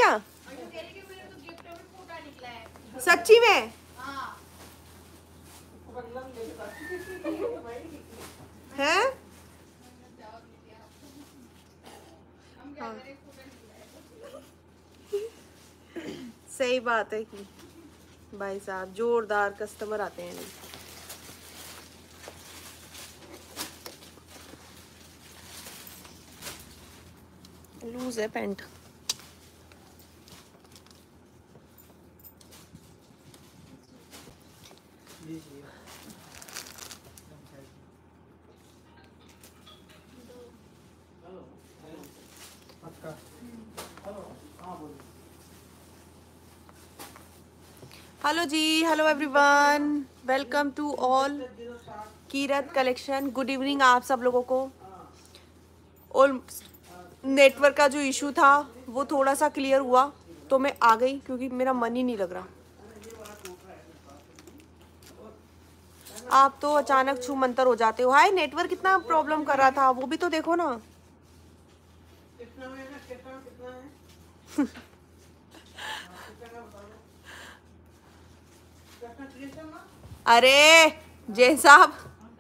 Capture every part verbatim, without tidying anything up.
क्या? सच्ची में? है? हाँ। सही बात है कि भाई साहब जोरदार कस्टमर आते हैं। लूज है पैंट। हेलो जी, hello everyone, welcome to all Kirat collection. Good evening आप सब लोगों को। और नेटवर्क का जो इशू था वो थोड़ा सा क्लियर हुआ तो मैं आ गई, क्योंकि मेरा मन ही नहीं लग रहा। आप तो अचानक छू मंतर हो जाते हो। हाय, नेटवर्क कितना प्रॉब्लम कर रहा था वो भी तो देखो ना। अरे जय साहब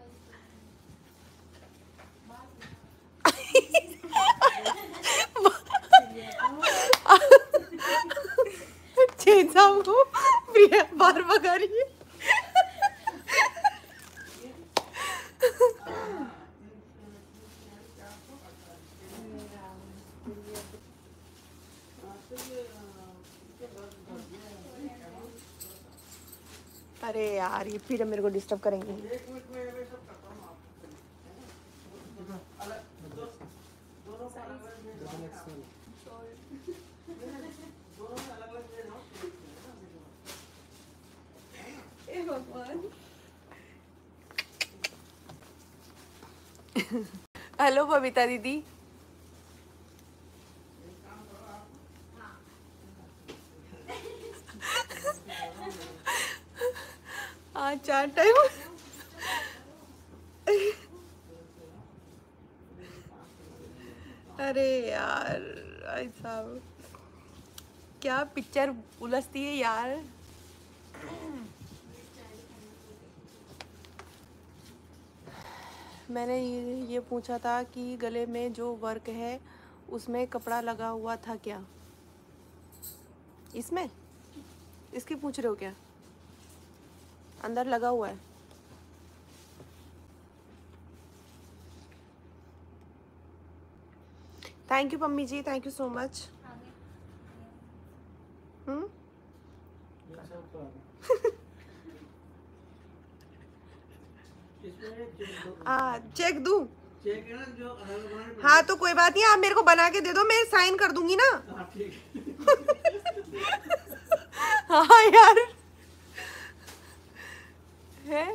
जय साहब को प्रिया बार भगा रही है। अरे यार ये फिर मेरे को डिस्टर्ब करेंगे। हेलो बबीता दीदी। आज चार टाइम अरे यार भाई साहब क्या पिक्चर उलझती है यार। मैंने ये ये पूछा था कि गले में जो वर्क है उसमें कपड़ा लगा हुआ था क्या? इसमें इसकी पूछ रहे हो क्या? अंदर लगा हुआ है। Thank you Pammi ji, thank you so much. Hmm आ, चेक दूं? हाँ तो कोई बात नहीं, आप मेरे को बना के दे दो, मैं साइन कर दूंगी ना। हाँ यार है,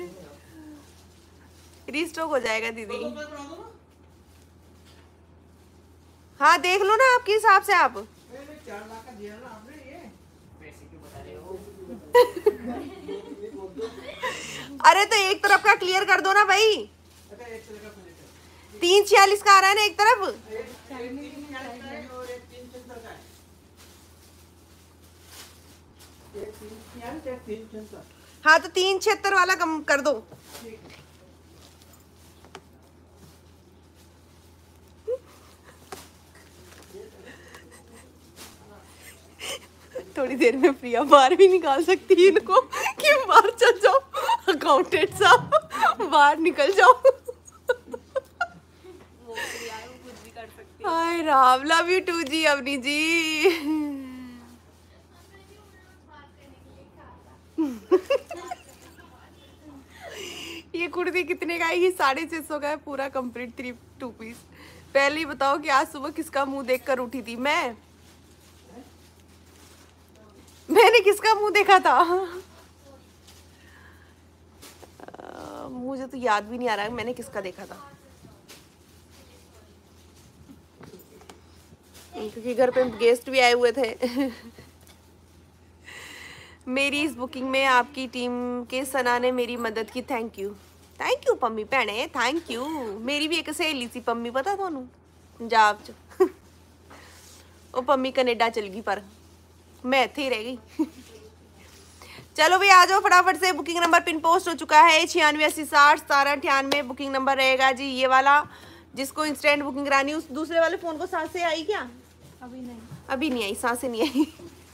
रीस्टॉक हो जाएगा दीदी। हाँ देख लो ना आपके हिसाब से आप। अरे तो एक तरफ का क्लियर कर दो ना भाई। तीन छियालीस का आ रहा है ना एक तरफ। हाँ तो तीन छिहत्तर वाला कम कर दो। थोड़ी देर में प्रिया बाहर भी निकाल सकती है इनको कि बाहर चल जाओ, अकाउंटेंट साहब बाहर निकल जाओ। हाय Ram, love you too ji Avni ji. ये कुर्ती कितने का आएगी? साढ़े छह सौ का है पूरा कंप्लीट थ्री टू पीस। पहले ही बताओ कि आज सुबह किसका मुंह देखकर उठी थी मैं? मैंने किसका मुंह देखा था? आ, मुझे तो याद भी नहीं आ रहा है मैंने किसका देखा था, क्योंकि घर पे गेस्ट भी आए हुए थे। मेरी इस बुकिंग में आपकी टीम के सना ने मेरी मदद की, thank you. Thank you Pammi भैने, थैंक यू। मेरी भी एक सहेली सी पम्मी, पता थानू पंजाब च। वो पम्मी कनेडा चल गई पर मैं इत्थे ही रह गई। चलो भाई आ जाओ फटाफट से। बुकिंग नंबर पिन पोस्ट हो चुका है छियानवे अस्सी साठ सतारह अठानवे। बुकिंग नंबर रहेगा जी ये वाला, जिसको इंस्टेंट बुकिंग करानी। उस दूसरे वाले फोन को सांसें आई क्या? अभी नहीं, अभी नहीं आई, सांसें नहीं आई।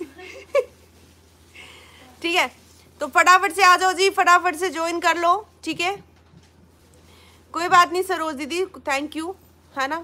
ठीक है, तो फटाफट से आ जाओ जी, फटाफट से ज्वाइन कर लो। ठीक है, कोई बात नहीं सरोज दीदी, थैंक यू, है ना।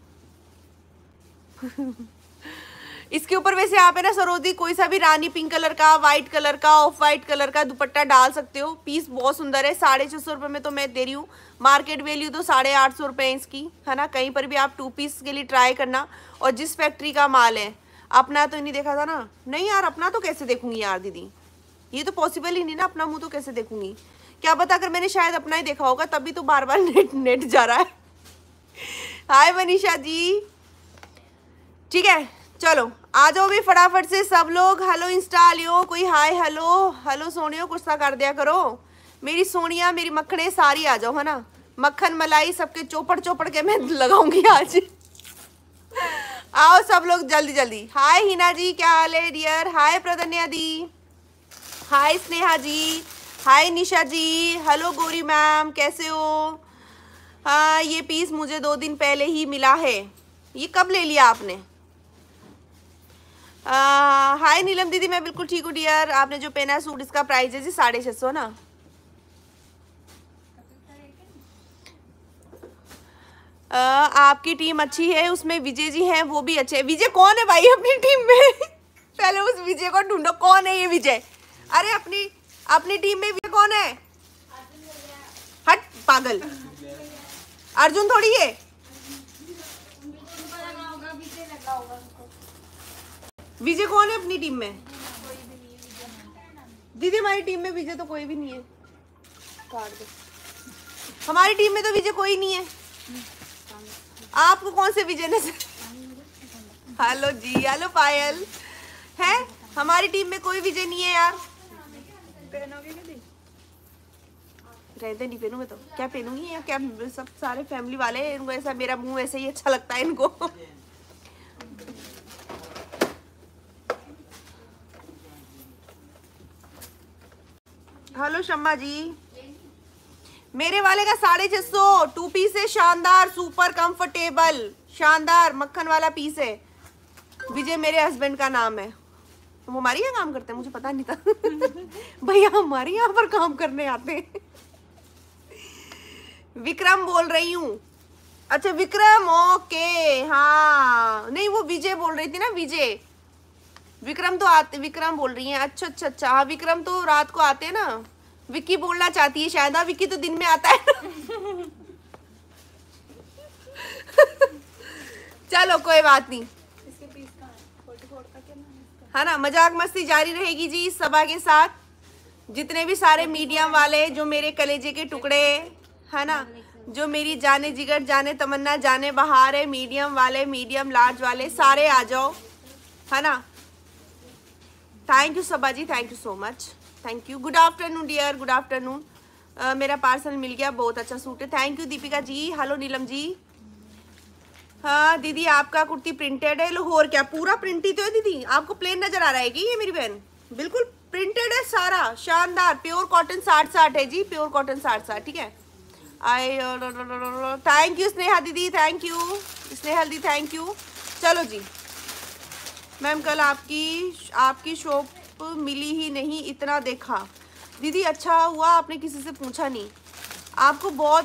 इसके ऊपर वैसे आप है ना सरोज दी कोई सा भी रानी पिंक कलर का, वाइट कलर का, ऑफ वाइट कलर का दुपट्टा डाल सकते हो। पीस बहुत सुंदर है। साढ़े छः सौ रुपये में तो मैं दे रही हूँ। मार्केट वैल्यू तो साढ़े आठ सौ रुपये इसकी, है ना। कहीं पर भी आप टू पीस के लिए ट्राई करना। और जिस फैक्ट्री का माल है, अपना तो नहीं देखा था ना। नहीं यार, अपना तो कैसे देखूंगी यार दीदी, ये तो पॉसिबल ही नहीं ना। अपना मुँह तो कैसे देखूंगी, क्या पता अगर मैंने शायद अपना ही देखा होगा, तभी तो बार बार नेट नेट जा रहा है। हाय मनीषा जी, ठीक है चलो आ जाओ भी फटाफट से सब लोग। हेलो इंस्टा लियो कोई, हाय हेलो हेलो सोनियो, कुछ सा कर दिया करो। मेरी सोनिया, मेरी मक्खने सारी आ जाओ, है ना। मक्खन मलाई सबके चौपड़ चौपड़ के मैं लगाऊंगी आज। आओ सब लोग जल्दी जल्दी। हाय हिना जी, क्या हाल है डियर। हाय प्रदन्या दी, hi Sneha ji, hi Nisha ji, hello Gauri ma'am, कैसे हो। हाँ ये पीस मुझे दो दिन पहले ही मिला है। ये कब ले लिया आपने। हाय नीलम दीदी, मैं बिल्कुल ठीक हूँ डियर। आपने जो पहना है सूट, इसका प्राइस है जी साढ़े छः सौ ना। आ, आपकी टीम अच्छी है, उसमें विजय जी हैं, वो भी अच्छे हैं। विजय कौन है भाई अपनी टीम में? पहले उस विजय को ढूंढो, कौन है ये विजय। अरे अपनी अपनी टीम में विजय कौन है? हट पागल, अर्जुन थोड़ी है। विजय कौन है अपनी टीम में? दीदी हमारी टीम में विजय तो कोई भी नहीं है। काट दो। हमारी टीम में तो विजय कोई नहीं है। आपको कौन से विजय ने? हेलो जी, हेलो पायल है। हमारी टीम में कोई विजय नहीं है यार। रहते नहीं पहनूंगे तो क्या पहनूंगी या क्या। सब सारे फैमिली वाले, इनको ऐसा मेरा मुंह ऐसे ही अच्छा लगता है इनको। हेलो शम्मा जी, मेरे वाले का साढ़े छह सौ टू पीस है, शानदार सुपर कंफर्टेबल शानदार मक्खन वाला पीस है। विजय मेरे हस्बैंड का नाम है। तुम हमारे यहाँ काम करते हैं, मुझे पता नहीं था। भैया हमारे यहाँ पर काम करने आते हैं। विक्रम बोल रही हूँ। अच्छा विक्रम, ओके हाँ। नहीं वो विजय बोल रही थी ना, विजय। विक्रम तो आते, विक्रम बोल रही हैं। अच्छा अच्छा अच्छा, हाँ विक्रम तो रात को आते हैं ना। विक्की बोलना चाहती है शायद। हाँ विक्की तो दिन में आता है। चलो कोई बात नहीं, इसके पीस का है चौवालीस का, क्या नाम है इसका? है ना। मजाक मस्ती जारी रहेगी जी इस सभा के साथ। जितने भी सारे मीडियम वाले, जो मेरे कलेजे के टुकड़े, है ना, जो मेरी जाने जिगर, जाने तमन्ना, जाने बहार है, मीडियम वाले, मीडियम लार्ज वाले, सारे आ जाओ, है ना। Thank you Saba ji, thank you so much, thank you. Good afternoon dear, good afternoon. मेरा पार्सल मिल गया, बहुत अच्छा सूट है। Thank you Deepika ji. Hello Neelam ji. हाँ दीदी आपका कुर्ती प्रिंटेड है। लाहौर क्या पूरा प्रिंट ही तो है दीदी। आपको प्लेन नजर आ रहा है कि ये मेरी बहन? बिल्कुल प्रिंटेड है सारा, शानदार प्योर कॉटन साठ साठ है जी, प्योर कॉटन साठ साठ। ठीक है। आई थैंक यू स्नेहा दीदी, थैंक यू स्नेहा दी, थैंक यू। चलो जी मैम, कल आपकी आपकी शॉप मिली ही नहीं, इतना देखा। दीदी अच्छा हुआ आपने किसी से पूछा नहीं। आपको बहुत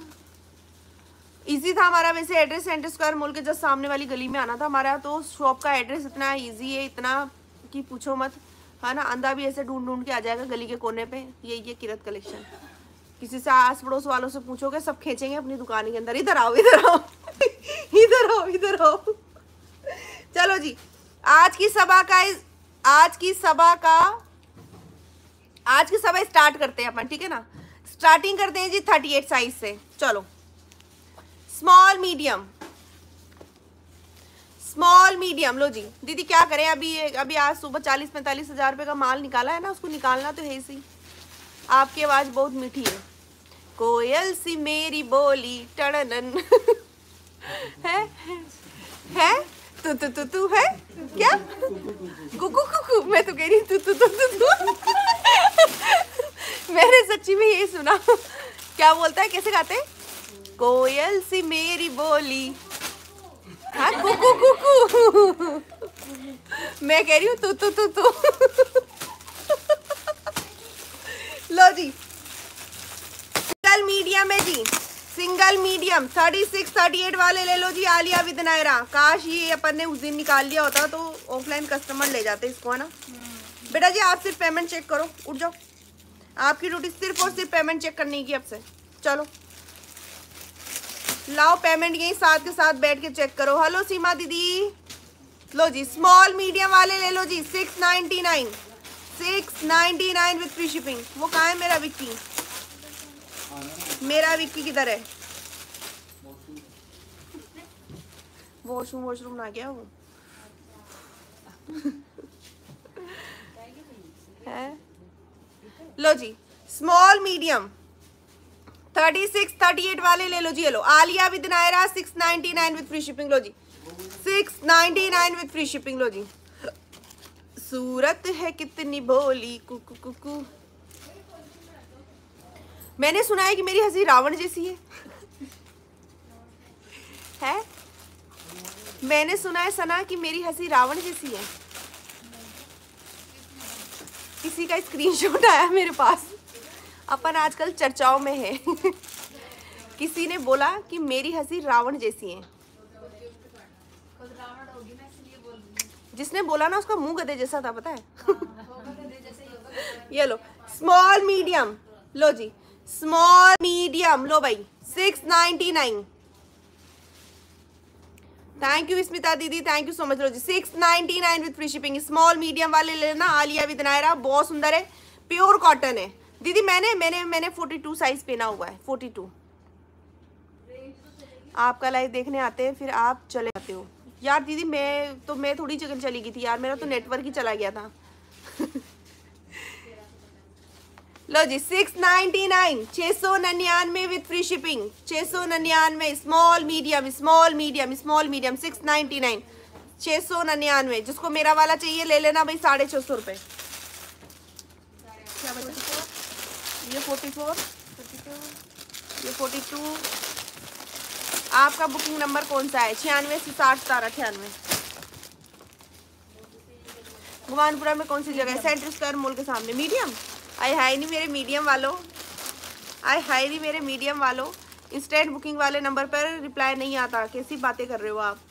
इजी था हमारा वैसे एड्रेस, सेंटर स्क्वायर मॉल के जस्ट सामने वाली गली में आना था हमारा। तो शॉप का एड्रेस इतना इजी है, इतना कि पूछो मत, है ना। अंधा भी ऐसे ढूंढ ढूंढ के आ जाएगा गली के कोने पे। यही है किरत कलेक्शन। किसी से आस पड़ोस वालों से पूछोगे, सब खींचेंगे अपनी दुकान के अंदर। इधर आओ, इधर आओ, इधर आओ, इधर आओ। चलो जी, आज की सभा का आज की सभा का आज की सभा स्टार्ट करते हैं अपन, ठीक है ना। स्टार्टिंग करते हैं जी थर्टी एट साइज से। चलो स्मॉल मीडियम, स्मॉल मीडियम। लो जी दीदी क्या करें, अभी अभी आज सुबह चालीस पैंतालीस हजार रुपए का माल निकाला है ना, उसको निकालना तो है ही। आपकी आवाज बहुत मीठी है। कोयल सी मेरी बोली टड़नन। है है तू तू तू तू है क्या? कुकू कुकू, मैं तो कह रही तू तू तू तू तू। मैंने सच्ची में ये सुना। क्या बोलता है, कैसे गाते? कोयल सी मेरी बोली, हाँ कुकू कुकू। मैं कह रही हूँ तू तू तू तू। लो जी, सिंगल मीडियम है जी, single medium thirty six thirty eight वाले ले लो जी। आलिया विद नायरा। काश ये अपन ने उस दिन निकाल लिया होता तो ऑफलाइन कस्टमर ले जाते इसको, है ना बेटा जी। आप सिर्फ पेमेंट चेक करो, उठ जाओ। आपकी ड्यूटी सिर्फ और सिर्फ पेमेंट चेक करने की अब से। चलो लाओ पेमेंट यहीं साथ के साथ बैठ के चेक करो। हेलो सीमा दीदी। लो जी, स्मॉल मीडियम वाले ले लो जी, six ninety nine six ninety nine with free shipping. वो कहाँ है मेरा विक्की? मेरा विक्की किधर है? वॉशरूम वॉशरूम ना गया वो है। लो जी, small medium thirty six thirty eight वाले ले लो जी। लो Alia with Nayra six ninety nine with free shipping. लो जी, six ninety nine with free shipping. लो जी, सूरत है कितनी भोली कुकू कुकू। मैंने सुना है कि मेरी हंसी रावण जैसी है। है मैंने सुना है सना कि मेरी हंसी रावण जैसी है। किसी का स्क्रीनशॉट आया मेरे पास। अपन आजकल चर्चाओं में है। किसी ने बोला कि मेरी हंसी रावण जैसी है। जिसने बोला ना उसका मुंह गधे जैसा था, पता है? ये लो स्मॉल मीडियम। लो जी, स्मॉल मीडियम। लो भाई, six ninety nine. Thank you Smita दीदी, थैंक यू सो मच। लो जी, six ninety nine with free shipping. Small medium वाले लेना। आलिया विद नायरा, बहुत सुंदर है, प्योर कॉटन है दीदी। मैंने मैंने मैंने फोर्टी टू साइज पहना हुआ है, फोर्टी टू। आपका लाइव देखने आते हैं फिर आप चले जाते हो यार। दीदी मैं तो मैं थोड़ी जगह चली गई थी यार, मेरा तो नेटवर्क ही चला गया था। लो जी, सिक्स नाइन्टी नाइन, छः सौ निन्यानवे विथ फ्री शिपिंग। छः सौ निन्यानवे small medium small medium small medium six ninety nine, छः सौ निन्यानवे। जिसको मेरा वाला चाहिए ले लेना भाई, साढ़े छः सौ रुपये। क्या बचा? ये फोर्टी फोर, ये फोर्टी टू। आपका बुकिंग नंबर कौन सा है? छियानवे से साठ सतारह अठानवे। भगवानपुरा में कौन सी जगह है? सेंट्रल स्क्वायर मॉल के सामने। मीडियम? आई हाई नहीं मेरे मीडियम वालों, आई हाई नहीं मेरे मीडियम वालों। इंस्टेंट बुकिंग वाले नंबर पर रिप्लाई नहीं आता। कैसी बातें कर रहे हो आप?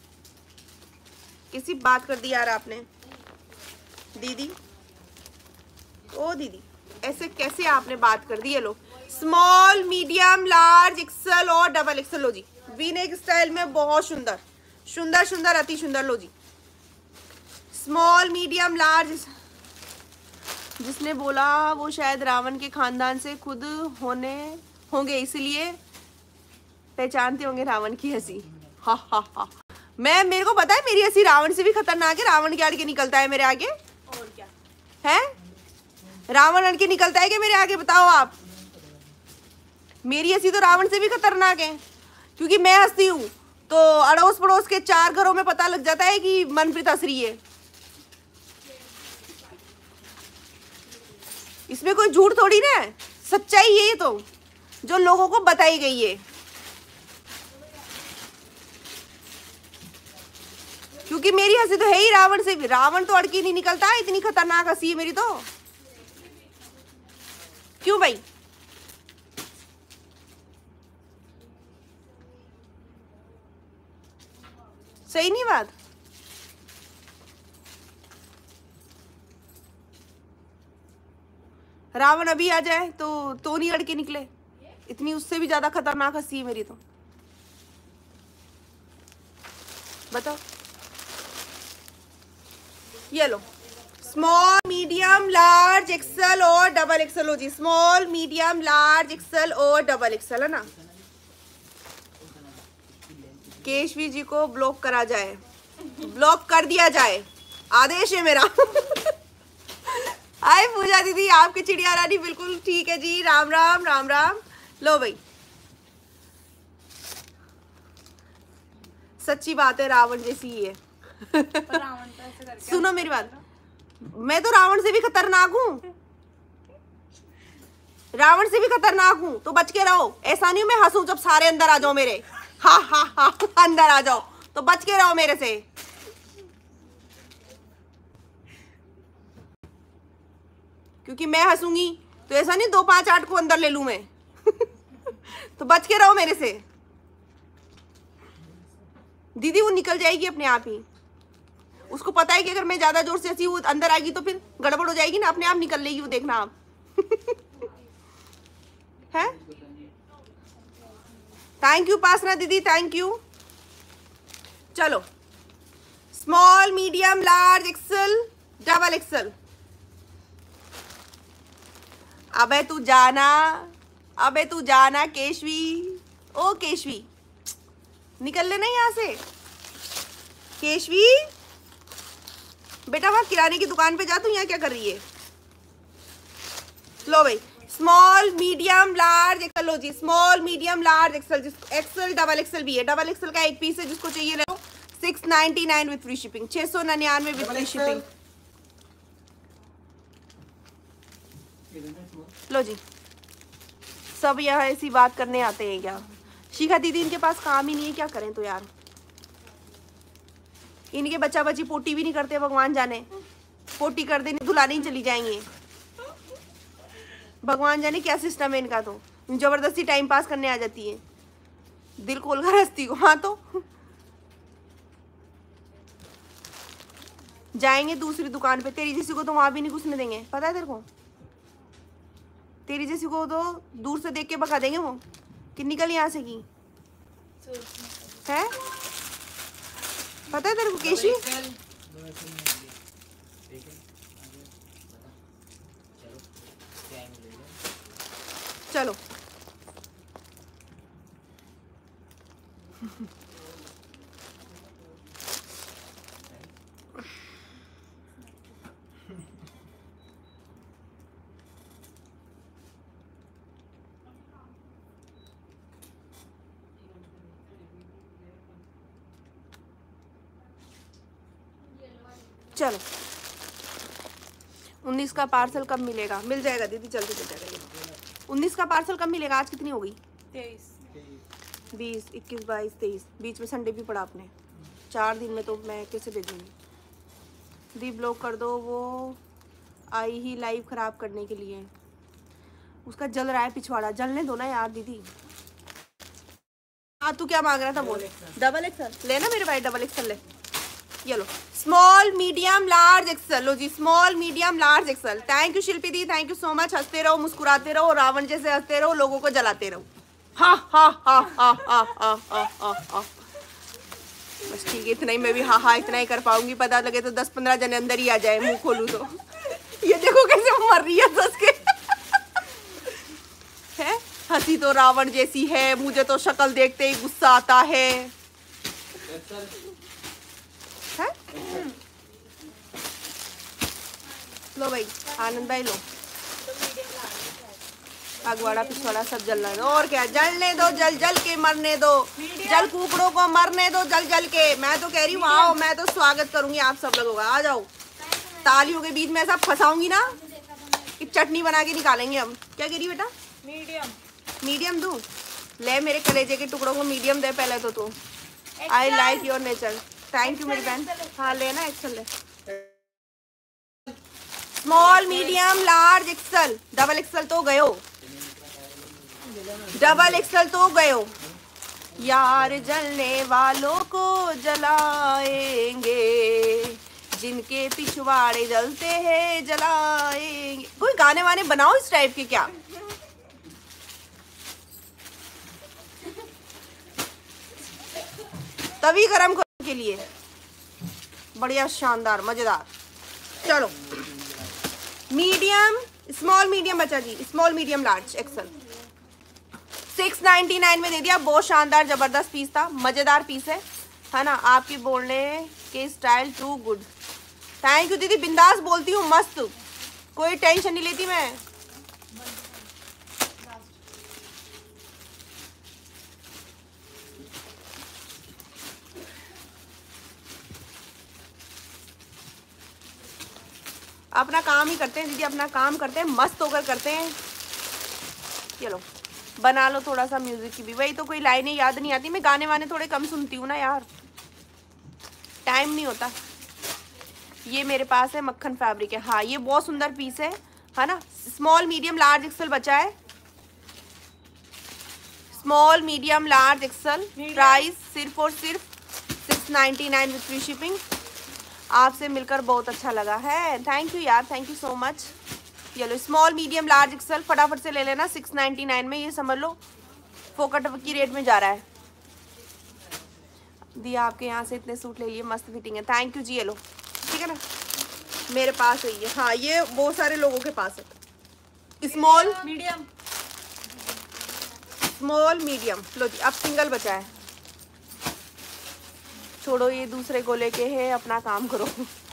कैसी बात कर दी यार आपने दीदी। ओ दीदी, ऐसे कैसे आपने बात कर दी? ये लो, स्मॉल मीडियम लार्ज एक्सल और डबल एक्सल। लो जी, वी नेक स्टाइल में बहुत सुंदर सुंदर सुंदर अति सुंदर। लो जी, स्मॉल मीडियम लार्ज। जिसने बोला वो शायद रावण के खानदान से खुद होने होंगे, इसलिए पहचानते होंगे रावण की हंसी। हा हा हा। मैं मेरे को पता है मेरी हंसी रावण से भी खतरनाक है। रावण के आड़ के निकलता है मेरे आगे। और क्या है? रावण अड़ के निकलता है क्या मेरे आगे? बताओ आप। मेरी हंसी तो रावण से भी खतरनाक है, क्योंकि मैं हंसती हूँ तो अड़ोस पड़ोस के चार घरों में पता लग जाता है कि मनप्रीत हंस रही है। इसमें कोई झूठ थोड़ी ना है, सच्चाई है ये तो, जो लोगों को बताई गई है। क्योंकि मेरी हंसी तो है ही रावण से भी। रावण तो अड़की नहीं निकलता, इतनी खतरनाक हंसी है मेरी तो। क्यों भाई? सही नहीं बात? रावण अभी आ जाए तो तो नहीं अड़के निकले। इतनी उससे भी ज्यादा खतरनाक हंसी है मेरी तो। बताओ। ये लो, स्मॉल मीडियम लार्ज एक्सल और डबल एक्सल। हो जी, स्मॉल मीडियम लार्ज एक्सल और डबल एक्सल, है ना। केशवी जी को ब्लॉक करा जाए, ब्लॉक कर दिया जाए, आदेश है मेरा। हाय पूजा दीदी, आपकी चिड़िया रानी बिल्कुल ठीक है जी। राम राम राम राम। लो भाई, सच्ची बात है, रावण जैसी ही है। पर रावण तो ऐसे करके सुनो मेरी बात, मैं तो रावण से भी खतरनाक हूँ, रावण से भी खतरनाक हूँ, तो बच के रहो। ऐसा नहीं मैं हंसूं जब सारे अंदर आ जाओ मेरे, हा हा हा अंदर आ जाओ, तो बच के रहो मेरे से। क्योंकि मैं हंसूंगी तो ऐसा नहीं दो पांच आठ को अंदर ले लूं मैं तो बच के रहो मेरे से। दीदी वो निकल जाएगी अपने आप ही, उसको पता है कि अगर मैं ज्यादा जोर से हंसी वो अंदर आएगी तो फिर गड़बड़ हो जाएगी ना, अपने आप निकल लेगी वो, देखना आप है। थैंक यू पासना दीदी, थैंक यू। चलो small medium large XL double XL. अबे तू जाना, अबे तू जाना केशवी, ओ केशवी निकल लेना यहाँ से। केशवी बेटा वहां किराने की दुकान पे जा, तू यहाँ क्या कर रही है। लो भाई स्मॉल मीडियम लार्ज एक्सेल, लो जी स्मॉल मीडियम लार्ज एक्सेल, जिसको एक्सेल डबल एक्सेल भी है, डबल एक्सेल का एक पीस है, जिसको चाहिए ले लो। Six ninety nine with free shipping, छह सौ निन्यानवे विथ फ्री शिपिंग। लो जी, सब यहाँ ऐसी बात करने आते हैं क्या। शिखा दीदी इनके पास काम ही नहीं है, क्या करें तो यार, इनके बच्चा बच्ची पोटी भी नहीं करते, भगवान जाने, पोटी कर देने धुलाने ही चली जाएंगे, भगवान जाने क्या सिस्टम है इनका। तो जबरदस्ती टाइम पास करने आ जाती है, दिल खोल कर हंसती को। हाँ तो जाएंगे दूसरी दुकान पे, तेरी जैसी को तो वहां भी नहीं घुसने देंगे, पता है तेरे को, तेरी जैसी को तो दूर से देख के भगा देंगे वो कि निकल यहाँ से की है, पता है तेरे को केशी। चलो चलो उन्नीस का पार्सल कब मिलेगा, मिल जाएगा दीदी, जल्दी मिल जाएगा। उन्नीस का पार्सल कब मिलेगा, आज कितनी हो गई, तेईस, बीस इक्कीस बाईस तेईस, बीच में संडे भी पड़ा आपने, चार दिन में तो मैं कैसे भेजूंगी। दी ब्लॉक कर दो, वो आई ही लाइव खराब करने के लिए, उसका जल रहा है पिछवाड़ा, जलने दो ना यार दीदी। हाँ तू क्या मांग रहा था बोले, डबल एक्सल लेना मेरे भाई, डबल एक्सल ले, ये लो स्मॉल मीडियम लार्ज एक्सेल, लो जी small medium large XL. Thank you Shilpi दी, थैंक यू सो मच। हंसते रहो, मुस्कुराते रहो, रावण जैसे हंसते रहो, लोगों को जलाते रहो। हा हा हा हा हा हा हा हा हा। बस ठीक है, इतना ही मैं भी हाँ हाँ इतना ही कर पाऊंगी, पता लगे तो दस पंद्रह जने अंदर ही आ जाए, मुंह खोलूं तो। ये देखो कैसे मर रही है दस के है, हंसी तो रावण जैसी है, मुझे तो शक्ल देखते ही गुस्सा आता है, है? लो भाई आनंद भाई लो, अगवाड़ा पिछवाड़ा सब जलना दो, और क्या जलने दो, जल जल के मरने दो, जल कुकड़ों को मरने दो जल जल के। मैं तो कह रही हूँ आओ, मैं तो स्वागत करूंगी आप सब लोगों का, आ जाओ। तालियों के बीच में ऐसा फंसाऊंगी ना कि चटनी बना के निकालेंगे हम। क्या कह रही बेटा, मीडियम, मीडियम दूं, ले मेरे कलेजे के टुकड़ों को मीडियम दे पहले तो तू। I like your nature, thank you मेरी बहन। हाँ लेना एक्सल ले, small medium large XL, double XL तो गयो, डबल एक्सल तो गयो। यार जलने वालों को जलाएंगे, जिनके पिछवाड़े जलते हैं जलाएंगे। कोई गाने वाने बनाओ इस टाइप के क्या, तभी गरम करने के लिए बढ़िया शानदार मजेदार। चलो मीडियम स्मॉल मीडियम बचा जी, small medium large XL six ninety nine में दे दिया। बहुत शानदार जबरदस्त पीस था, मजेदार पीस है है ना। आपकी बोलने के style too good, thank you दीदी। बिंदास बोलती हूँ, मस्त, कोई टेंशन नहीं लेती मैं। अपना काम ही करते हैं दीदी, अपना काम करते हैं, मस्त होकर करते हैं। चलो बना लो थोड़ा सा म्यूजिक की भी, वही तो कोई लाइनें याद नहीं आती। मैं गाने वाने थोड़े कम सुनती हूँ ना यार, टाइम नहीं होता। ये मेरे पास है मक्खन फैब्रिक है, हाँ ये बहुत सुंदर पीस है, है ना। स्मॉल मीडियम लार्ज एक्सल बचा है, small medium large XL. Price सिर्फ और सिर्फ six ninety nine with free shipping. आपसे मिलकर बहुत अच्छा लगा है, थैंक यू यार, थैंक यू सो मच। चलो स्मॉल मीडियम लार्ज एक्सल फटाफट से ले लेना, सिक्स नाइन्टी नाइन में। ये समझ लो फोकट की रेट में जा रहा है। दिया आपके यहाँ से इतने सूट ले लिए, मस्त फिटिंग है, थैंक यू जी। ये लो ठीक है ना, मेरे पास है ये, हाँ ये बहुत सारे लोगों के पास है। Small medium, small medium. लो जी अब सिंगल बचा है, छोड़ो ये दूसरे गोले के हैं, अपना काम करो।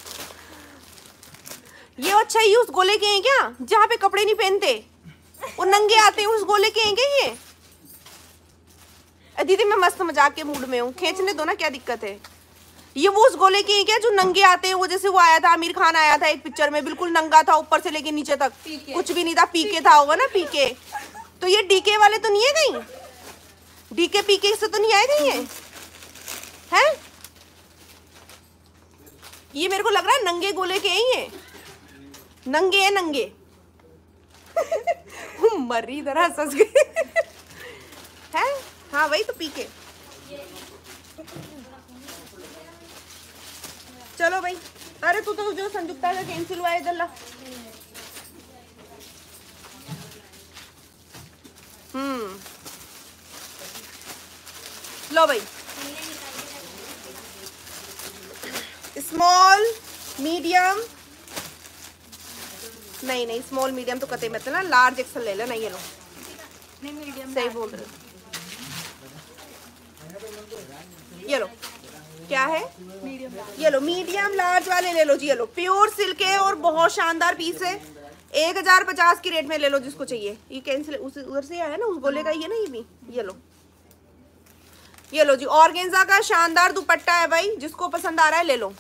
ये अच्छा ये उस गोले के हैं क्या जहाँ पे कपड़े नहीं पहनते, वो नंगे आते हैं, उस गोले के हैं क्या ये? अ, दीदी मैं मस्त मजाक के मूड में हूँ, खींचने दो ना, क्या दिक्कत है। ये वो उस गोले के हैं क्या जो नंगे आते हैं? वो जैसे वो आया था आमिर खान आया था एक पिक्चर में, बिल्कुल नंगा था ऊपर से लेके नीचे तक, कुछ भी नहीं था, पीके था होगा ना, पीके। तो ये डीके वाले तो नहीं है कहीं, डीके पीके से तो नहीं आए कहीं ये हैं? ये मेरे को लग रहा है नंगे गोले के हैं ये, नंगे है नंगे। मरी इधर हंस गई है, हाँ वही तो पीके। चलो भाई, अरे तू तो जो संयुक्ता का कैंसिल हुआ है इधर ला। हम्म लो भाई, स्मॉल मीडियम, नहीं नहीं स्मॉल मीडियम तो कतई मत ना, लार्ज एक्सल ले लेना। ये लो नहीं मीडियम, सही बोल रहे हो। ये लो क्या है, मीडियम, ये लो मीडियम लार्ज वाले ले लो जी। ये लो प्योर सिल्क है और बहुत शानदार पीस है, एक हजार पचास की रेट में ले लो जिसको चाहिए। ये कैंसिल उस उधर से आया है ना, उस गोले का ही है ना ये भी। ये लो ये लो जी, ऑर्गेन्जा का शानदार दुपट्टा है भाई, जिसको पसंद आ रहा है ले लो।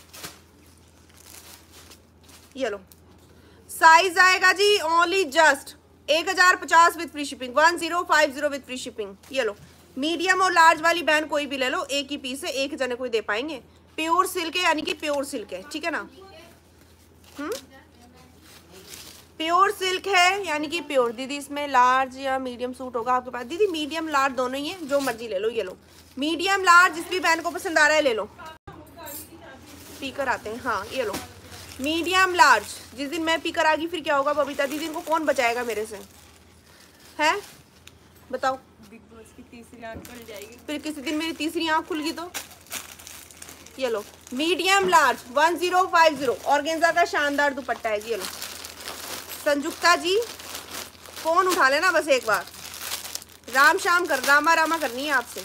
ये लो साइज आएगा जी ओनली जस्ट एक हजार पचास with free shipping, one zero five zero with free shipping. ये लो मीडियम और लार्ज वाली बहन कोई भी ले लो, एक ही पीस है, एक जने कोई दे पाएंगे। प्योर सिल्क है, यानी कि प्योर सिल्क है, ठीक है ना। हम्म प्योर सिल्क है यानी कि प्योर। दीदी इसमें लार्ज या मीडियम सूट होगा आपके पास? दीदी मीडियम लार्ज दोनों ही है, जो मर्जी ले लो। ये लो मीडियम लार्ज, जिस भी बहन को पसंद आ रहा है ले लो। पीकर आते हैं, हाँ ये लो मीडियम लार्ज। जिस दिन मैं पीकर आ गई फिर क्या होगा बबीता दीदी, इनको कौन बचाएगा मेरे से, है बताओ? बिग बॉस की तीसरी आंख खुल जाएगी। फिर किसी दिन मेरी तीसरी आंख खुल गई तो। ये लो medium large one zero five zero, organza का शानदार दुपट्टा है। ये लो संयुक्ता जी फोन उठा लेना बस एक बार, राम शाम कर, रामा रामा करनी है आपसे।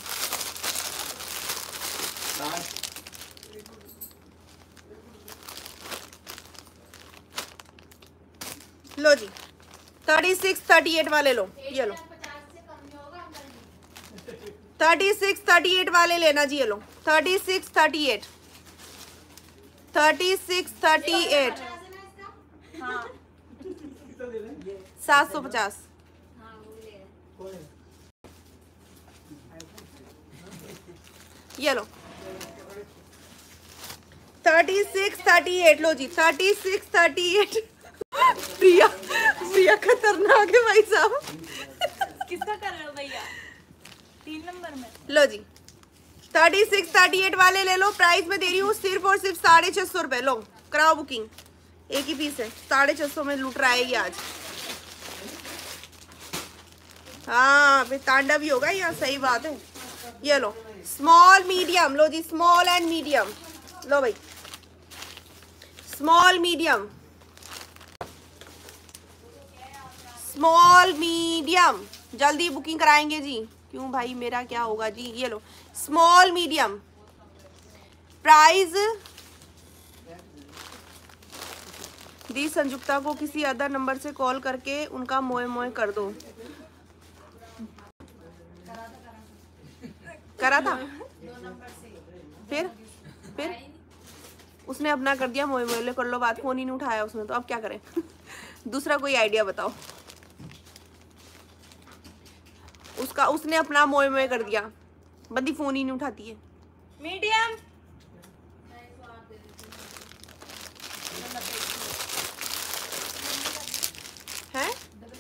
लो जी थर्टी सिक्स थर्टी एट वाले लो। ये लो थर्टी सिक्स थर्टी एट वाले लेना जी। ये लो thirty six thirty eight, thirty six thirty eight, सात सौ पचास। ये लो थर्टी सिक्स थर्टी एट, लो जी thirty six thirty eight. Priya Priya खतरनाक है भाई साहब। किसका कर रहे हो भैया? तीन नंबर में लो जी थर्टी सिक्स थर्टी एट वाले ले लो, प्राइस में दे रही हूँ सिर्फ और सिर्फ साढ़े छः सौ रुपये। लो कराओ बुकिंग, एक ही पीस है, साढ़े छः सौ में लूट रहा है ये आज। हाँ फिर तांडव भी होगा यहाँ, सही बात है। ये लो स्मॉल मीडियम, लो जी स्मॉल एंड मीडियम। लो भाई स्मॉल मीडियम, स्मॉल मीडियम, जल्दी बुकिंग कराएंगे जी। क्यों भाई मेरा क्या होगा जी। ये लो स्मॉल मीडियम, प्राइस दी संयुक्ता को किसी अदर नंबर से कॉल करके उनका मोए मोए कर दो। करा था फिर फिर उसने अपना कर दिया, मोए मोए कर लो बात, फोन ही नहीं उठाया उसने, तो अब क्या करें? दूसरा कोई आइडिया बताओ। उसका उसने अपना मोए मोए कर दिया, बंदी फोन ही नहीं उठाती है। मीडियम है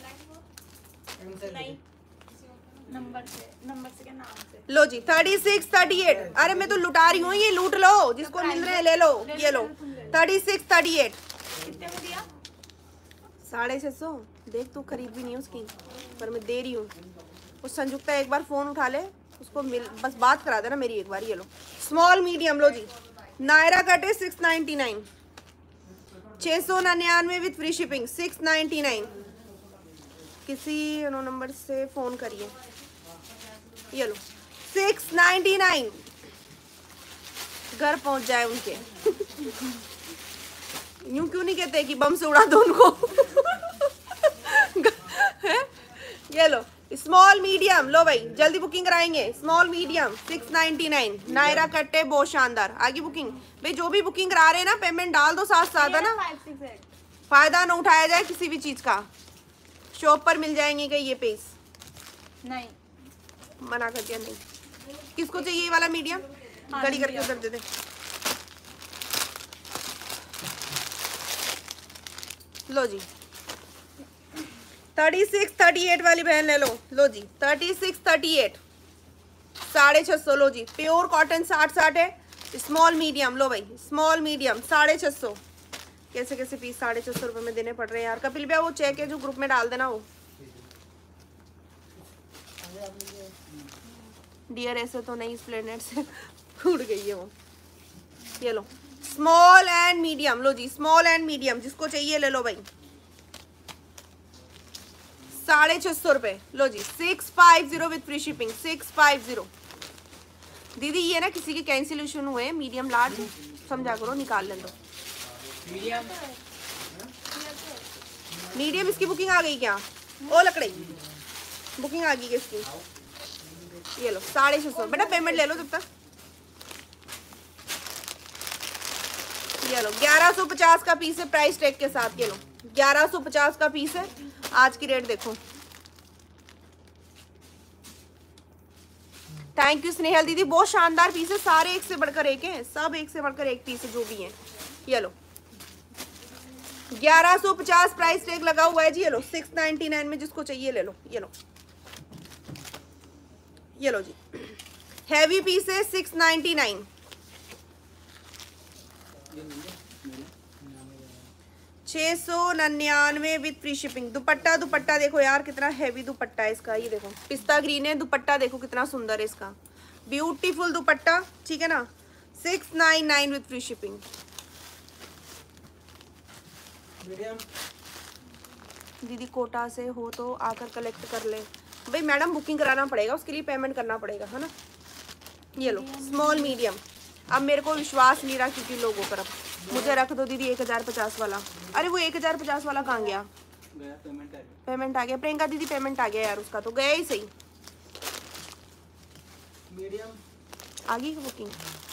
नंबर से, नंबर से क्या नाम से? लो जी थर्टी सिक्स थर्टी एट। अरे मैं तो लुटा रही हूँ, ये लूट लो, जिसको मिल रहे हैं ले लो, ये लो थर्टी सिक्स थर्टी एट। कितने में दिया? साढ़े छः सौ। देख तू खरीद भी नहीं है उसकी, पर मैं दे रही हूँ। उस संयुक्ता एक बार फोन उठा ले, उसको मिल बस बात करा देना मेरी एक बार। ये लो स्मॉल मीडियम, लो जी नायरा कट है सिक्स नाइन्टी नाइन, छः सौ निन्यानवे with free shipping, six ninety nine. किसी नो नंबर से फोन करिए, ये लो सिक्स नाइन्टी नाइन, घर पहुंच जाए उनके। यूं क्यों नहीं कहते कि बम से उड़ा दो उनको? है? ये लो स्मॉल मीडियम, लो भाई जल्दी बुकिंग कराएंगे। Small medium six ninety nine, Nayra कट्टे बहुत शानदार। आगे बुकिंग भाई, जो भी बुकिंग करा रहे हैं ना पेमेंट डाल दो साथ साथ, है ना, फायदा ना उठाया जाए किसी भी चीज का। शॉप पर मिल जाएंगे क्या ये पीस? नहीं, मना कर दिया नहीं। किसको चाहिए ये वाला मीडियम? गड़ी करके उधर दे दे। लो जी थर्टी सिक्स थर्टी एट वाली बहन ले लो। लो जी थर्टी सिक्स थर्टी एट, साढ़े छः सौ। लो जी प्योर कॉटन साठ साठ है, स्मॉल मीडियम। लो भाई स्मॉल मीडियम साढ़े छः सौ। कैसे कैसे पीस साढ़े छः सौ रुपये में देने पड़ रहे हैं यार। कपिल भैया वो चेक है जो ग्रुप में डाल देना वो। डियर ऐसे तो नहीं, स्प्लेंडेड से उड़ गई है वो। ये लो स्मॉल एंड मीडियम। लो जी स्मॉल एंड मीडियम, जिसको चाहिए ले लो भाई, साढ़े छः सौ रुपये। लो जी six five zero with free shipping, six five zero. दीदी ये ना किसी के कैंसिलेशन हुए मीडियम लार्ज, समझा करो, निकाल लें दो। मीडियम मीडियम इसकी बुकिंग आ गई क्या? ओ लकड़ी बुकिंग आ गई इसकी। ये लो साढ़े छः सौ। बेटा पेमेंट ले लो जब तक। ये लो ग्यारह सौ पचास का पीस है प्राइस टैग के साथ। ये लो ग्यारह सौ पचास का पीस है। आज की रेट देखो। थैंक यू स्नेहल दीदी, बहुत शानदार पीस है, सारे एक से बढ़कर एक हैं, सब एक से बढ़कर एक पीस है जो भी है। ये लो ग्यारह सौ पचास प्राइस टैग लगा हुआ है जी। ये लो सिक्स नाइन्टी नाइन में, जिसको चाहिए ले लो। ये लो ये लो जी हैवी पीस है सिक्स नाइन्टी नाइन। छः सौ निन्यानवे with free shipping. Dupatta dupatta देखो यार कितना हैवी दुपट्टा है इसका। ये देखो पिस्ता ग्रीन है दुपट्टा, देखो कितना सुंदर है इसका, ब्यूटीफुल दुपट्टा, ठीक है ना। Six nine nine with free shipping. दीदी कोटा से हो तो आकर कलेक्ट कर ले। भाई मैडम बुकिंग कराना पड़ेगा, उसके लिए पेमेंट करना पड़ेगा, है ना। ये लो स्मॉल मीडियम। अब मेरे को विश्वास नहीं रहा क्योंकि लोगों पर, अब मुझे रख दो दीदी एक हज़ार पचास वाला। अरे वो एक हज़ार पचास वाला कहाँ गया? गया पेमेंट आ गया। पेमेंट आ गया प्रियंका दीदी, पेमेंट आ गया यार उसका, तो गया ही सही। मीडियम आ गई बुकिंग।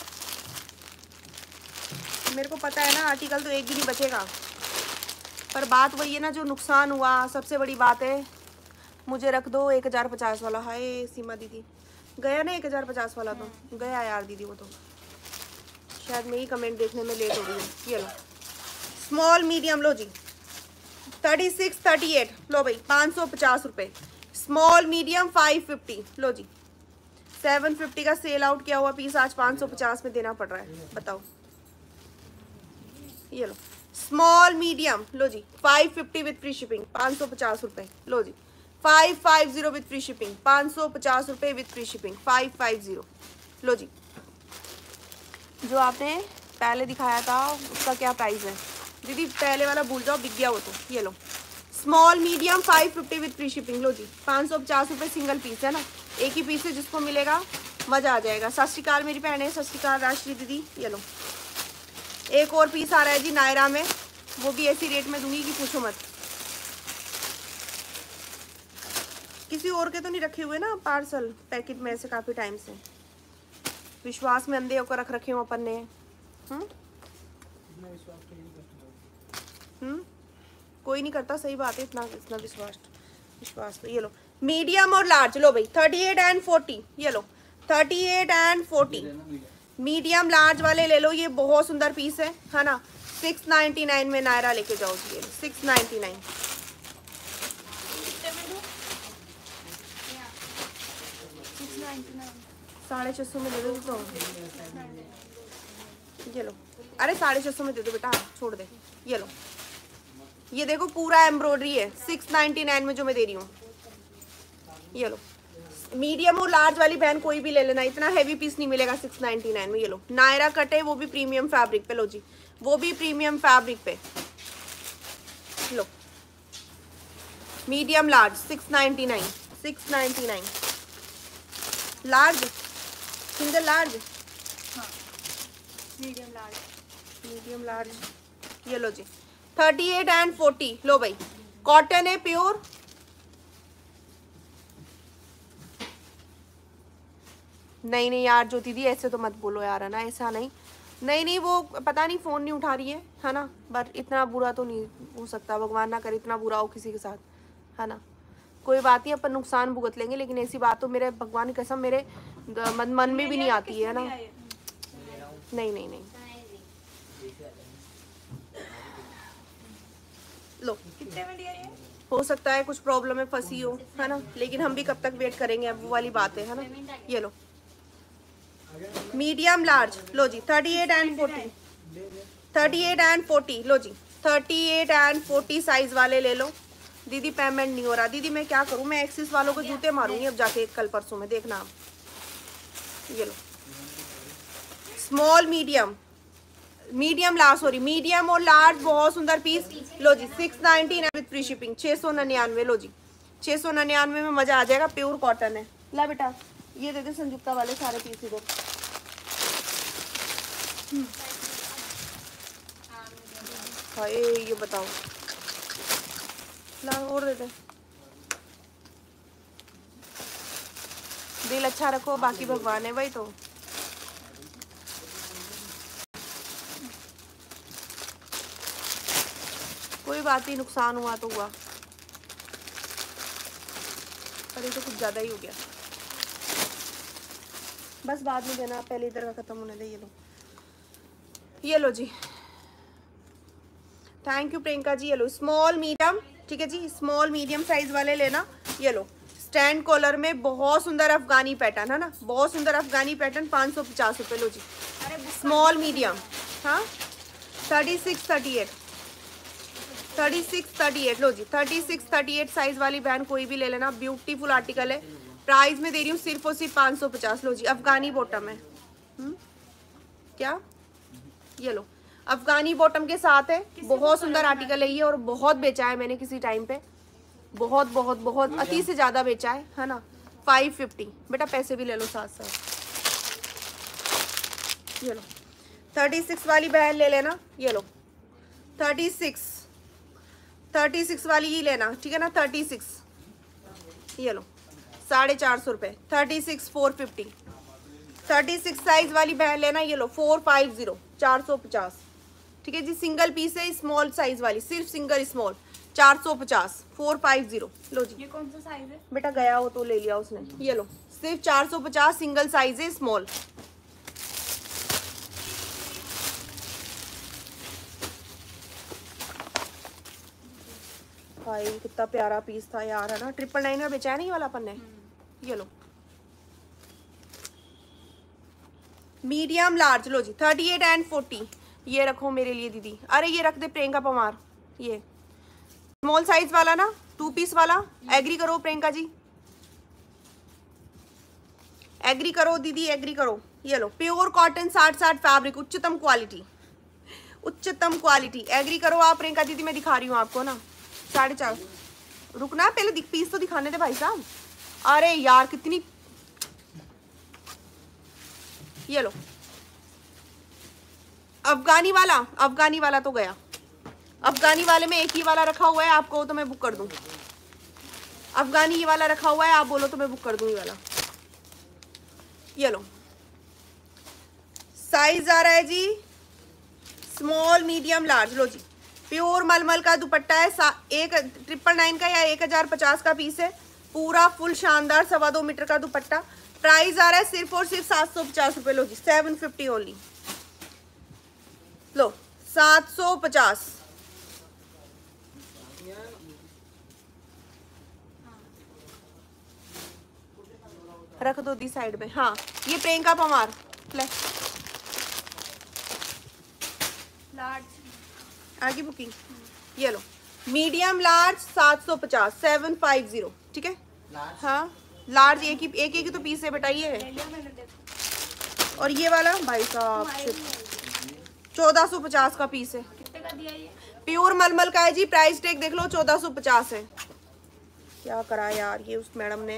मेरे को पता है ना आर्टिकल तो एक भी नहीं बचेगा, पर बात वही है ना, जो नुकसान हुआ सबसे बड़ी बात है। मुझे रख दो एक हज़ार पचास वाला। हाय सीमा दीदी गया ना एक हज़ार पचास वाला, तो गया यार दीदी वो तो, शायद मेरी कमेंट देखने में लेट हो रही है। ये लो स्मॉल मीडियम। लो जी थर्टी सिक्स थर्टी एट। लो भाई पाँच सौ पचास रुपये। Small medium five fifty. लो जी सेवन फिफ्टी का सेल आउट किया हुआ पीस आज पाँच सौ पचास में देना पड़ रहा है, बताओ। ये लो स्मॉल मीडियम। लो जी five fifty with free shipping, पाँच सौ पचास रुपये। लो जी five five zero with free shipping, पाँच सौ पचास रुपये with free shipping, five five zero. लो जी जो आपने पहले दिखाया था उसका क्या प्राइस है दीदी? पहले वाला भूल जाओ, बिक गया वो तो। ये लो small medium five fifty with free shipping. लो जी पाँच सौ पचास रुपये सिंगल पीस है ना, एक ही पीस है, जिसको मिलेगा मज़ा आ जाएगा। सत श्री अकाल मेरी बहनें, सत श्री अकाल राष्ट्रीय दीदी। ये लो एक और पीस आ रहा है जी नायरा में, वो भी ऐसी रेट में दूंगी कि पूछो मत। किसी और के तो नहीं रखे हुए ना पार्सल पैकेट में ऐसे काफ़ी टाइम से, विश्वास में अंधे होकर रख रखे हो अपन ने। हम्म हम्म कोई नहीं करता, सही बात है, इतना इतना विश्वास विश्वास तो। ये लो मीडियम और लार्ज, लो भाई थर्टी एट एंड फोर्टी, ये लो thirty eight and forty, medium large वाले ले लो, ये बहुत सुंदर पीस है है ना। सिक्स नाइन्टी नाइन में नायरा लेके जाओ जी, सिक्स नाइन्टी नाइन। साढ़े छः सौ में दे दो तो, ये लो, अरे साढ़े छः सौ में दे दो बेटा, छोड़ दे। ये लो, ये देखो पूरा एम्ब्रॉयडरी है, सिक्स नाइन्टी नाइन में जो मैं दे रही हूँ। ये लो मीडियम और लार्ज वाली बहन कोई भी ले लेना, इतना हैवी पीस नहीं मिलेगा सिक्स नाइन्टी नाइन में। ये लो नायरा कट है, वो भी प्रीमियम फैब्रिक पे, लो जी वो भी प्रीमियम फैब्रिक पे, लो medium large six ninety nine, six ninety nine. Large single large, हाँ मीडियम लार्ज, मीडियम लार्ज, ये लो जी थर्टी एट एंड फोर्टी। लो भाई कॉटन है प्योर, नहीं नहीं यार ज्योति दी ऐसे तो मत बोलो यार, है ना, ऐसा नहीं नहीं नहीं वो पता नहीं फ़ोन नहीं उठा रही है है ना, बट इतना बुरा तो नहीं हो सकता, भगवान ना करे इतना बुरा हो किसी के साथ, है ना। कोई बात नहीं, अपन नुकसान भुगत लेंगे, लेकिन ऐसी बात तो मेरे भगवान की कसम मेरे मन मन में भी नहीं आती है ना। नहीं नहीं नहीं लो, कितने में दिया ये? हो सकता है कुछ प्रॉब्लम में फंसी हो, है ना, लेकिन हम भी कब तक वेट करेंगे, अब वो वाली बात है, है ना। ये लो मीडियम लार्ज, लो जी thirty eight and forty, thirty eight and forty, लो जी thirty eight and forty size वाले ले लो। दीदी पेमेंट नहीं हो रहा, दीदी मैं क्या करूं, मैं एक्सिस वालों को जूते मारूंगी अब जाके कल परसों में, देखना आप। ये लो small medium, medium large, sorry medium और लार्ज, बहुत सुंदर पीस, लो जी six ninety nine with free shipping, छः सौ निन्यानवे, लो जी छः सौ निन्यानवे में मजा आ जाएगा, प्योर कॉटन है। ला बेटा ये दे दे संयुक्ता वाले सारे पीस इधर। हाँ ये बताओ, ला और दे दे, दिल अच्छा रखो, बाकी भगवान है भाई। तो कोई बात नहीं, नुकसान हुआ तो हुआ, पर ये तो कुछ ज़्यादा ही हो गया, बस बाद में देना, पहले इधर का ख़त्म होने दे। ये लो ये लो जी, थैंक यू प्रियंका जी। ये लो स्मॉल मीडियम, ठीक है जी, स्मॉल मीडियम साइज वाले लेना। ये लो स्टैंड कॉलर में बहुत सुंदर अफगानी पैटर्न, है ना, बहुत सुंदर अफगानी पैटर्न, पाँच सौ पचास रुपये, लो जी स्मॉल मीडियम। हाँ thirty six thirty eight, thirty six thirty eight, लो जी thirty six thirty eight size वाली बहन कोई भी ले लेना, ब्यूटीफुल आर्टिकल है, प्राइस में दे रही हूँ सिर्फ और सिर्फ पाँच सौ पचास, लो जी अफगानी बॉटम है। हुँ? क्या ये लो अफगानी बॉटम के साथ है, बहुत सुंदर आर्टिकल है ये, और बहुत बेचा है मैंने किसी टाइम पे, बहुत बहुत बहुत अति से ज़्यादा बेचा है, है ना। फाइव फिफ्टी, बेटा पैसे भी ले लो साथ साथ। ये लो थर्टी सिक्स वाली बहन ले लेना, ये लो थर्टी सिक्स, थर्टी सिक्स वाली ही लेना, ठीक है ना, थर्टी सिक्स, ये लो साढ़े चार सौ रुपये, thirty six four fifty, thirty six size वाली बहन लेना, ये लो फोर फाइव जीरो, चार सौ पचास, ठीक है जी, सिंगल पीस है, स्मॉल साइज वाली, सिर्फ सिंगल स्मॉल, चार सौ पचास, फोर फाइव जीरो, लो जी। ये कौन सा साइज है बेटा, गया हो तो ले लिया उसने, ये लो सिर्फ चार सौ पचास, सिंगल साइज है, स्मॉल। भाई कितना प्यारा पीस था यार, है ना, ट्रिपल नाइन में बेचा है नहीं वाला अपन ने। ये लो मीडियम लार्ज, लो जी थर्टी एट एंड फोर्टी, ये रखो मेरे लिए दीदी, अरे ये रख दे प्रियंका पवार, ये स्मॉल साइज वाला ना, टू पीस वाला, एग्री करो प्रियंका जी, एग्री करो दीदी, एग्री करो। ये लो प्योर कॉटन साठ साठ फैब्रिक, उच्चतम क्वालिटी, उच्चतम क्वालिटी, एग्री करो आप प्रियंका दीदी, मैं दिखा रही हूँ आपको ना, साढ़े चार, रुकना पहले दिख, पीस तो दिखाने दे भाई साहब, अरे यार कितनी, ये लो अफगानी वाला, अफगानी वाला तो गया, अफगानी वाले में एक ही वाला रखा हुआ है, आपको तो मैं बुक कर दूं, अफगानी ये वाला रखा हुआ है, आप बोलो तो मैं बुक कर दूं ये वाला। ये लो साइज आ रहा है जी स्मॉल मीडियम लार्ज। लो जी, प्योर मलमल का दुपट्टा है, एक ट्रिपल नाइन का या एक हजार पचास का पीस है, पूरा फुल शानदार सवा दो मीटर का दुपट्टा। प्राइस आ रहा है सिर्फ और सिर्फ सात सौ पचास रुपए। लो जी, सेवन फिफ्टी ओनली। लो सात सौ पचास। रख दो दी साइड में। हाँ, ये प्रियंका पवार ले लार्ज आगे बुकिंग। ये लो मीडियम लार्ज सात सौ पचास, सेवन फाइव जीरो। ठीक है, हाँ लार्ज एक ही एक एक ही तो पीस है बेटा ये है। और ये वाला भाई साहब चौदह सौ पचास का पीस है। कितने का दिया ये? प्योर मलमल का है जी, प्राइस टैग देख लो चौदह सौ पचास है। क्या करा यार ये उस मैडम ने।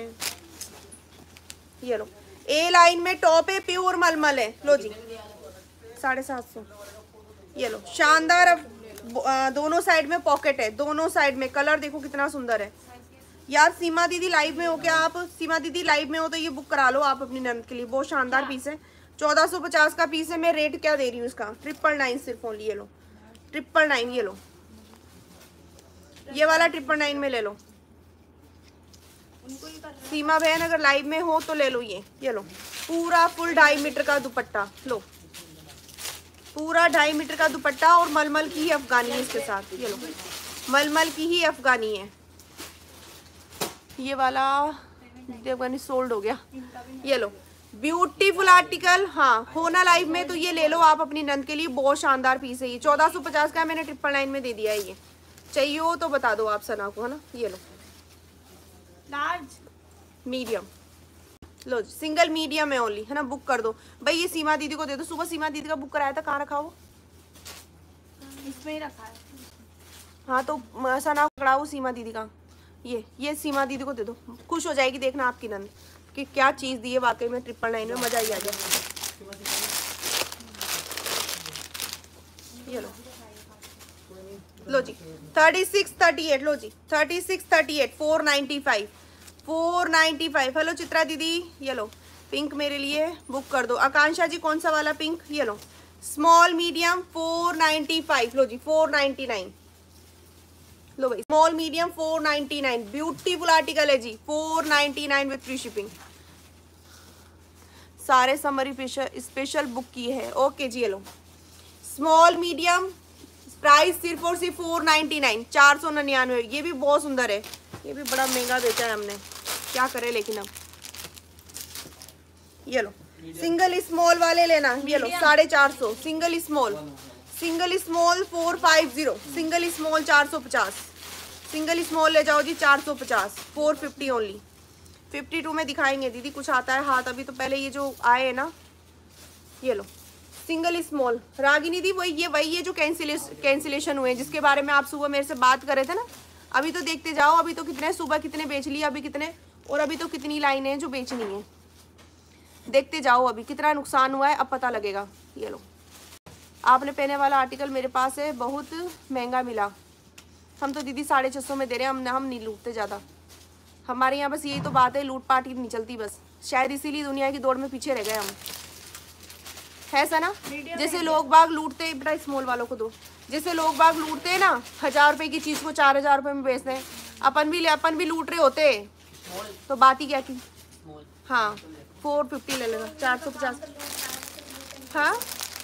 ये लो ए लाइन में टॉप है, प्योर मलमल है। लो जी साढ़े सात सौ। ये लो शानदार। अब दोनों साइड में पॉकेट है, दोनों साइड में। कलर देखो कितना सुंदर है यार। सीमा दीदी लाइव में हो क्या आप? सीमा दीदी लाइव में हो तो ये बुक करा लो आप अपनी नंद के लिए। बहुत शानदार पीस है, चौदह सौ पचास का पीस है। मैं रेट क्या दे रही हूँ इसका? ट्रिपल नाइन सिर्फ ओनली। ये लो ट्रिपल नाइन। ये लो ये वाला ट्रिपल नाइन में ले लो। सीमा बहन अगर लाइव में हो तो ले लो ये। ये लो पूरा फुल ढाई मीटर का दुपट्टा। लो पूरा ढाई मीटर का दुपट्टा और मलमल की ही अफगानी है इसके साथ। ये लो मलमल की ही अफगानी है। ये वाला अफगानी सोल्ड हो गया। ये लो ब्यूटीफुल आर्टिकल। हाँ होना लाइव में तो ये ले लो आप अपनी नंद के लिए। बहुत शानदार पीस है ये, चौदह सौ पचास का है। मैंने ट्रिपल नाइन में दे दिया है। ये चाहिए हो तो बता दो आप सना को, है ना। ये लो लार्ज मीडियम। लो सिंगल मीडियम है ओनली, है ना। बुक कर दो भाई। ये सीमा दीदी को दे दो। सुबह सीमा दीदी का बुक कराया था, कहाँ रखा वो? इसमें ही रखा है। हाँ तो सना पकड़ाओ सीमा दीदी का। ये ये सीमा दीदी को दे दो, खुश हो जाएगी देखना आपकी नंद कि क्या चीज़ दी है वाकई में। ट्रिपल नाइन में मजा ही आ गया। ये लो लो जी थर्टी सिक्स थर्टी एट। लो जी thirty six thirty eight, four ninety five, four ninety five. Hello Chitra दीदी, ये लो पिंक मेरे लिए बुक कर दो। आकांक्षा जी कौन सा वाला पिंक? ये लो small medium four ninety five. लो जी फोर नाइन्टी नाइन। लो भाई small medium four ninety nine. Beautiful article है जी, four ninety nine with free shipping. सारे समरी स्पेशल बुक की है। ओके जी। ये लो स्मॉल मीडियम, प्राइस सिर्फ और सिर्फ फोर नाइन्टी नाइन, चार सौ निन्यानवे। ये भी बहुत सुंदर है, ये भी बड़ा महंगा बेचा है हमने, क्या करे लेकिन अब। ये लो सिंगल स्मॉल वाले लेना। ये लो साढ़े चार सौ। Single small, single small four five zero. Single small चार सौ पचास। सिंगल स्मॉल ले जाओ जी चार सौ पचास, four fifty only. Fifty two में दिखाएंगे दीदी, कुछ आता है हाथ अभी तो। पहले ये जो आए है ना, ये लो सिंगल स्मॉल। रागिनी दी वही ये वही ये जो कैंसिलेशन कैंसिलेशन हुए जिसके बारे में आप सुबह मेरे से बात कर रहे थे ना। अभी तो देखते जाओ, अभी तो कितने सुबह कितने बेच लिए, अभी कितने, और अभी तो कितनी लाइनें हैं जो बेचनी है। देखते जाओ अभी कितना नुकसान हुआ है, अब पता लगेगा। ये लो आपने पहने वाला आर्टिकल मेरे पास है, बहुत महंगा मिला। हम तो दीदी साढ़े छः सौ में दे रहे हैं। हम हम नहीं लूटते ज़्यादा। हमारे यहाँ बस यही तो बात है, लूट पाट ही नहीं चलती बस। शायद इसीलिए दुनिया की दौड़ में पीछे रह गए हम, है सा ना। जैसे लोग बाग लूटते, बेटा स्मॉल वालों को दो। जैसे लोग बाग लूटते हैं ना, हजार रुपए की चीज़ को चार हजार रुपये में बेचते हैं। अपन भी अपन भी लूट रहे होते तो बात ही क्या की। हाँ फोर फिफ्टी ले लेना, चार सौ पचास। हाँ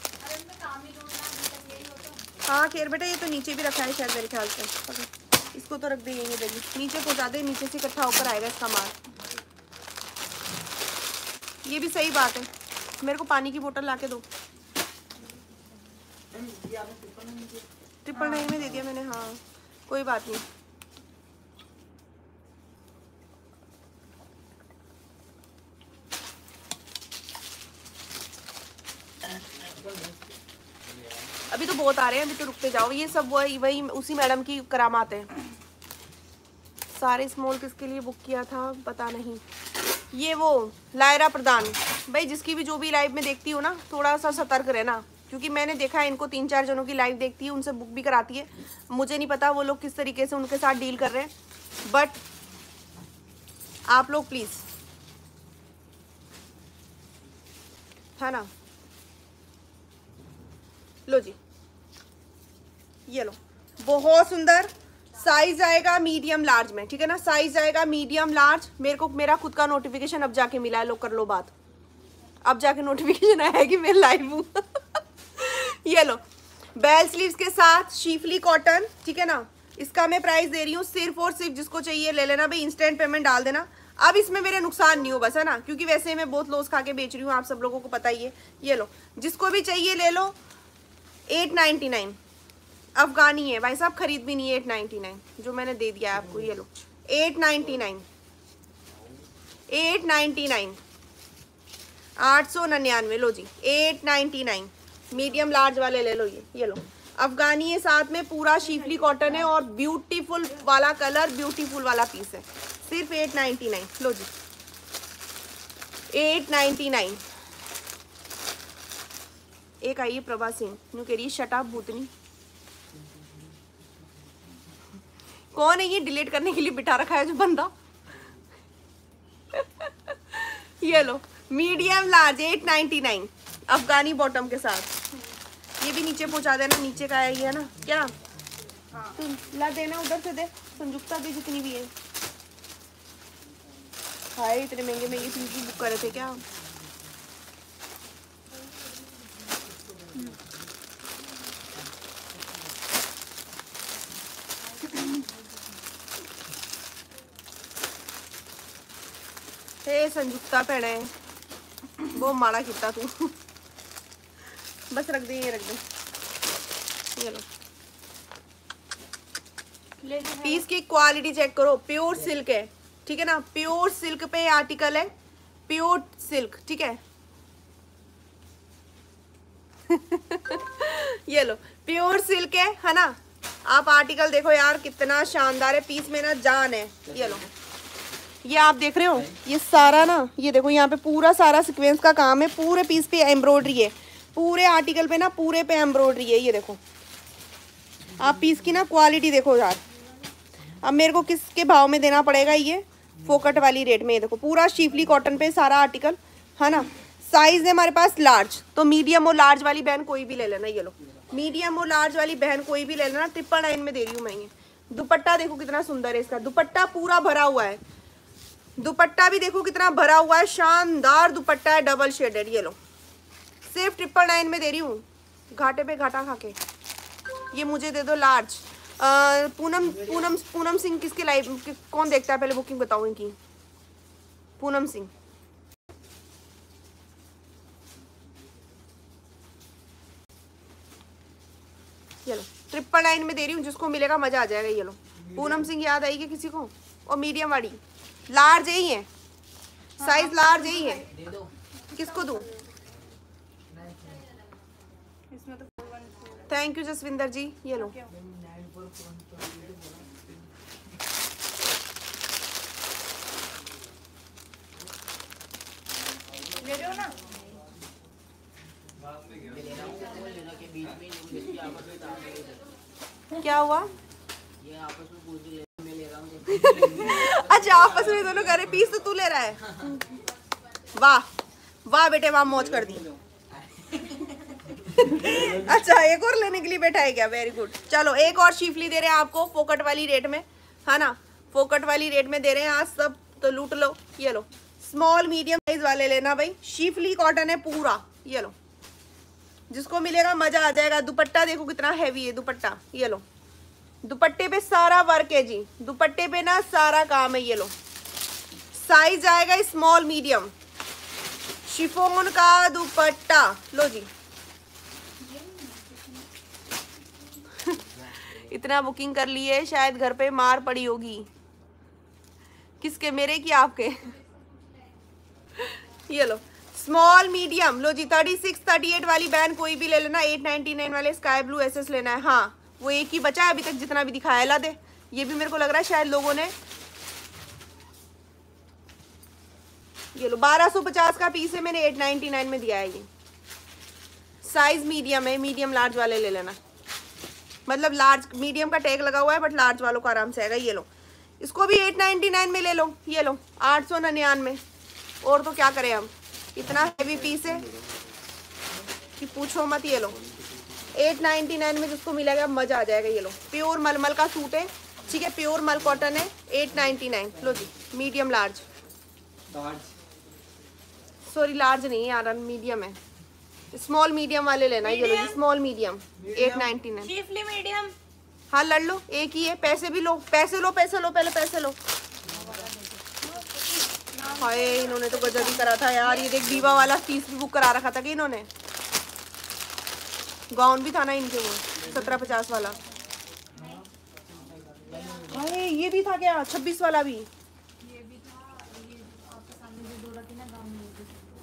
हाँ खैर बेटा ये तो नीचे भी रखा है शायद मेरे ख्याल से। इसको तो रख देंगे नीचे, पहुँचा दे, नीचे से इकट्ठा होकर आएगा इसका माल। ये भी सही बात है। मेरे को पानी की बोतल ला के दो। ट्रिपल नाइन में दे दिया मैंने। हाँ कोई बात नहीं। अभी तो बहुत आ रहे हैं, अभी तो रुकते जाओ। ये सब वही वही उसी मैडम की करामात है। सारे स्मॉल किसके लिए बुक किया था पता नहीं। ये वो लायरा प्रधान भाई, जिसकी भी जो भी लाइव में देखती हो ना, थोड़ा सा सतर्क रहना, क्योंकि मैंने देखा है इनको तीन चार जनों की लाइव देखती है, उनसे बुक भी कराती है। मुझे नहीं पता वो लोग किस तरीके से उनके साथ डील कर रहे हैं, बट आप लोग प्लीज़, है ना। लो जी ये लो, बहुत सुंदर। साइज आएगा मीडियम लार्ज में, ठीक है ना, साइज आएगा मीडियम लार्ज। मेरे को मेरा खुद का नोटिफिकेशन अब जाके मिला है, लो कर लो बात, अब जाके नोटिफिकेशन आया है कि मैं लाइव हूँ। ये लो, बेल स्लीव्स के साथ शिफली कॉटन, ठीक है ना। इसका मैं प्राइस दे रही हूँ सिर्फ और सिर्फ, जिसको चाहिए ले लेना भाई, इंस्टेंट पेमेंट डाल देना। अब इसमें मेरे नुकसान नहीं हो बस, है ना, क्योंकि वैसे मैं बहुत लॉस खा के बेच रही हूँ, आप सब लोगों को पता ही है। ये लो, जिसको भी चाहिए ले लो। एट नाइन्टी नाइन अफगानी है भाई साहब, खरीद भी नहीं है। एट नाइन्टी नाइन जो मैंने दे दिया है आपको, ये लो, eight ninety nine eight ninety nine आठ सौ निन्यानवे लो जी, eight ninety nine medium large वाले ले लो। ये ये लो, अफगानी है, साथ में पूरा शिफली कॉटन है और ब्यूटीफुल वाला कलर, ब्यूटीफुल वाला पीस है, सिर्फ एट नाइन्टी नाइन लो जी, एट नाइन्टी नाइन। एक आई है प्रभा सिंह, न्यू कह रही है शट अप भूतनी। कौन है ये डिलीट करने के लिए बिठा रखा है जो बंदा? ये लो, medium large eight ninety nine Afghani bottom के साथ। ये भी नीचे पहुंचा देना, नीचे का है ये, है ना क्या? हाँ। तो ला देना, उधर से दे, संजुक्ता दे जितनी भी है। हाय, इतने महंगे महंगे चीज बुक कर रहे थे क्या? हे संजुक्ता भैने, वो माड़ा किता तू। बस रख दे, ये रख दे, ये लो। पीस की क्वालिटी चेक करो, प्योर सिल्क है, ठीक है ना, प्योर सिल्क पे आर्टिकल है, प्योर सिल्क, ठीक है। ये लो, प्योर सिल्क है, है ना। आप आर्टिकल देखो यार, कितना शानदार है, पीस में ना जान है। ये लो, ये आप देख रहे हो, ये सारा ना, ये देखो यहाँ पे पूरा सारा सीक्वेंस का काम है, पूरे पीस पे एम्ब्रॉयडरी है, पूरे आर्टिकल पे ना पूरे पे एम्ब्रॉयडरी है। ये देखो, आप पीस की ना क्वालिटी देखो यार। अब मेरे को किसके भाव में देना पड़ेगा ये? फोकट वाली रेट में। ये देखो, पूरा शिफली कॉटन पे सारा आर्टिकल, है ना। साइज है हमारे पास लार्ज, तो मीडियम और लार्ज वाली बहन कोई भी ले लेना। ये लो, मीडियम और लार्ज वाली बहन कोई भी ले लेना, ट्रिपल नाइन में दे रही हूँ मैं ये। दुपट्टा देखो कितना सुंदर है इसका, दुपट्टा पूरा भरा हुआ है, दुपट्टा भी देखो कितना भरा हुआ है, शानदार दुपट्टा है, डबल शेडेड। ये लो, सिर्फ ट्रिपल नाइन में दे रही हूँ, घाटे पे घाटा खा के। ये मुझे दे दो लार्ज। पूनम पूनम पूनम सिंह किसके लाइव, कि, कौन देखता है? पहले बुकिंग बताओ इनकी। पूनम सिंह, ये लो, ट्रिपल नाइन में दे रही हूँ, जिसको मिलेगा मजा आ जाएगा। ये लो, पूनम सिंह याद आएगी किसी को? और मीडियम वाली लार्ज यही है, साइज लार्ज यही है, किसको दूं? Thank you Jaswinder ji. ये लो, ले रहे हो ना? क्या हुआ? अच्छा, आपस में दोनों करे, पीस तो तू ले रहा है। वाह वाह बेटे, वाह, मौज कर दी। अच्छा, एक और लेने के लिए बैठा है क्या? Very good. चलो, एक और शिफली दे रहे हैं आपको फोकट वाली रेट में, है ना, फोकट वाली रेट में दे रहे हैं आज सब, तो लूट लो। ये लो, स्मॉल मीडियम साइज वाले लेना भाई, शिफली कॉटन है पूरा। ये लो, जिसको मिलेगा मजा आ जाएगा। दुपट्टा देखो कितना हैवी है दुपट्टा। ये लो, दुपट्टे पे सारा वर्क है जी, दुपट्टे पे ना सारा काम है। ये लो, साइज आएगा स्मॉल मीडियम, शिफॉन का दुपट्टा लो जी। इतना बुकिंग कर लिए, शायद घर पे मार पड़ी होगी। किसके, मेरे की आपके? ये लो, स्मॉल मीडियम लो जी, थर्टी सिक्स थर्टी एट वाली बैन कोई भी ले लेना। एट नाइनटी नाइन वाले स्काई ब्लू एसेस लेना है। हाँ, वो एक ही बचा है अभी तक, जितना भी दिखाया ला दे। ये भी मेरे को लग रहा है शायद लोगों ने, ये लो, बारह सौ पचास का पीस है, मैंने एट नाइनटी नाइन में दिया है। ये साइज मीडियम है, मीडियम लार्ज वाले ले लेना, मतलब लार्ज मीडियम का टैग लगा हुआ है, बट लार्ज वालों को आराम से आएगा। ये लो, इसको भी एट नाइनटी नाइन में ले लो। ये लो, आठ सौ निन्यानवे। और तो क्या करें हम, इतना हैवी पीस है कि पूछो मत। ये लो, एट नाइन्टी नाइन में जिसको मिलेगा मजा आ जाएगा। ये लो, प्योर मलमल का सूट है, ठीक है, प्योर मल कॉटन है, एट नाइन्टी नाइन। लो जी, मीडियम लार्ज, सॉरी लार्ज नहीं यार, मीडियम है, स्मॉल मीडियम वाले लेना। ये लो जी, small medium, eight ninety nine. Schiffli medium. हाँ लड़ लो, एक ही है, पैसे भी लो, पैसे लो, पैसे लो, पहले पैसे लो। हाय इन्होंने तो गजब ही करा था यार। ये देख, बीवा वाला फीस भी बुक करा रखा था कि इन्होंने, गाउन भी था ना इनके, वो सत्रह पचास वाला। हाय ये भी था क्या, छब्बीस वाला भी? ये भी था, ये आपके सामने जो दो रखी ना गाउन में।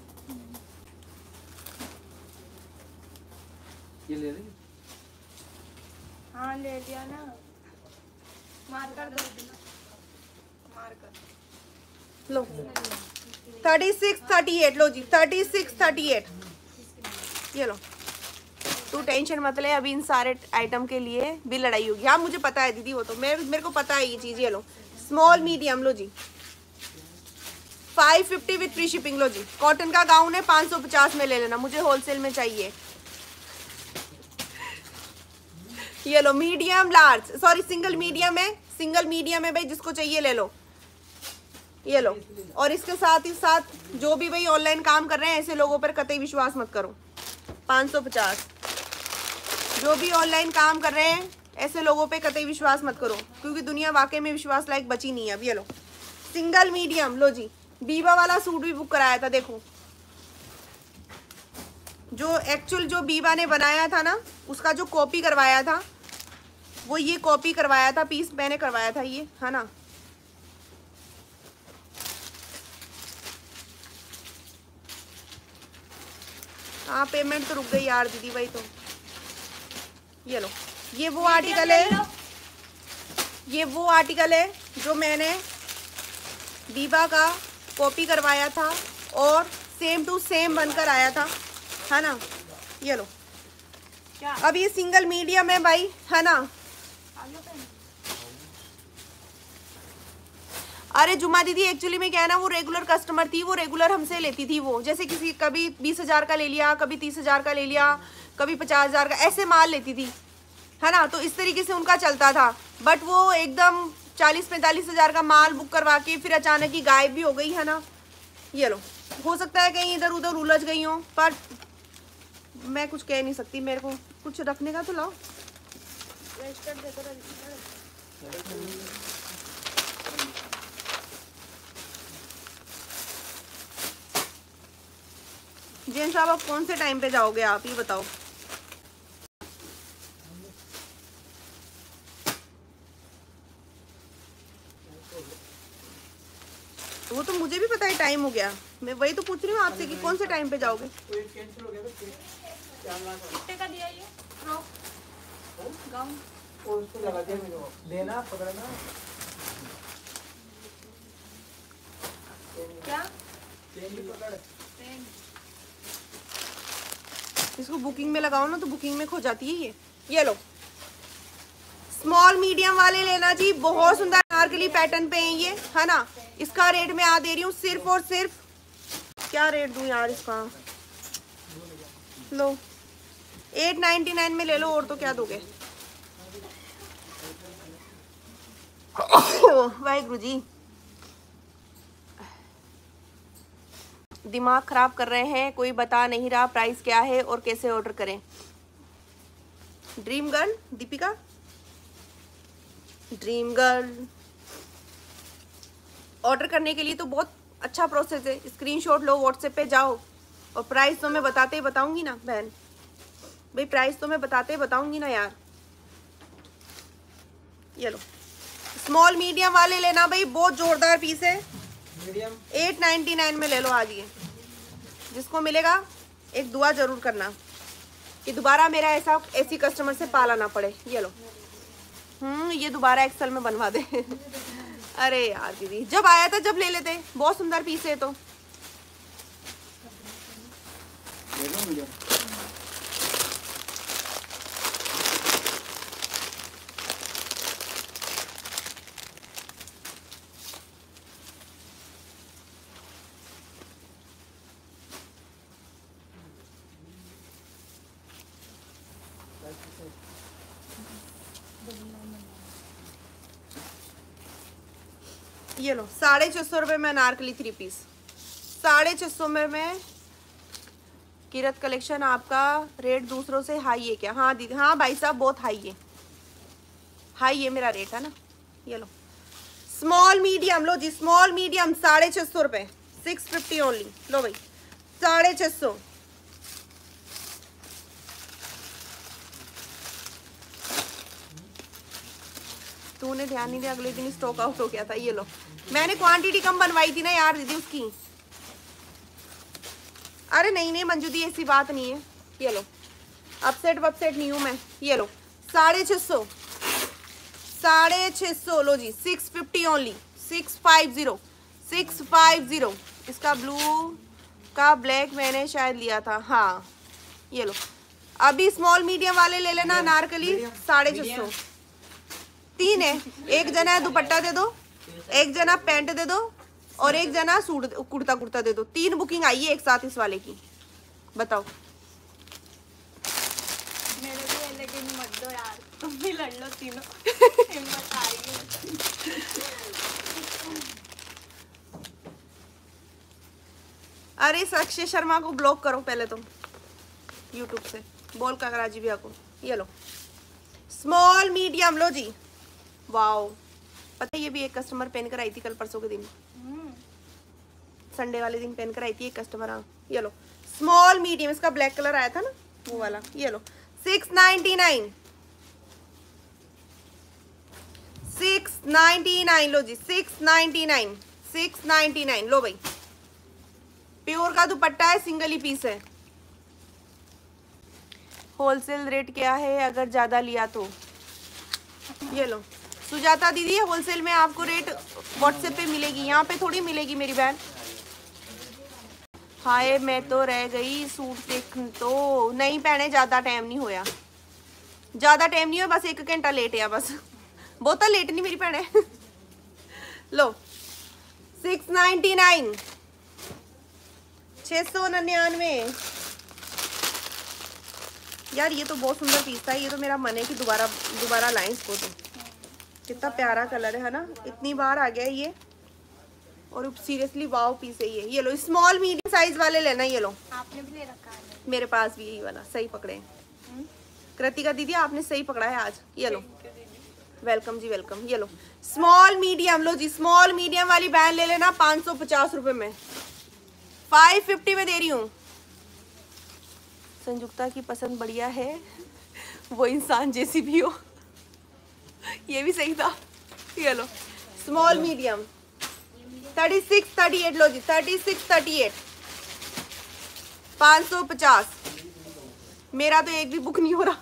ये ले रही? हाँ ले लिया ना, मार कर दो, मार कर लो थर्टी सिक्स थर्टी एट। लो जी, थर्टी सिक्स थर्टी एट। ये लो, तू टेंशन मत ले, अभी इन सारे आइटम के लिए भी लड़ाई होगी। हाँ मुझे पता है दीदी, वो तो मेरे मेरे को पता है ये चीज़। ये लो, स्मॉल मीडियम। लो जी, five fifty with free shipping. लो जी, कॉटन का गाउन है, पाँच सौ पचास में ले लेना, मुझे होलसेल में चाहिए। ये लो, medium large, sorry single medium है, सिंगल मीडियम है भाई, जिसको चाहिए ले लो। ये लो, और इसके साथ ही साथ जो भी भाई ऑनलाइन काम कर रहे हैं, ऐसे लोगों पर कतई विश्वास मत करो। पाँच सौ पचास, जो भी ऑनलाइन काम कर रहे हैं ऐसे लोगों पे कतई विश्वास मत करो, क्योंकि दुनिया वाकई में विश्वास लायक बची नहीं है अब। ये लो, सिंगल मीडियम। लो जी, बीबा वाला सूट भी बुक कराया था, देखो जो एक्चुअल जो बीबा ने बनाया था ना, उसका जो कॉपी करवाया था, वो ये कॉपी करवाया था, पीस मैंने करवाया था ये, है ना। हाँ पेमेंट तो रुक गई यार दीदी भाई। तो ये लो, ये वो आर्टिकल है, ये वो आर्टिकल है जो मैंने बीबा का कॉपी करवाया था और सेम टू सेम बनकर आया था, है ना। ये लो, क्या अब ये सिंगल मीडियम है भाई, है ना। अरे जुमा दीदी एक्चुअली में क्या है ना, वो रेगुलर कस्टमर थी, वो रेगुलर हमसे लेती थी। वो जैसे किसी कभी बीस हजार का ले लिया, कभी तीस हजार का ले लिया, कभी पचास हजार का, ऐसे माल लेती थी, है ना। तो इस तरीके से उनका चलता था। बट वो एकदम चालीस पैंतालीस हजार का माल बुक करवा के फिर अचानक ही गायब भी हो गई, है ना। ये लो, हो सकता है कहीं इधर उधर उलझ गई हो, पर मैं कुछ कह नहीं सकती। मेरे को कुछ रखने का तो लाओ, रजिस्टर दे दो, रजिस्टर। जैन साहब आप कौन से टाइम पे जाओगे, आप ही बताओ। वो तो मुझे भी पता है टाइम हो गया, मैं वही तो पूछ रही हूँ आपसे कि कौन से टाइम पे जाओगे। कितने का दिया ये फ्रॉक गाउन? और उसको लगा दिया मेरे को, लेना पकड़ना। क्या चेन भी पकड़। पेन? इसको बुकिंग में लगाओ ना, तो बुकिंग में खो जाती है ये। ये लो, स्मॉल मीडियम वाले लेना जी, बहुत सुंदर अनारकली पैटर्न पे है ये, है ना। इसका रेट मैं आ दे रही हूँ सिर्फ और सिर्फ, क्या रेट दूं यार इसका, लो एट नाइन्टी नाइन में ले लो, और तो क्या दोगे। वाहिगुरु जी, दिमाग खराब कर रहे हैं, कोई बता नहीं रहा प्राइस क्या है और कैसे ऑर्डर करें। Dream girl Deepika, dream girl order करने के लिए तो बहुत अच्छा प्रोसेस है। स्क्रीनशॉट लो, व्हाट्सएप पे जाओ, और प्राइस तो मैं बताते ही बताऊंगी ना बहन भाई, प्राइस तो मैं बताते ही बताऊंगी ना यार। ये लो, स्मॉल मीडियम वाले लेना भाई, बहुत जोरदार पीस है, मीडियम एट नाइन्टी नाइन में ले लो आज ये। जिसको मिलेगा एक दुआ जरूर करना कि दोबारा मेरा ऐसा ऐसी कस्टमर से पाला ना पड़े। ये लो, हम्म ये दोबारा एक्सेल में बनवा दे। अरे यार दीदी, जब आया था जब ले लेते, बहुत सुंदर पीस है। तो ले लो मीडियम। ये लो साढ़े छः सौ रुपये में अनारकली थ्री पीस, साढ़े छः सौ में मैं कीरत कलेक्शन। आपका रेट दूसरों से हाई है क्या? हाँ दीदी, हाँ भाई साहब बहुत हाई है, हाई है मेरा रेट है ना। ये लो स्मॉल मीडियम, लो जी स्मॉल मीडियम साढ़े छः सौ रुपये, सिक्स फिफ्टी ओनली। लो भाई साढ़े छः सौ। तूने ध्यान नहीं दिया, अगले दिन स्टॉक आउट हो गया था। ये लो मैंने क्वांटिटी कम बनवाई थी ना यार दीदी उसकी। अरे नहीं नहीं मंजू दी ऐसी बात नहीं है। ये लो अपसेट वपसेट नहीं हूँ मैं। ये लो साढ़े छः सौ, साढ़े छः सौ। लो जी six fifty only, six five zero, six five zero. इसका ब्लू का ब्लैक मैंने शायद लिया था। हाँ ये लो अभी स्मॉल मीडियम वाले ले लेना अनारकली, साढ़े छः सौ। तीन है, एक जना है दुपट्टा दे दो, एक जना पैंट दे दो और एक जना सूट कुर्ता कुर्ता दे दो। तीन बुकिंग आई है एक साथ इस वाले की, बताओ। मेरे भी है लेकिन मत दो यार, तुम भी लड़ लो तीनों। हिम्मत आ रही है। अरे अक्षय शर्मा को ब्लॉक करो पहले तुम यूट्यूब से, बोल कर राजी भैया को। ये लो स्मॉल मीडियम। लो जी वाओ, पता है ये भी एक कस्टमर पहन कर आई थी कल परसों के दिन, संडे वाले दिन पहन कर आई थी एक कस्टमर। हाँ ये लो स्मॉल मीडियम, इसका ब्लैक कलर आया था ना वो वाला। ये लो six ninety nine, six ninety nine. लो जी six ninety nine, six ninety nine. लो भाई प्योर का दुपट्टा है, सिंगल ही पीस है। होलसेल रेट क्या है अगर ज्यादा लिया तो? ये लो सुजाता दीदी होलसेल में आपको रेट व्हाट्सएप पे मिलेगी, यहाँ पे थोड़ी मिलेगी मेरी बहन। हाय मैं तो रह गई सूट देख तो। नहीं पहने, ज़्यादा टाइम नहीं होया, ज़्यादा टाइम नहीं हुआ, बस एक घंटा लेट है बस, बहुत लेट नहीं मेरी भैने। लो सिक्स नाइन्टी नाइन, छः सौ निन्यानवे। यार ये तो बहुत सुंदर पीस था, ये तो मेरा मन है कि दोबारा दोबारा लाएं इसको। तो कितना प्यारा कलर है ना, इतनी बार आ गया है ये, और सीरियसली वाव पीस है ये। ये लो स्मॉल मीडियम साइज वाले लेना। ये लो आपने भी ले रखा है? मेरे पास भी यही वाला, सही पकड़े हैं कृतिका दीदी, आपने सही पकड़ा है आज। ये लो वेलकम जी वेलकम। ये लो स्मॉल मीडियम। लो जी स्मॉल मीडियम वाली बैन ले लेना, पाँच सौ पचास रुपये में, फाइव फिफ्टी में दे रही हूँ। संयुक्ता की पसंद बढ़िया है, वो इंसान जैसी भी हो। ये भी सही था। ये लो small medium thirty six thirty eight. लो जी थर्टी सिक्स थर्टी एट, पाँच सौ पचास। मेरा तो एक भी बुक नहीं हो रहा।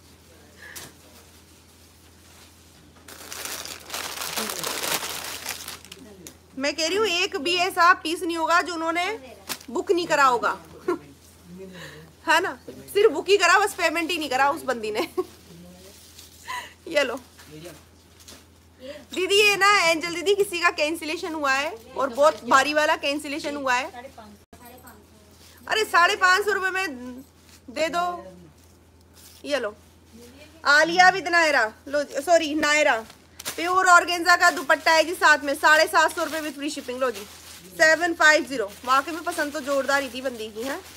मैं कह रही हूँ एक भी ऐसा पीस नहीं होगा जो उन्होंने बुक नहीं करा होगा। है ना, सिर्फ बुक ही करा, बस पेमेंट ही नहीं करा उस बंदी ने। ये लो दीदी, ये ना एंजल दीदी किसी का कैंसिलेशन हुआ है और बहुत भारी वाला कैंसिलेशन हुआ है। अरे साढ़े पाँच सौ रुपये में दे दो। ये लो आलिया विद नायरा। लो सॉरी नायरा, प्योर ऑर्गेन्जा का दुपट्टा है जी साथ में, साढ़े सात सौ रुपये विद फ्री शिपिंग। लो जी सेवन फाइव जीरो। वाकई में पसंद तो जोरदार ही थी बंदी की है।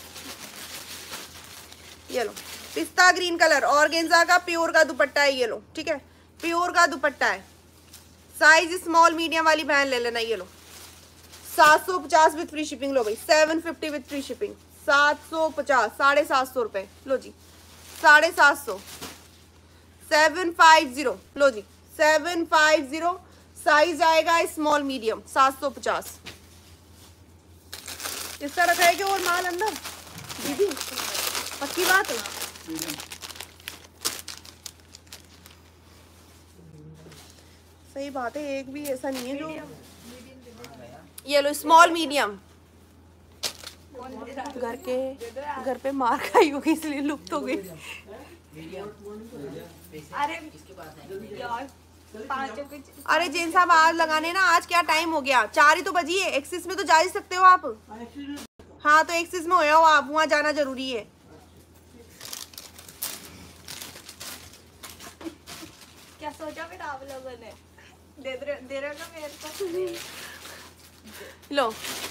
ये लो पिस्ता ग्रीन कलर, ऑर्गेन्जा का प्योर का दुपट्टा है। ये लो ठीक है, प्योर का दुपट्टा है, साइज स्मॉल मीडियम वाली बहन ले लेना। ये लो सात सौ पचास विद फ्री शिपिंग। लो भाई seven fifty with free shipping, सात सौ पचास, साढ़े सात सौ रुपये। लो जी साढ़े सात सौ, सेवन फाइव जीरो। लो जी सेवन फाइव जीरो, साइज आएगा स्मॉल मीडियम, सात सौ पचास। इसका रखा है कि और माल अंदर दीदी, पक्की बात है। सही बात है, एक भी ऐसा नहीं है जो। ये लो स्मॉल मीडियम। घर के घर पे मार खाई होगी इसलिए लुप्त हो गई। अरे यार अरे जैन साहब आज लगाने ना, आज क्या टाइम हो गया, चार ही तो बजी है। एक्सिस में तो जा ही सकते हो आप। हाँ तो एक्सिस में हो आप, वहाँ जाना जरूरी है। क्या सोचा फिर आप लोगों ने? दे दे दे रहे हो ना मेरे को। लो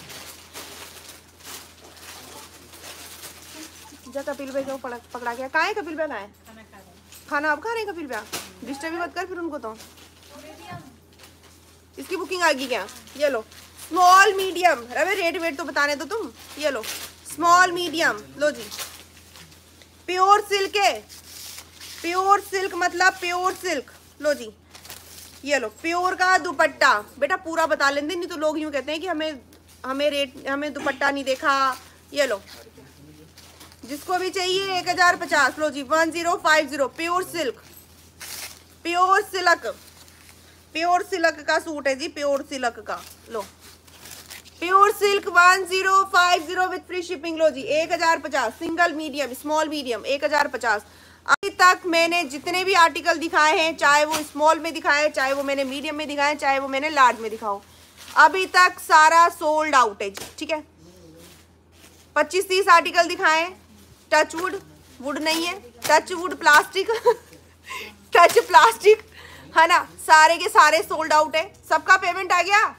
जा कपिल भाई को पकड़ा पकड़ा गया। कहाँ है कपिल भाई? कहाँ है? खाना खा रहे खाना अब खा रहे हैं कपिल भाई? डिस्टर्ब मत कर फिर उनको। तो मीडियम। इसकी बुकिंग आ गई क्या? ये लो स्मॉल मीडियम। अरे रेट वेट तो बताने दो तुम। ये लो स्मॉल मीडियम। लो जी प्योर सिल्क है। प्योर सिल्क मतलब प्योर सिल्क। लो जी ये लो प्योर का दुपट्टा। बेटा पूरा बता लेंगे, नहीं तो लोग यूँ कहते हैं कि हमें हमें रेट हमें दुपट्टा नहीं देखा। ये लो जिसको भी चाहिए एक हजार पचास। लो जी one zero five zero pure silk. Pure silk pure silk का सूट है जी, प्योर सिल्क का। लो pure silk one zero five zero with free shipping. लो जी एक हजार पचास। सिंगल मीडियम स्मॉल मीडियम एक हजार पचास। अभी तक मैंने जितने भी आर्टिकल दिखाए हैं, चाहे वो स्मॉल में दिखाए, चाहे वो मैंने मीडियम में दिखाए, चाहे वो मैंने लार्ज में दिखाओ, अभी तक सारा सोल्ड आउट है जी। ठीक है पच्चीस तीस आर्टिकल दिखाए। टच वुड वुड नहीं है, touch wood plastic touch plastic है ना, सारे के सारे सोल्ड आउट है। सबका पेमेंट आ गया,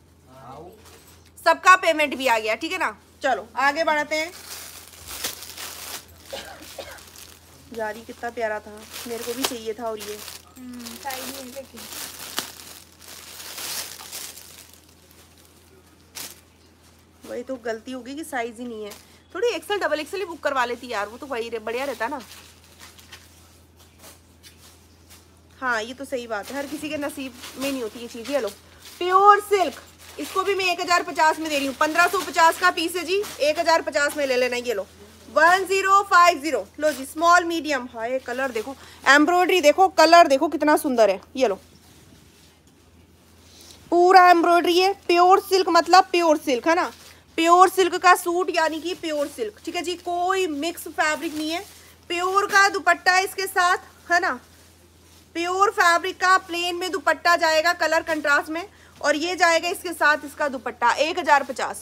सबका पेमेंट भी आ गया। ठीक है ना, चलो आगे बढ़ते हैं। जारी कितना प्यारा था, मेरे को भी चाहिए था। और ये साइड में देखिए वही तो गलती होगी कि साइज ही नहीं है। थोड़ी एक्सेल डबल एक्सेल ही बुक करवा लेती यार, वो तो वही बढ़िया रहता ना। हाँ ये तो सही बात है, हर किसी के नसीब में नहीं होती ये चीज़। ये लो प्योर सिल्क, इसको भी मैं एक हजार पचास में दे रही हूँ। पंद्रह सौ पचास का पीस है जी, एक हजार पचास में ले लेना। ये लो वन जीरो फाइव जीरो। लो जी स्मॉल मीडियम। हाय कलर देखो, एम्ब्रॉयडरी देखो, कलर देखो कितना सुंदर है। ये लो पूरा एम्ब्रॉयडरी है। प्योर सिल्क मतलब प्योर सिल्क है ना, प्योर सिल्क का सूट यानी कि प्योर सिल्क। ठीक है जी, कोई मिक्स फैब्रिक नहीं है। प्योर का दुपट्टा है इसके साथ है ना, प्योर फैब्रिक का प्लेन में दुपट्टा जाएगा कलर कंट्रास्ट में, और ये जाएगा इसके साथ इसका दुपट्टा। एक हजार पचास।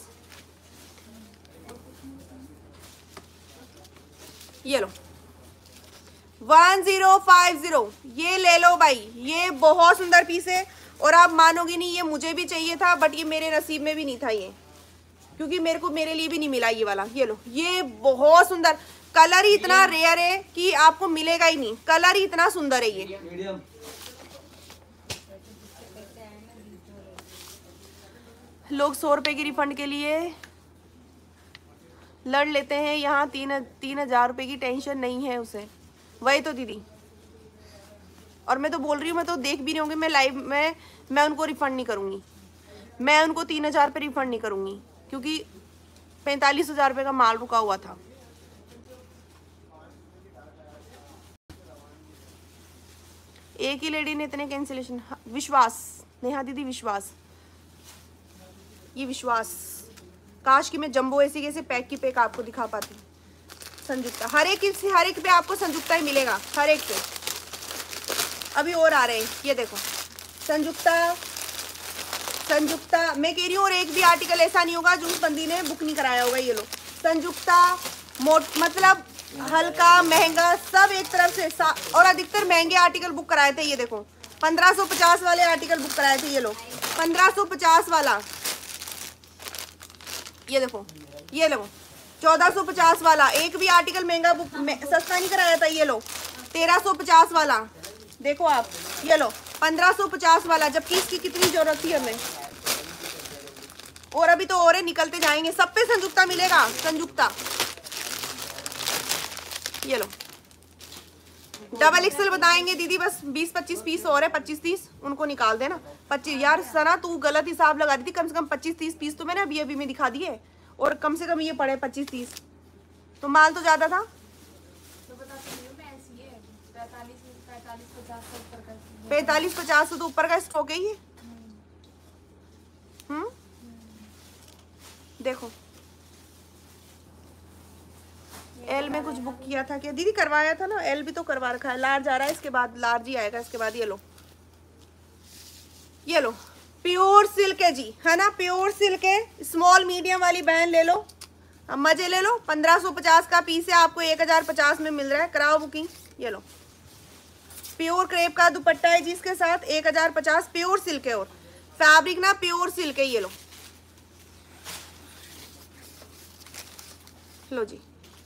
ये लो वन जीरो फाइव जीरो। ये ले लो भाई, ये बहुत सुंदर पीस है। और आप मानोगे नहीं, ये मुझे भी चाहिए था बट ये मेरे नसीब में भी नहीं था ये, क्योंकि मेरे को मेरे लिए भी नहीं मिला ये वाला। ये लो ये बहुत सुंदर, कलर ही इतना रेयर है कि आपको मिलेगा ही नहीं। कलर ही इतना सुंदर है ये। मीडियम लोग सौ रुपए की रिफंड के लिए लड़ लेते हैं। यहाँ तीन तीन हजार रुपये की टेंशन नहीं है उसे। वही तो दीदी, और मैं तो बोल रही हूँ, मैं तो देख भी नहीं होंगी मैं लाइव में, मैं उनको रिफंड नहीं करूँगी। मैं उनको तीन हजार पे रिफंड नहीं करूँगी, क्योंकि पैंतालीस हजार रुपये का माल रुका हुआ था। एक ही लेडी ने इतने कैंसिलेशन। विश्वास नेहा दीदी, विश्वास, ये विश्वास। काश कि मैं जंबो ऐसी कैसे पैक की पैक आपको दिखा पाती। संयुक्ता, हर एक से हर एक पे आपको संयुक्ता ही मिलेगा, हर एक पे। अभी और आ रहे हैं, ये देखो संयुक्ता संयुक्ता मैं कह रही हूँ। और एक भी आर्टिकल ऐसा नहीं होगा जो उस बंदी ने बुक नहीं कराया होगा। ये लो संयुक्ता मोट मतलब हल्का महंगा सब एक तरफ से, और अधिकतर महंगे आर्टिकल बुक कराए थे। ये देखो पंद्रह सौ पचास वाले आर्टिकल बुक कराए थे। ये लो पंद्रह सौ पचास वाला, ये देखो ये लो चौदह सौ पचास वाला। एक भी आर्टिकल महंगा बुक सस्ता नहीं कराया था। ये लो तेरह सौ पचास वाला, देखो आप। ये लो पंद्रह सौ पचास वाला, जबकि इसकी कितनी जरूरत थी हमें। और अभी तो और निकलते जाएंगे, सब पे संयुक्ता मिलेगा। संयुक्ता ये लो डबल एक्सेल बताएंगे दीदी, बस बीस पच्चीस पीस और है, पच्चीस तीस उनको निकाल देना। पच्चीस यार सना तू गलत हिसाब लगा दी थी, कम से कम पच्चीस तीस पीस तो मैंने अभी अभी में दिखा दिए, और कम से कम ये पड़े पच्चीस तीस, तो माल तो ज्यादा था। पैंतालीस पचास तो ऊपर का स्टॉक है ये। हम्म देखो एल में कुछ बुक किया था क्या दीदी? करवाया था ना, एल भी तो करवा रखा है। लार्ज आ रहा है, इसके बाद लार्ज ही आएगा इसके बाद। ये लो ये लो प्योर सिल्क है जी, है ना, प्योर सिल्क है। स्मॉल मीडियम वाली बहन ले लो, अब मजे ले लो। पंद्रह सौ पचास का पीस है, आपको एक हजार पचास में मिल रहा है। कराओ बुकिंग। ये लो प्योर क्रेप का दुपट्टा है जी इसके साथ, एक हजार पचास। प्योर सिल्क है और फैब्रिक ना प्योर सिल्क है। ये लो लो जी,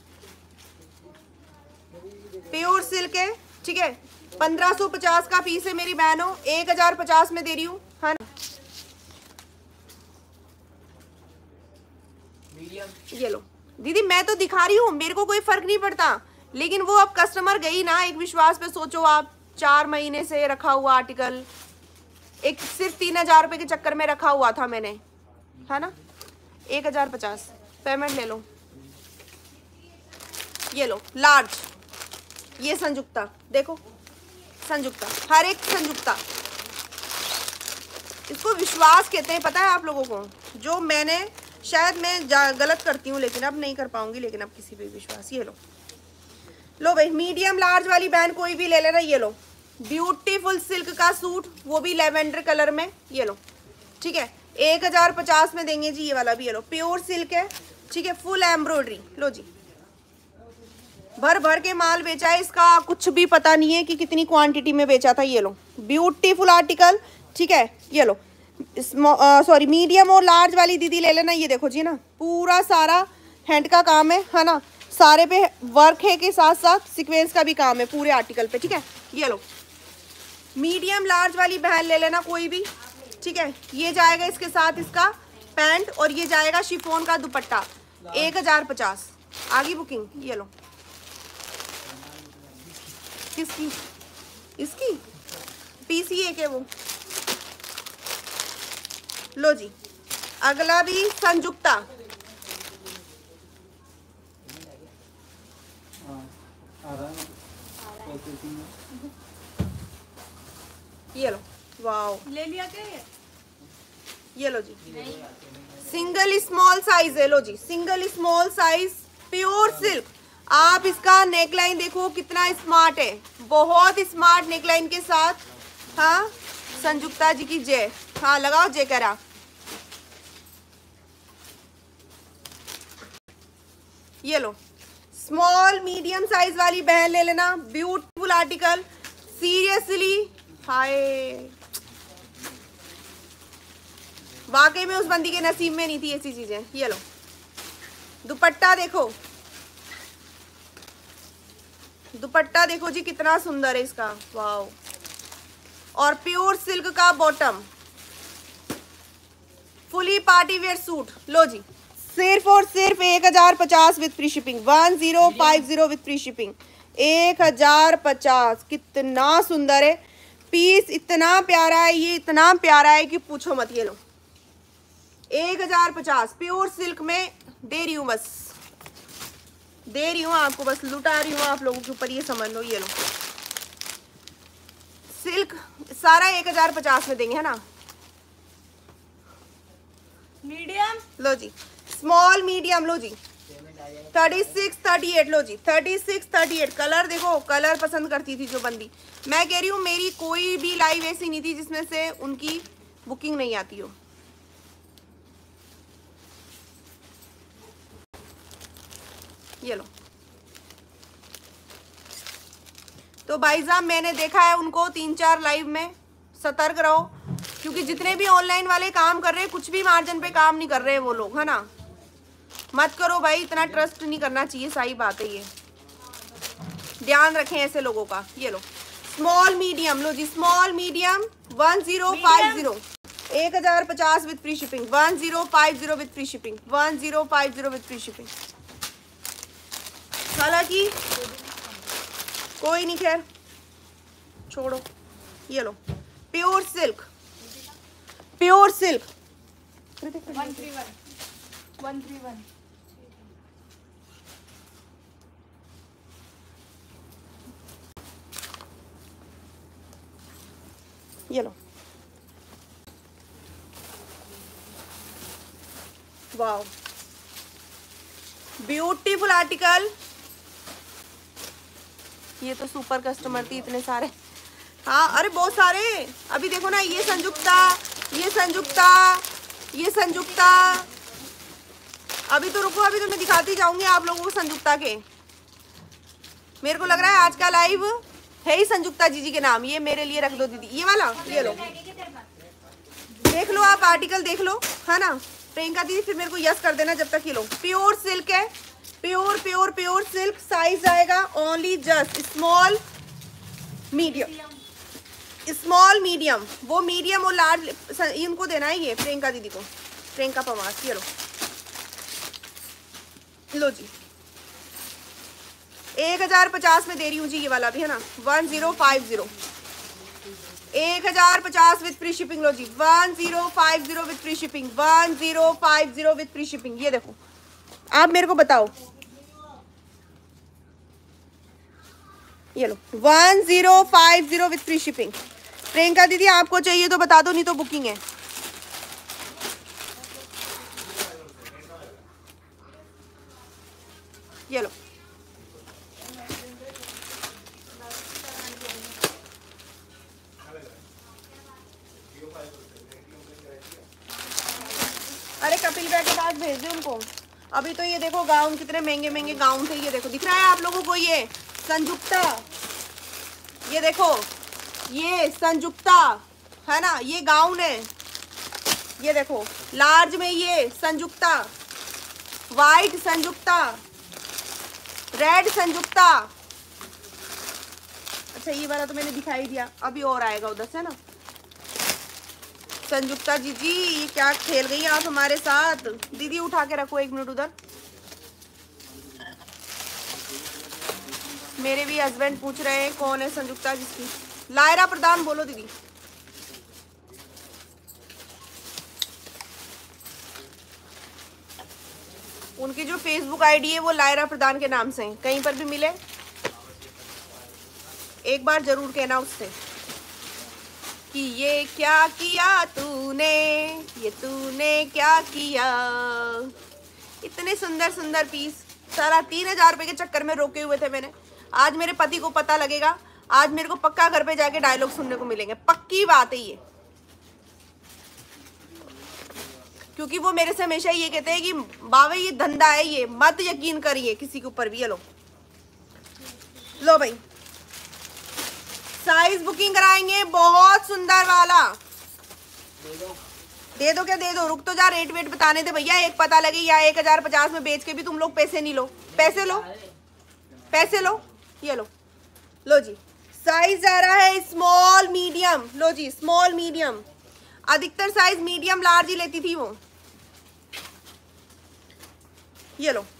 प्योर सिल्क है, ठीक है। पंद्रह सौ पचास का पीस है मेरी बहनों, एक हजार पचास में दे रही हूँ, है ना। ये लो दीदी, मैं तो दिखा रही हूँ, मेरे को कोई फर्क नहीं पड़ता, लेकिन वो अब कस्टमर गई ना एक विश्वास पे। सोचो आप, चार महीने से रखा हुआ आर्टिकल, एक सिर्फ तीन हजार रुपए के चक्कर में रखा हुआ था मैंने, है ना। एक हजार पचास पेमेंट ले लो। ये लो लार्ज, ये संजुक्ता देखो, संजुक्ता, हर एक संजुक्ता, इसको विश्वास कहते हैं, पता है आप लोगों को। जो मैंने, शायद मैं गलत करती हूँ लेकिन अब नहीं कर पाऊंगी, लेकिन अब किसी पे विश्वास। ये लो लो भाई, मीडियम लार्ज वाली बहन कोई भी ले लेना। ये लो ब्यूटीफुल सिल्क का सूट, वो भी लेवेंडर कलर में। ये लो ठीक है, एक हजार पचास में देंगे जी। ये वाला भी ये लो, प्योर सिल्क है, ठीक है, फुल एम्ब्रॉयडरी। लो जी, भर भर के माल बेचा है, इसका कुछ भी पता नहीं है कि कितनी क्वांटिटी में बेचा था। ये लो ब्यूटीफुल आर्टिकल, ठीक है। ये लो सॉरी, मीडियम और लार्ज वाली दीदी ले लेना। ये देखो जी ना, पूरा सारा हैंड का काम है, है ना। सारे पे वर्क है के साथ साथ सीक्वेंस का भी काम है पूरे आर्टिकल पे, ठीक है। ये लो मीडियम लार्ज वाली बहन ले लेना कोई भी, ठीक है। ये जाएगा इसके साथ इसका पैंट, और ये जाएगा शिफॉन का दुपट्टा, एक हजार पचास। आगे बुकिंग। ये लो, किसकी? इसकी पीसी एक है वो। लो जी, अगला भी संजुक्ता। ये लो, वाओ, ले लिया क्या ये? ये लो जी, सिंगल स्मॉल साइज है। लो जी, single small size, pure silk. आप इसका नेकलाइन देखो कितना स्मार्ट है, बहुत स्मार्ट नेकलाइन के साथ। हाँ, संजुक्ता जी की जय। हाँ लगाओ जय करा। ये लो स्मॉल मीडियम साइज वाली बहन ले लेना, ब्यूटीफुल आर्टिकल, सीरियसली। हाय, वाकई में उस बंदी के नसीब में नहीं थी ऐसी चीजें। ये लो दुपट्टा देखो, दुपट्टा देखो जी कितना सुंदर है इसका, वाओ। और प्योर सिल्क का bottom, fully party wear suit. लो जी, सिर्फ और सिर्फ एक हजार पचास with free shipping, one zero five zero with free shipping, एक हजार पचास। कितना सुंदर है पीस, इतना प्यारा है ये, इतना प्यारा है कि पूछो मत। ये लो एक हजार पचास, प्योर सिल्क में दे रही हूँ, बस दे रही हूँ आपको, बस लुटा रही हूँ आप लोगों के ऊपर, ये समझ लो। ये लो सिल्क सारा एक हजार पचास में देंगे, है ना। मीडियम, लो जी, स्मॉल मीडियम। लो जी, थर्टी सिक्स थर्टी एट। लो जी, thirty six thirty eight. Colour देखो, कलर पसंद करती थी जो बंदी। मैं कह रही हूँ मेरी कोई भी लाइव ऐसी नहीं थी जिसमें से उनकी बुकिंग नहीं आती हो। ये लो, तो भाई साहब मैंने देखा है उनको तीन चार लाइव में। सतर्क रहो, क्योंकि जितने भी ऑनलाइन वाले काम कर रहे हैं, कुछ भी मार्जिन पे काम नहीं कर रहे हैं वो लोग, है ना। मत करो भाई, इतना ट्रस्ट नहीं करना चाहिए, सही बात है ये, ध्यान रखें ऐसे लोगों का। ये लो स्मॉल मीडियम। लो जी, small medium one zero five zero, एक हजार पचास with free shipping, one zero five zero with free shipping, one zero five zero with free shipping. हालांकि कोई नहीं, खैर छोड़ो। ये लो pure silk, pure silk, one three one, one three one. ये लो, वाओ, ब्यूटीफुल आर्टिकल। ये तो सुपर कस्टमर थी, इतने सारे। हाँ, अरे बहुत सारे। अभी देखो ना, ये संजुक्ता, ये संजुक्ता, ये संजुक्ता। अभी तो रुको, अभी तो मैं दिखाती जाऊंगी आप लोगों को संजुक्ता के। मेरे को लग रहा है आज का लाइव है ही संजुक्ता जीजी के नाम। ये मेरे लिए रख दो दीदी, ये वाला, ये लो, देख लो आप आर्टिकल देख लो, है ना प्रियंका दीदी, फिर मेरे को यस कर देना जब तक ये लो। प्योर सिल्क है, pure pure pure silk. Size आएगा only just small medium, small medium, वो मीडियम और लार्ज इनको देना है ये प्रियंका दीदी को, प्रियंका पवार। ये लो लो जी, एक हजार पचास में दे रही हूँ जी, ये वाला भी है ना, वन जीरो फाइव जीरो, एक हजार पचास विथ फ्री शिपिंग। लो जी, one zero five zero with free shipping, one zero five zero with free shipping. ये देखो, आप मेरे को बताओ, ये लो one zero five zero with free shipping. Priyanka दीदी आपको चाहिए तो बता दो, नहीं तो बुकिंग है। ये लो, अरे कपिल भैया के पास भेज दे उनको। अभी तो ये देखो गाउन कितने महंगे महंगे गाउन थे। ये देखो दिख रहा है आप लोगों को, ये संजुक्ता, ये देखो ये संजुक्ता है ना, ये गाउन है। ये देखो लार्ज में ये संजुक्ता, वाइट संजुक्ता, रेड संजुक्ता। अच्छा ये वाला तो मैंने दिखाई दिया, अभी और आएगा उधर से ना। संजुक्ता जी जी ये क्या खेल गई आप हमारे साथ। दीदी उठा के रखो एक मिनट उधर। मेरे भी हस्बैंड पूछ रहे हैं कौन है संजुक्ता जिसकी। लायरा प्रधान बोलो दीदी। उनकी जो फेसबुक आईडी है वो लायरा प्रधान के नाम से है, कहीं पर भी मिले एक बार जरूर कहना उससे कि ये क्या किया तूने, ये तूने क्या किया। इतने सुंदर सुंदर पीस, सारा तीन हजार रुपए के चक्कर में रोके हुए थे मैंने। आज मेरे पति को पता लगेगा, आज मेरे को पक्का घर पे जाके डायलॉग सुनने को मिलेंगे, पक्की बात है ये। क्योंकि वो मेरे से हमेशा ये कहते हैं कि बाबा ये धंधा है, ये मत यकीन करिए किसी के ऊपर भी। ये लो लो भाई, साइज बुकिंग कराएंगे, बहुत सुंदर वाला। दे दो दे दो क्या दे दो, रुक तो जा, रेट वेट बताने थे भैया, एक पता लगे या एक हजार पचास में बेच के भी तुम लोग पैसे नहीं लो। पैसे लो, पैसे लो, ये लो लो जी। साइज आ रहा है स्मॉल मीडियम। लो जी स्मॉल मीडियम, अधिकतर साइज मीडियम लार्ज ही लेती थी वो। ये लो,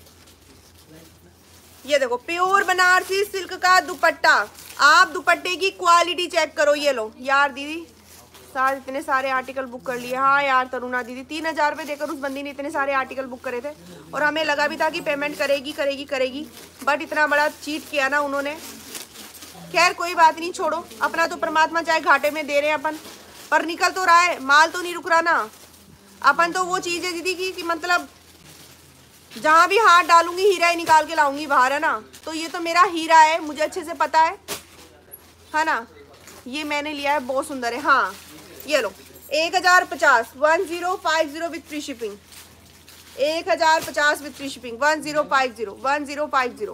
ये देखो प्योर बनारसी सिल्क का दुपट्टा। आप दुपट्टे की क्वालिटी चेक करो। ये लो यार दीदी, सारे इतने सारे आर्टिकल बुक कर लिए। हाँ यार तरुणा दीदी, तीन हजार रुपये देकर उस बंदी ने इतने सारे आर्टिकल बुक करे थे और हमें लगा भी था कि पेमेंट करेगी करेगी करेगी, बट इतना बड़ा चीट किया ना उन्होंने। खैर कोई बात नहीं, छोड़ो, अपना तो परमात्मा चाहे घाटे में दे रहे हैं अपन, पर निकल तो रहा है, माल तो नहीं रुक रहा ना। अपन तो वो चीज़ है दीदी की कि मतलब जहाँ भी हाथ डालूंगी हीरा ही निकाल के लाऊंगी बाहर, है ना। तो ये तो मेरा हीरा है, मुझे अच्छे से पता है है ना। ये मैंने लिया है, बहुत सुंदर है। हाँ ये लो एक हजार पचास, one zero five zero with free shipping. एक हजार पचास with free shipping, one zero five zero, one zero five zero.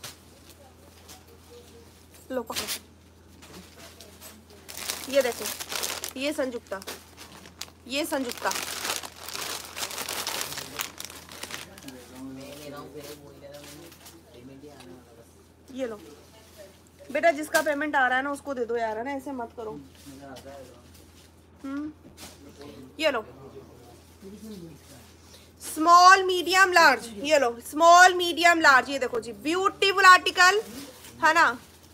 लो पकड़ो, ये देखो, ये संजुक्ता, ये संजुक्ता। ये लो बेटा, जिसका पेमेंट आ रहा है ना उसको दे दो यार, है ना, ऐसे मत करो। हम्म ये लो स्मॉल मीडियम लार्ज। ये लो स्मॉल मीडियम लार्ज। ये देखो जी ब्यूटीफुल आर्टिकल, है ना।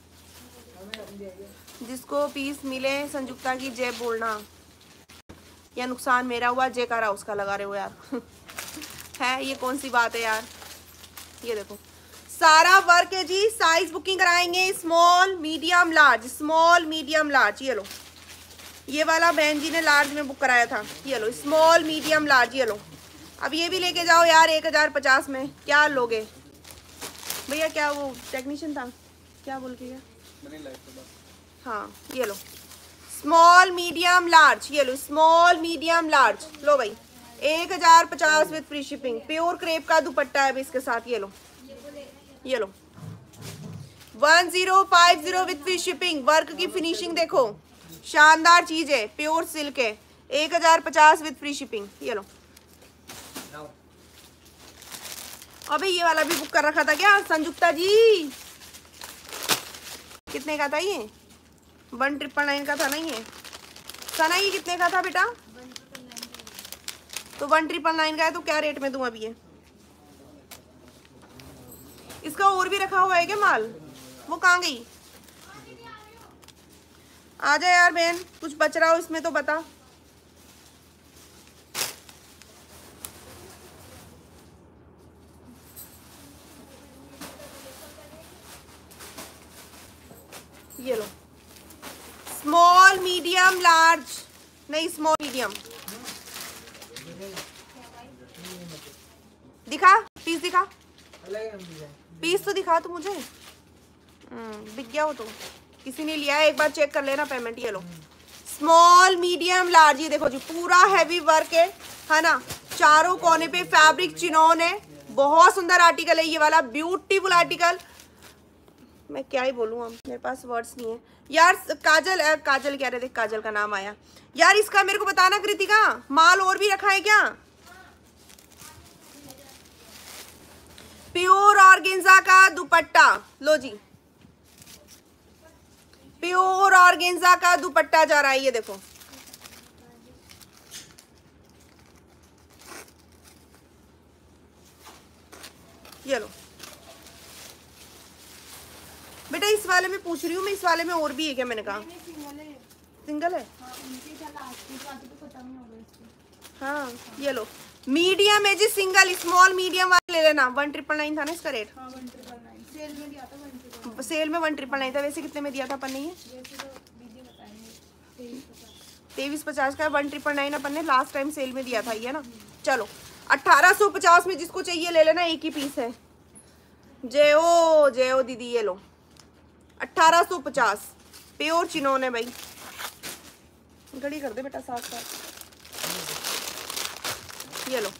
जिसको पीस मिले संजुक्ता की जय बोलना, या नुकसान मेरा हुआ जयकारा उसका लगा रहे हो यार। है ये कौन सी बात है यार। ये देखो सारा वर्क है जी। साइज बुकिंग कराएंगे small medium large, small medium large. ये लो, ये वाला बहन जी ने लार्ज में बुक कराया था। ये लो स्मॉल मीडियम लार्ज। ये लो, अब ये भी लेके जाओ यार एक हजार पचास में। क्या लोगे भैया, क्या वो टेक्नीशियन था क्या बोल के गया। हाँ ये लो स्मॉल मीडियम लार्ज। ये लो स्मॉल मीडियम लार्ज। लो भाई एक हजार पचास with free shipping. Pure crepe का दुपट्टा है अभी इसके साथ। ये लो, ये लो one zero five zero with free shipping. Work की फिनिशिंग देखो, शानदार चीज है, प्योर सिल्क है। एक हजार पचास विथ फ्री शिपिंग। ये लो। अबे ये वाला भी बुक कर रखा था क्या संजुक्ता जी? कितने का था ये? वन ट्रिपल नाइन का था ना ये? सना ये कितने का था बेटा? तो वन ट्रिपल नाइन का है तो क्या रेट में दूं अभी ये? इसका और भी रखा हुआ है क्या माल? वो कहाँ गई? आ जा यार बहन, कुछ बच रहा हो इसमें तो बता। ये लो, स्मॉल मीडियम लार्ज, नहीं स्मॉल मीडियम। दिखा पीस, दिखा पीस तो दिखा तू मुझे। हम्म बिक गया वो तो, किसी ने लिया है, एक बार चेक कर लेना पेमेंट। ये लो, स्मॉल मीडियम लार्ज। ये देखो जी, पूरा हैवी वर्क है है ना, चारों कोने पे फैब्रिक चिनोन है। बहुत सुंदर आर्टिकल है ये वाला, ब्यूटीफुल आर्टिकल। मैं क्या ही बोलूँ, अब मेरे पास वर्ड्स नहीं है यार। काजल, काजल कह रहे थे, काजल का नाम आया यार। इसका मेरे को बताना कृतिका, माल और भी रखा है क्या? प्योर ऑर्गेन्जा का दुपट्टा लो जी, प्योर ऑर्गेन्जा का दुपट्टा जा रहा है। ये देखो, ये लो बेटा। इस वाले में पूछ रही हूँ मैं, इस वाले में और भी है क्या? मैंने कहा सिंगल है। हाँ ये लो, मीडियम है जी, सिंगल स्मॉल मीडियम वाले ले लेना। वन ट्रिपल नाइन था ना इसका रेट? हाँ, वन ट्रिपल नाइन सेल में दिया था, वन ट्रिपल सेल में वन ट्रिपल नाइन था। वैसे कितने में दिया था अपन ने? ये तेईस पचास का वन ट्रिपल नाइन अपन ने लास्ट टाइम सेल में दिया था ये ना। चलो अठारह सौ पचास में जिसको चाहिए ले लेना, एक ही पीस है। जय ओ जय ओ दीदी, ये लो अठारह सौ पचास, प्योर चिनोन है भाई। घड़ी कर दे बेटा साथ साथ। ये लो,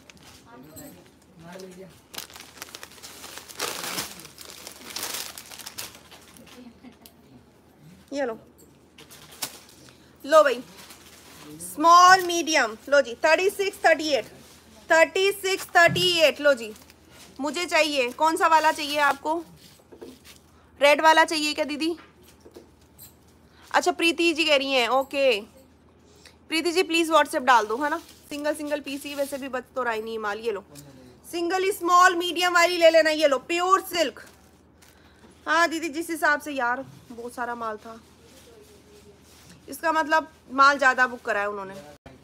ये लो लो भाई, स्मॉल मीडियम लो जी। Thirty six thirty eight thirty six thirty eight लो जी। मुझे चाहिए, कौन सा वाला चाहिए आपको? रेड वाला चाहिए क्या दीदी? अच्छा प्रीति जी कह रही हैं, okay Preeti ji please WhatsApp डाल दो है ना। सिंगल सिंगल पीस ही वैसे भी बच तो रहा ही नहीं माल। ये लो, सिंगल स्मॉल मीडियम वाली ले लेना। ये लो, प्योर सिल्क। हाँ दीदी, जिस हिसाब से यार बहुत सारा माल था, इसका मतलब माल ज्यादा बुक करा है उन्होंने।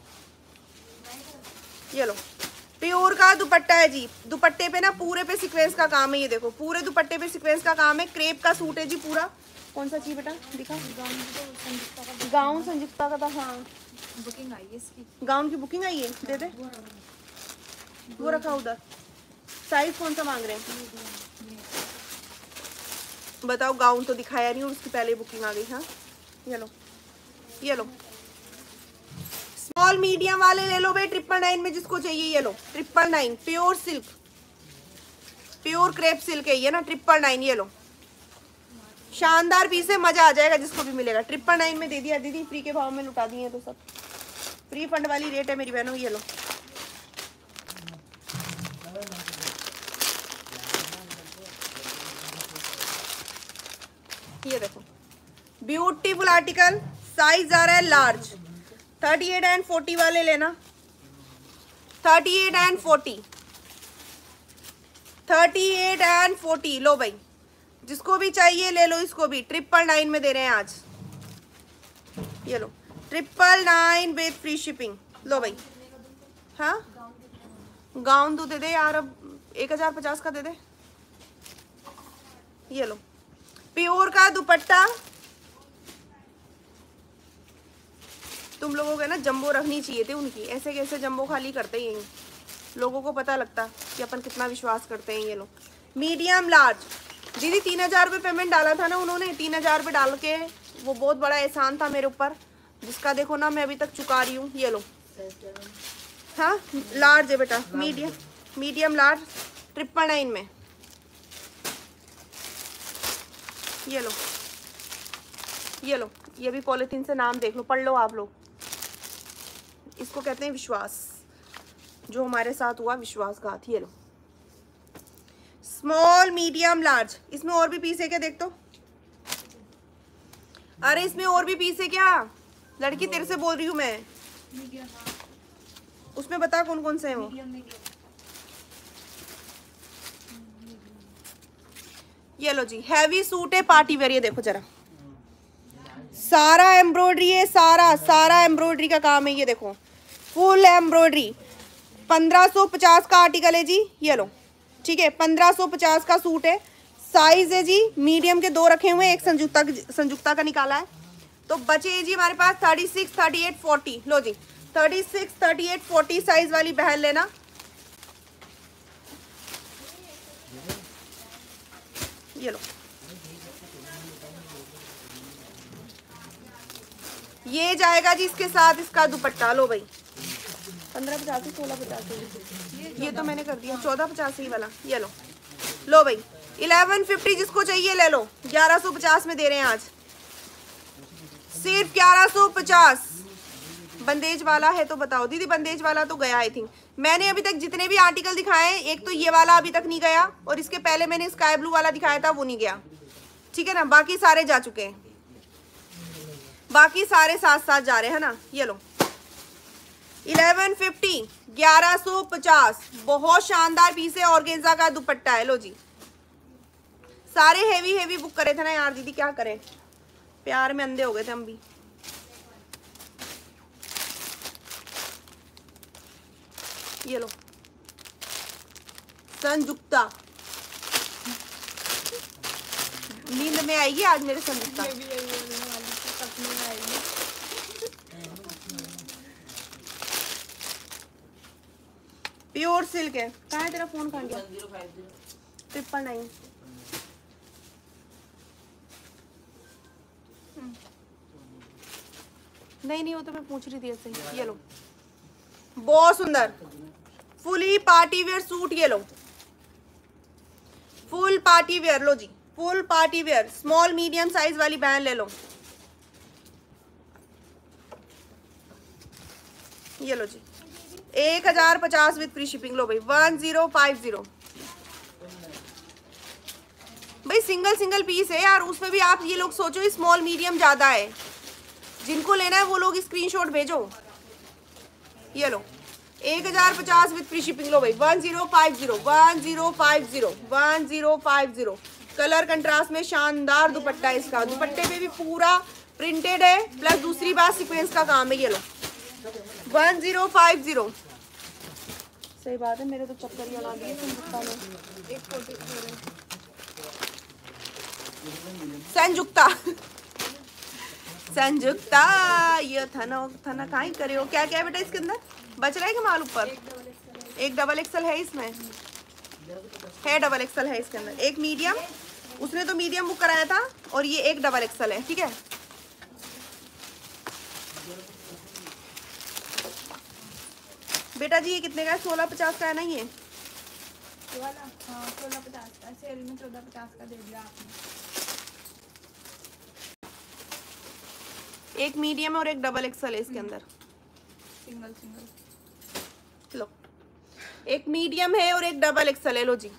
ये लो, प्योर का दुपट्टा है जी। दुपट्टे पे ना पूरे पे सीक्वेंस का काम है। ये देखो, पूरे दुपट्टे पे सीक्वेंस का काम है। क्रेप का सूट है जी पूरा। कौन सा चाहिए बेटा? दिखा। गाउन संयुक्ता का था। हाँ बुकिंग आई है इसकी। गाउन की बुकिंग आई है, दे दे। वो रखा उधर। साइज कौन सा मांग रहे हैं बताओ? गाउन तो दिखाया नहीं और उसकी पहले बुकिंग आ गई। हाँ ये लो, ये लो, स्मॉल मीडियम वाले ले लो भाई। ट्रिपल नाइन में जिसको चाहिए ये लो, triple nine pure silk, pure crepe silk है ये ना। ट्रिपल नाइन, ये लो, शानदार पीस है, मजा आ जाएगा जिसको भी मिलेगा। ट्रिपल नाइन में दे दिया दीदी, फ्री के भाव में लुटा दिए तो सब। फ्री फंड वाली रेट है मेरी बहनों। ये लो, ये देखो ब्यूटीफुल आर्टिकल। साइज आ रहा है large. Thirty eight and forty वाले लेना। Thirty eight and forty thirty eight and forty लो भाई, जिसको भी चाहिए ले लो। इसको भी ट्रिपल नाइन में दे रहे हैं आज। ये लो, triple nine with free shipping लो भाई। हाँ गाउन तो दे दे यार, अब एक हजार पचास का दे दे। ये लो, प्योर का दुपट्टा। तुम लोगों को ना जंबो रखनी चाहिए थी उनकी। ऐसे कैसे जंबो खाली करते ही हैं, लोगों को पता लगता कि अपन कितना विश्वास करते हैं। ये लो, मीडियम लार्ज। दीदी तीन हजार रुपये पेमेंट डाला था ना उन्होंने। तीन हजार रुपये डाल के वो बहुत बड़ा एहसान था मेरे ऊपर, जिसका देखो ना मैं अभी तक चुका रही हूँ। ये लो, हाँ लार्ज है बेटा, medium medium large triple nine में। ये लो, ये लो, ये भी पॉलिथीन से नाम देख लो, पढ़ लो आप लोग। इसको कहते हैं विश्वास, जो हमारे साथ हुआ विश्वासघात। ये लो, स्मॉल मीडियम लार्ज। इसमें और भी पीस है क्या, देख तो। अरे इसमें और भी पीस है क्या, लड़की तेरे से बोल रही हूँ मैं। उसमें बता कौन कौन से हैं वो। ये लो जी, हैवी सूट है, पार्टी वेयर। ये देखो जरा, सारा एम्ब्रॉयडरी है, सारा सारा एम्ब्रॉयडरी का काम है। ये देखो, फुल एम्ब्रॉयडरी। पंद्रह सौ पचास का आर्टिकल है जी। ये लो, ठीक है, पंद्रह सौ पचास का सूट है। साइज है जी मीडियम के दो रखे हुए हैं, एक संयुक्ता संयुक्ता का निकाला है। तो बचे है जी हमारे पास thirty six, thirty eight, forty. लो जी, thirty six, thirty eight, forty size वाली बहन लेना। ये लो, ये जाएगा जी इसके साथ इसका दुपट्टा। लो भाई, पंद्रह पचासी, सोलह पचासी, ये तो मैंने कर दिया, चौदह पचासी वाला। ये लो, लो भाई, इलेवन फिफ्टी जिसको चाहिए ले लो। ग्यारह सौ पचास में दे रहे हैं आज, सिर्फ ग्यारह सौ पचास। बंदेज वाला है तो बताओ दीदी, बंदेज वाला तो गया आई थिंक। मैंने अभी तक जितने भी आर्टिकल दिखाए, एक तो ये वाला अभी तक नहीं गया, और इसके पहले मैंने स्काई ब्लू वाला दिखाया था, वो नहीं गया, ठीक है ना। बाकी सारे जा चुके हैं, बाकी सारे साथ साथ जा रहे हैं ना। ये लो, इलेवन फिफ्टी, ग्यारह सौ पचास। बहुत शानदार पीस है, ऑर्गेन्जा का दुपट्टा है। लो जी, सारे हेवी हेवी बुक करे थे ना यार दीदी, क्या करें, प्यार में अंधे हो गए थे हम भी। ये लो, संयुक्ता। नींद में आएगी आज मेरे संयुक्ता। प्योर सिल्क है। कहाँ है तेरा फोन, कहाँ गया? Triple nine. नहीं नहीं, वो तो मैं पूछ रही थी ऐसे ही। ये लो, बहुत सुंदर फुली पार्टी वेयर सूट। ये लो, फुल पार्टी वेयर। लो जी, full party wear, small medium size वाली बहन ले लो। ये लो जी, एक हजार पचास विद फ्री शिपिंग। लो भाई, वन जीरो फाइव जीरो। भाई सिंगल सिंगल पीस है यार, उसमें भी आप ये लोग सोचो स्मॉल मीडियम ज्यादा है। जिनको लेना है वो लोग स्क्रीनशॉट भेजो। ये लो, एक हजार पचास विद फ्री शिपिंग। लो भाई, one zero five zero, one zero five zero, one zero five zero. Colour contrast में शानदार दुपट्टा है इसका। दुपट्टे पे भी पूरा प्रिंटेड है, प्लस दूसरी बात सीक्वेंस का काम है। ये लो, वन जीरो फाइव जीरो। सही बात है, मेरे तो चक्कर ही लगा दिए संयुक्ता ने। संयुक्ता संयुक्ता, ये थना थना कहीं करे हो। क्या क्या है बेटा इसके अंदर, बच रहा है कि माल ऊपर? एक डबल एक्सल है इसमें, है डबल एक्सल है इसके अंदर, एक मीडियम। उसने तो मीडियम बुक कराया था, और ये एक डबल एक्सल है, ठीक है। बेटा जी ये कितने का है? सोलह पचास का है ना ये वाला? हाँ, सोलह पचास का, सेल में चौदह पचास का दे दिया आपने। एक मीडियम और एक डबल एक्सल है इसके अंदर, सिंगल सिंगल। लो, एक मीडियम है और एक डबल एक्सल है। लो जी,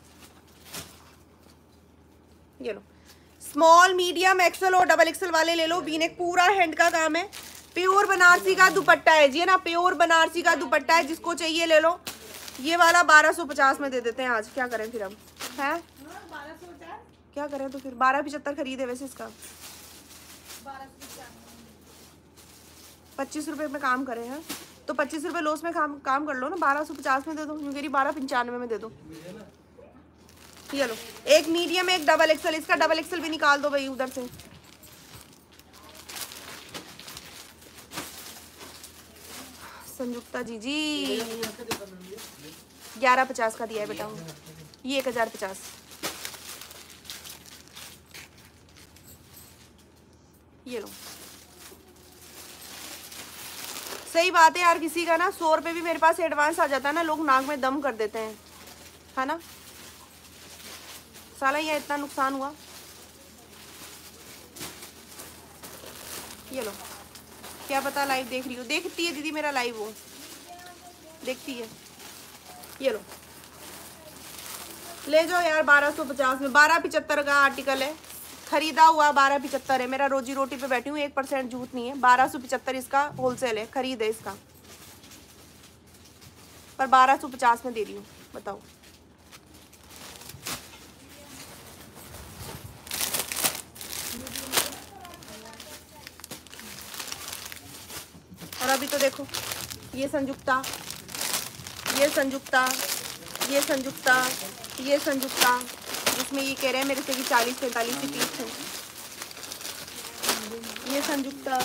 ये लो, स्मॉल मीडियम एक्सल और डबल एक्सल वाले ले लो। वीनेक पूरा हैंड का काम है, प्योर बनारसी का दुपट्टा है जी, है ना, प्योर बनारसी का दुपट्टा है। जिसको चाहिए ले लो। ये वाला बारह सौ पचास में दे देते हैं आज, क्या करें फिर हम, है बारह सौ पचास, क्या करें तो फिर। बारह पिछहत्तर खरीदे वैसे इसका, पच्चीस रुपए में काम करें हैं, तो पच्चीस रुपए लॉस में काम काम कर लो ना। बारह सौ पचास में दे दो, मेरी बारह पंचानवे में दे दो। ये लो, एक मीडियम एक डबल एक्सल। इसका डबल एक्सल भी निकाल दो भाई उधर से। संयुक्ता जी जी ग्यारह पचास का दिया है बेटा, ये एक हजार पचास। ये लो, सही बात है यार, किसी का ना सौ रुपये भी मेरे पास एडवांस आ जाता है ना, लोग नाक में दम कर देते हैं, है ना। साला ये इतना नुकसान हुआ। ये लो, क्या पता लाइव देख रही हो, देखती है दीदी मेरा लाइव, वो देखती है। ये लो ले जाओ यार, बारह सौ पचास में, बारह पिचहत्तर का आर्टिकल है, खरीदा हुआ बारह पिचहत्तर है। मेरा रोजी रोटी पे बैठी हूँ, एक परसेंट झूठ नहीं है। बारह सौ पिचहत्तर इसका होलसेल है, खरीद है इसका, पर बारह सौ पचास में दे रही हूँ, बताओ। और अभी तो देखो ये संयुक्ता, ये संयुक्ता, ये संयुक्ता, ये संयुक्ता, जिसमें ये कह रहे हैं मेरे से कि चालीस पैंतालीस की पीस है। ये संयुक्ता,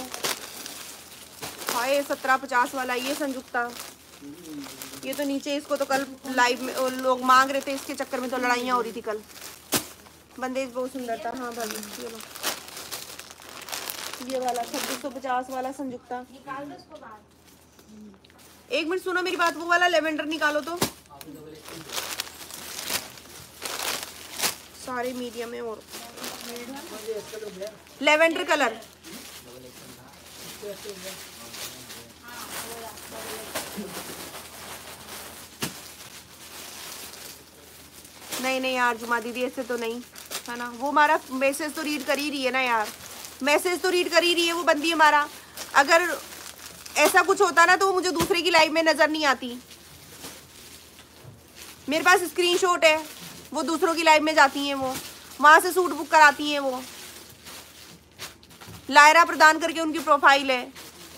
हाय सत्रह पचास वाला ये संयुक्ता। ये तो नीचे, इसको तो कल लाइव में लोग मांग रहे थे, इसके चक्कर में तो लड़ाइयाँ हो रही थी कल। बंदेज बहुत सुंदर था। हाँ भाभी ये लो, ये वाला छब्बीस सौ पचास वाला संयुक्ता। एक मिनट सुनो मेरी बात, वो वाला लेवेंडर निकालो तो, सारे मीडियम में। और लेवेंडर कलर, नहीं नहीं यार जुमा दीदी ऐसे तो नहीं है ना। वो हमारा मैसेज तो रीड कर ही रही है ना यार, मैसेज तो रीड कर ही रही है वो बंदी हमारा। अगर ऐसा कुछ होता ना तो वो मुझे दूसरे की लाइव में नजर नहीं आती। मेरे पास स्क्रीनशॉट है, वो दूसरों की लाइव में जाती हैं, वो वहां से सूट बुक कराती हैं। वो लायरा प्रदान करके उनकी प्रोफाइल है।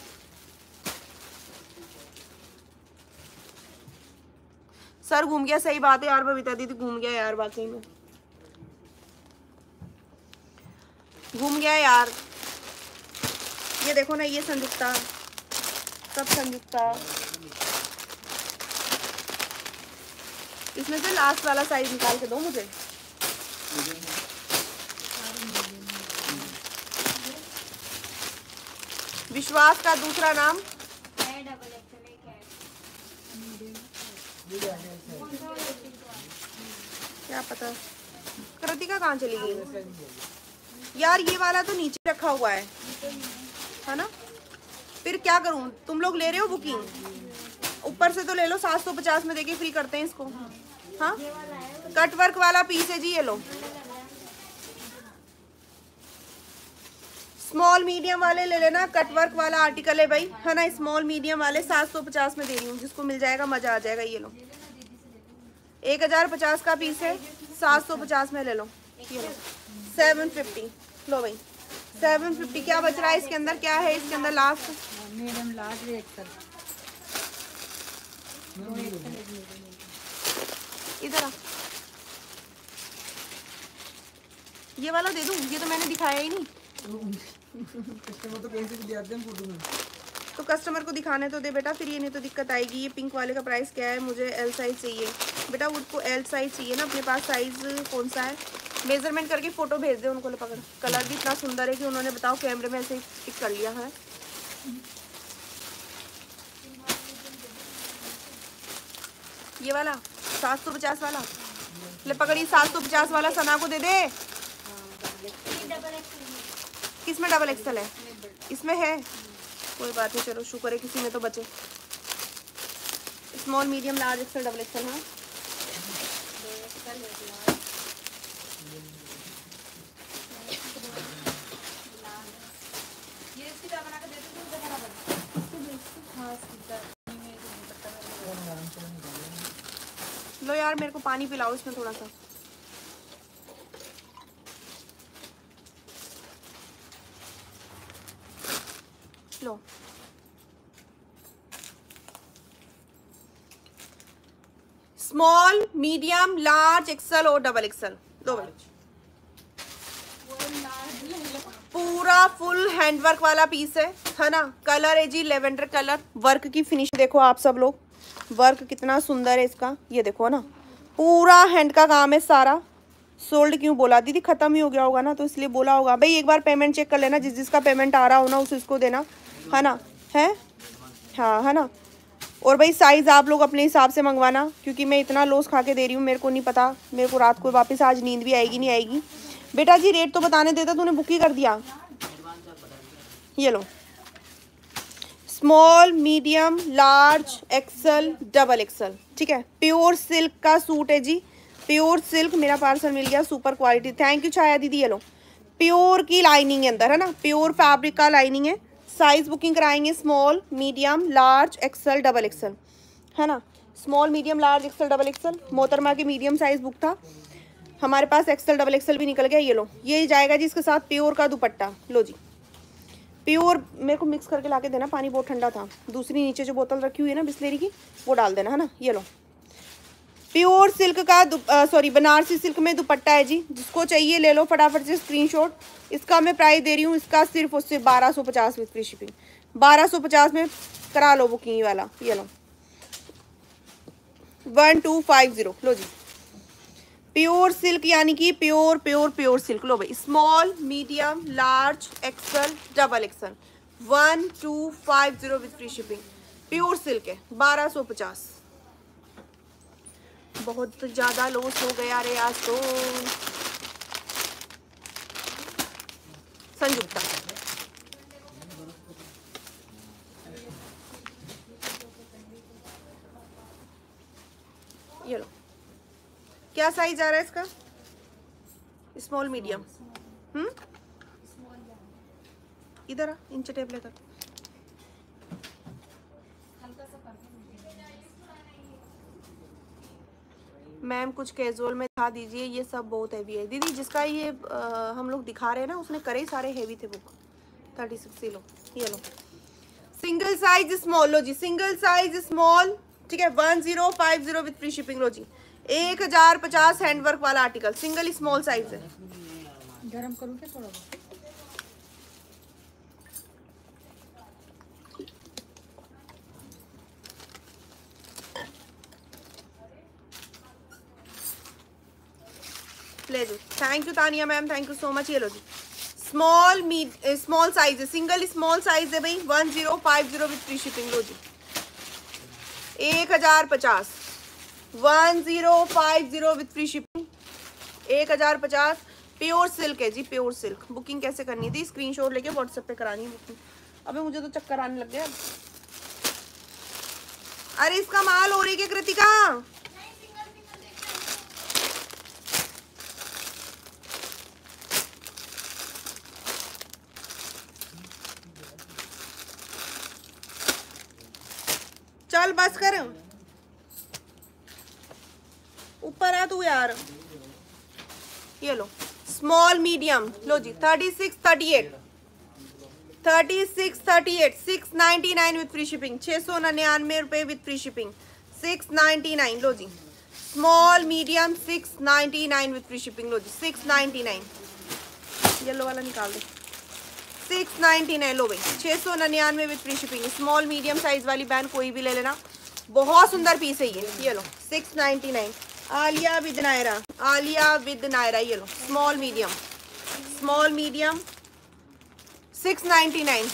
सर घूम गया, सही बात है यार बबीता दीदी, घूम गया यार, वाकई में घूम गया यार। ये देखो ना, ये संयुक्ता, सब संयुक्ता। इसमें से लास्ट वाला साइज निकाल के दो मुझे। विश्वास का दूसरा नाम क्या पता, कृतिका कहाँ चली गई यार। ये वाला तो नीचे रखा हुआ है है ना, फिर क्या करूं। तुम लोग ले रहे हो बुकिंग, ऊपर से तो ले लो, सात सौ पचास में देके फ्री करते हैं इसको। हाँ कट वर्क वाला पीस है जी, ये लो। स्मॉल मीडियम वाले ले लेना, कट वर्क वाला आर्टिकल है भाई, है ना। स्मॉल मीडियम वाले सात सौ पचास में दे रही हूँ, जिसको मिल जाएगा मजा आ जाएगा। ये लो, एक हजार पचास का पीस है, सात सौ पचास में ले लो। ये लो सेवन फिफ्टी, लो भाई सेवन फिफ्टी। क्या बच रहा है इसके अंदर, क्या है इसके अंदर लास्ट? Medium large axle. इधर आ, ये वाला दे दूं, ये तो मैंने दिखाया ही नहीं। कस्टमर तो कैसे दिया दें फोटो में, तो कस्टमर को दिखाने तो दे बेटा, फिर ये नहीं तो दिक्कत आएगी। ये पिंक वाले का प्राइस क्या है? मुझे एल साइज चाहिए बेटा, उसको एल साइज चाहिए ना। अपने पास साइज कौन सा है? मेजरमेंट करके फोटो भेज दे उनको। ले पकड़, कलर भी इतना सुंदर है कि उन्होंने बताओ कैमरे में ऐसे पिक कर लिया है। ये वाला सात सौ पचास वाला, ले पकड़ी, सात सौ पचास वाला सना को दे दे। किसमें डबल एक्सल है? इसमें है, कोई बात नहीं, चलो शुक्र है किसी में तो बचे। Small medium large XL double XL. हाँ लो यार, मेरे को पानी पिलाओ इसमें थोड़ा सा। लो स्मॉल मीडियम लार्ज एक्सल और डबल एक्सल दो भाई। पूरा फुल हैंडवर्क वाला पीस है है ना। कलर है जी लेवेंडर कलर। वर्क की फिनिश देखो आप सब लोग, वर्क कितना सुंदर है इसका। ये देखो ना, पूरा हैंड का काम है सारा। सोल्ड क्यों बोला दीदी? खत्म ही हो गया होगा ना, तो इसलिए बोला होगा। भाई एक बार पेमेंट चेक कर लेना, जिस जिसका पेमेंट आ रहा हो ना उस उसको देना, है ना। है हाँ, है ना। और भाई साइज़ आप लोग अपने हिसाब से मंगवाना, क्योंकि मैं इतना लॉस खा के दे रही हूँ, मेरे को नहीं पता। मेरे को रात को वापस आज नींद भी आएगी नहीं आएगी। बेटा जी रेट तो बताने देता, तूने बुक ही कर दिया। ये लो, small medium large XL double XL, ठीक है। प्योर सिल्क का सूट है जी, प्योर सिल्क, मेरा पार्सल मिल गया, super quality, thank you Chhaya दीदी। ये लो, प्योर की लाइनिंग है अंदर, है ना, प्योर फैब्रिक का लाइनिंग है। साइज बुकिंग कराएंगे small medium large XL double XL, है ना, small medium large XL double XL. मोहतरमा के मीडियम साइज बुक था, हमारे पास एक्सल डबल एक्सल भी निकल गया। ये लो, ये जाएगा जी इसके साथ प्योर का दुपट्टा। लो जी, प्योर, मेरे को मिक्स करके लाके देना, पानी बहुत ठंडा था। दूसरी नीचे जो बोतल रखी हुई है ना बिस्लेरी की, वो डाल देना, है ना। ये लो, प्योर सिल्क का, सॉरी बनारसी सिल्क में दुपट्टा है जी, जिसको चाहिए ले लो फटाफट से स्क्रीनशॉट। इसका मैं प्राइस दे रही हूँ, इसका सिर्फ और सिर्फ बारह सौ पचास विद फ्री शिपिंग, बारह सौ पचास में करा लो बुकिंग वाला। ये लो, वन टू फाइव जीरो। लो जी, प्योर सिल्क यानी कि प्योर प्योर प्योर सिल्क। लो भाई, small medium large XL double XL, one two five zero with free shipping, pure silk है, बारह सौ पचास। बहुत ज्यादा लॉस हो गया रे आज तो। संयुक्ता, ये लो, क्या साइज आ रहा है इसका? स्मॉल मीडियम, हम्म, इधर आ, इंच टेप लेकर। मैम कुछ कैजुअल में दिखा दीजिए, ये सब बहुत हैवी है दीदी। जिसका ये आ, हम लोग दिखा रहे हैं ना, उसने करे सारे हैवी थे बुक। थर्टी सिक्स लो, ये लो, सिंगल साइज स्मॉल। लो जी, सिंगल साइज स्मॉल, ठीक है, one zero five zero with free shipping. लो जी, एक हजार पचास हैंडवर्क वाला आर्टिकल, सिंगल स्मॉल साइज है। गरम करूँ क्या थोड़ा? ले लो, thank you Tania ma'am, thank you so much. ये लो जी, स्मॉल मीड स्मॉल साइज है, सिंगल स्मॉल साइज है भाई, one zero five zero with free shipping. लो जी, एक हजार पचास, one zero five zero with free shipping, एक हजार पचास। प्योर सिल्क है जी, प्योर सिल्क। बुकिंग कैसे करनी थी? स्क्रीनशॉट लेके व्हाट्सएप पे करानी है बुकिंग। अबे मुझे तो चक्कर आने लग गया। अरे इसका माल हो रही है कृतिका? चल बस कर, ऊपर आ तू यार। ये लो, स्मॉल मीडियम। लो जी, thirty six thirty eight, thirty six thirty eight, six ninety nine with free shipping, छः सौ निन्यानवे रुपये with free shipping, six ninety nine. लो जी, small medium six ninety nine with free shipping. लो जी, सिक्स नाइन्टी नाइन। येलो वाला निकाल दो, सिक्स नाइन्टी नाइन। लो भाई, छः सौ निन्यानवे with free shipping. Small medium size वाली बहन कोई भी ले लेना, बहुत सुंदर पीस है ये। ये लो, six ninety nine. Aliya with Nayra, Aliya with Nayra. ये लो, small medium, small medium six ninety nine.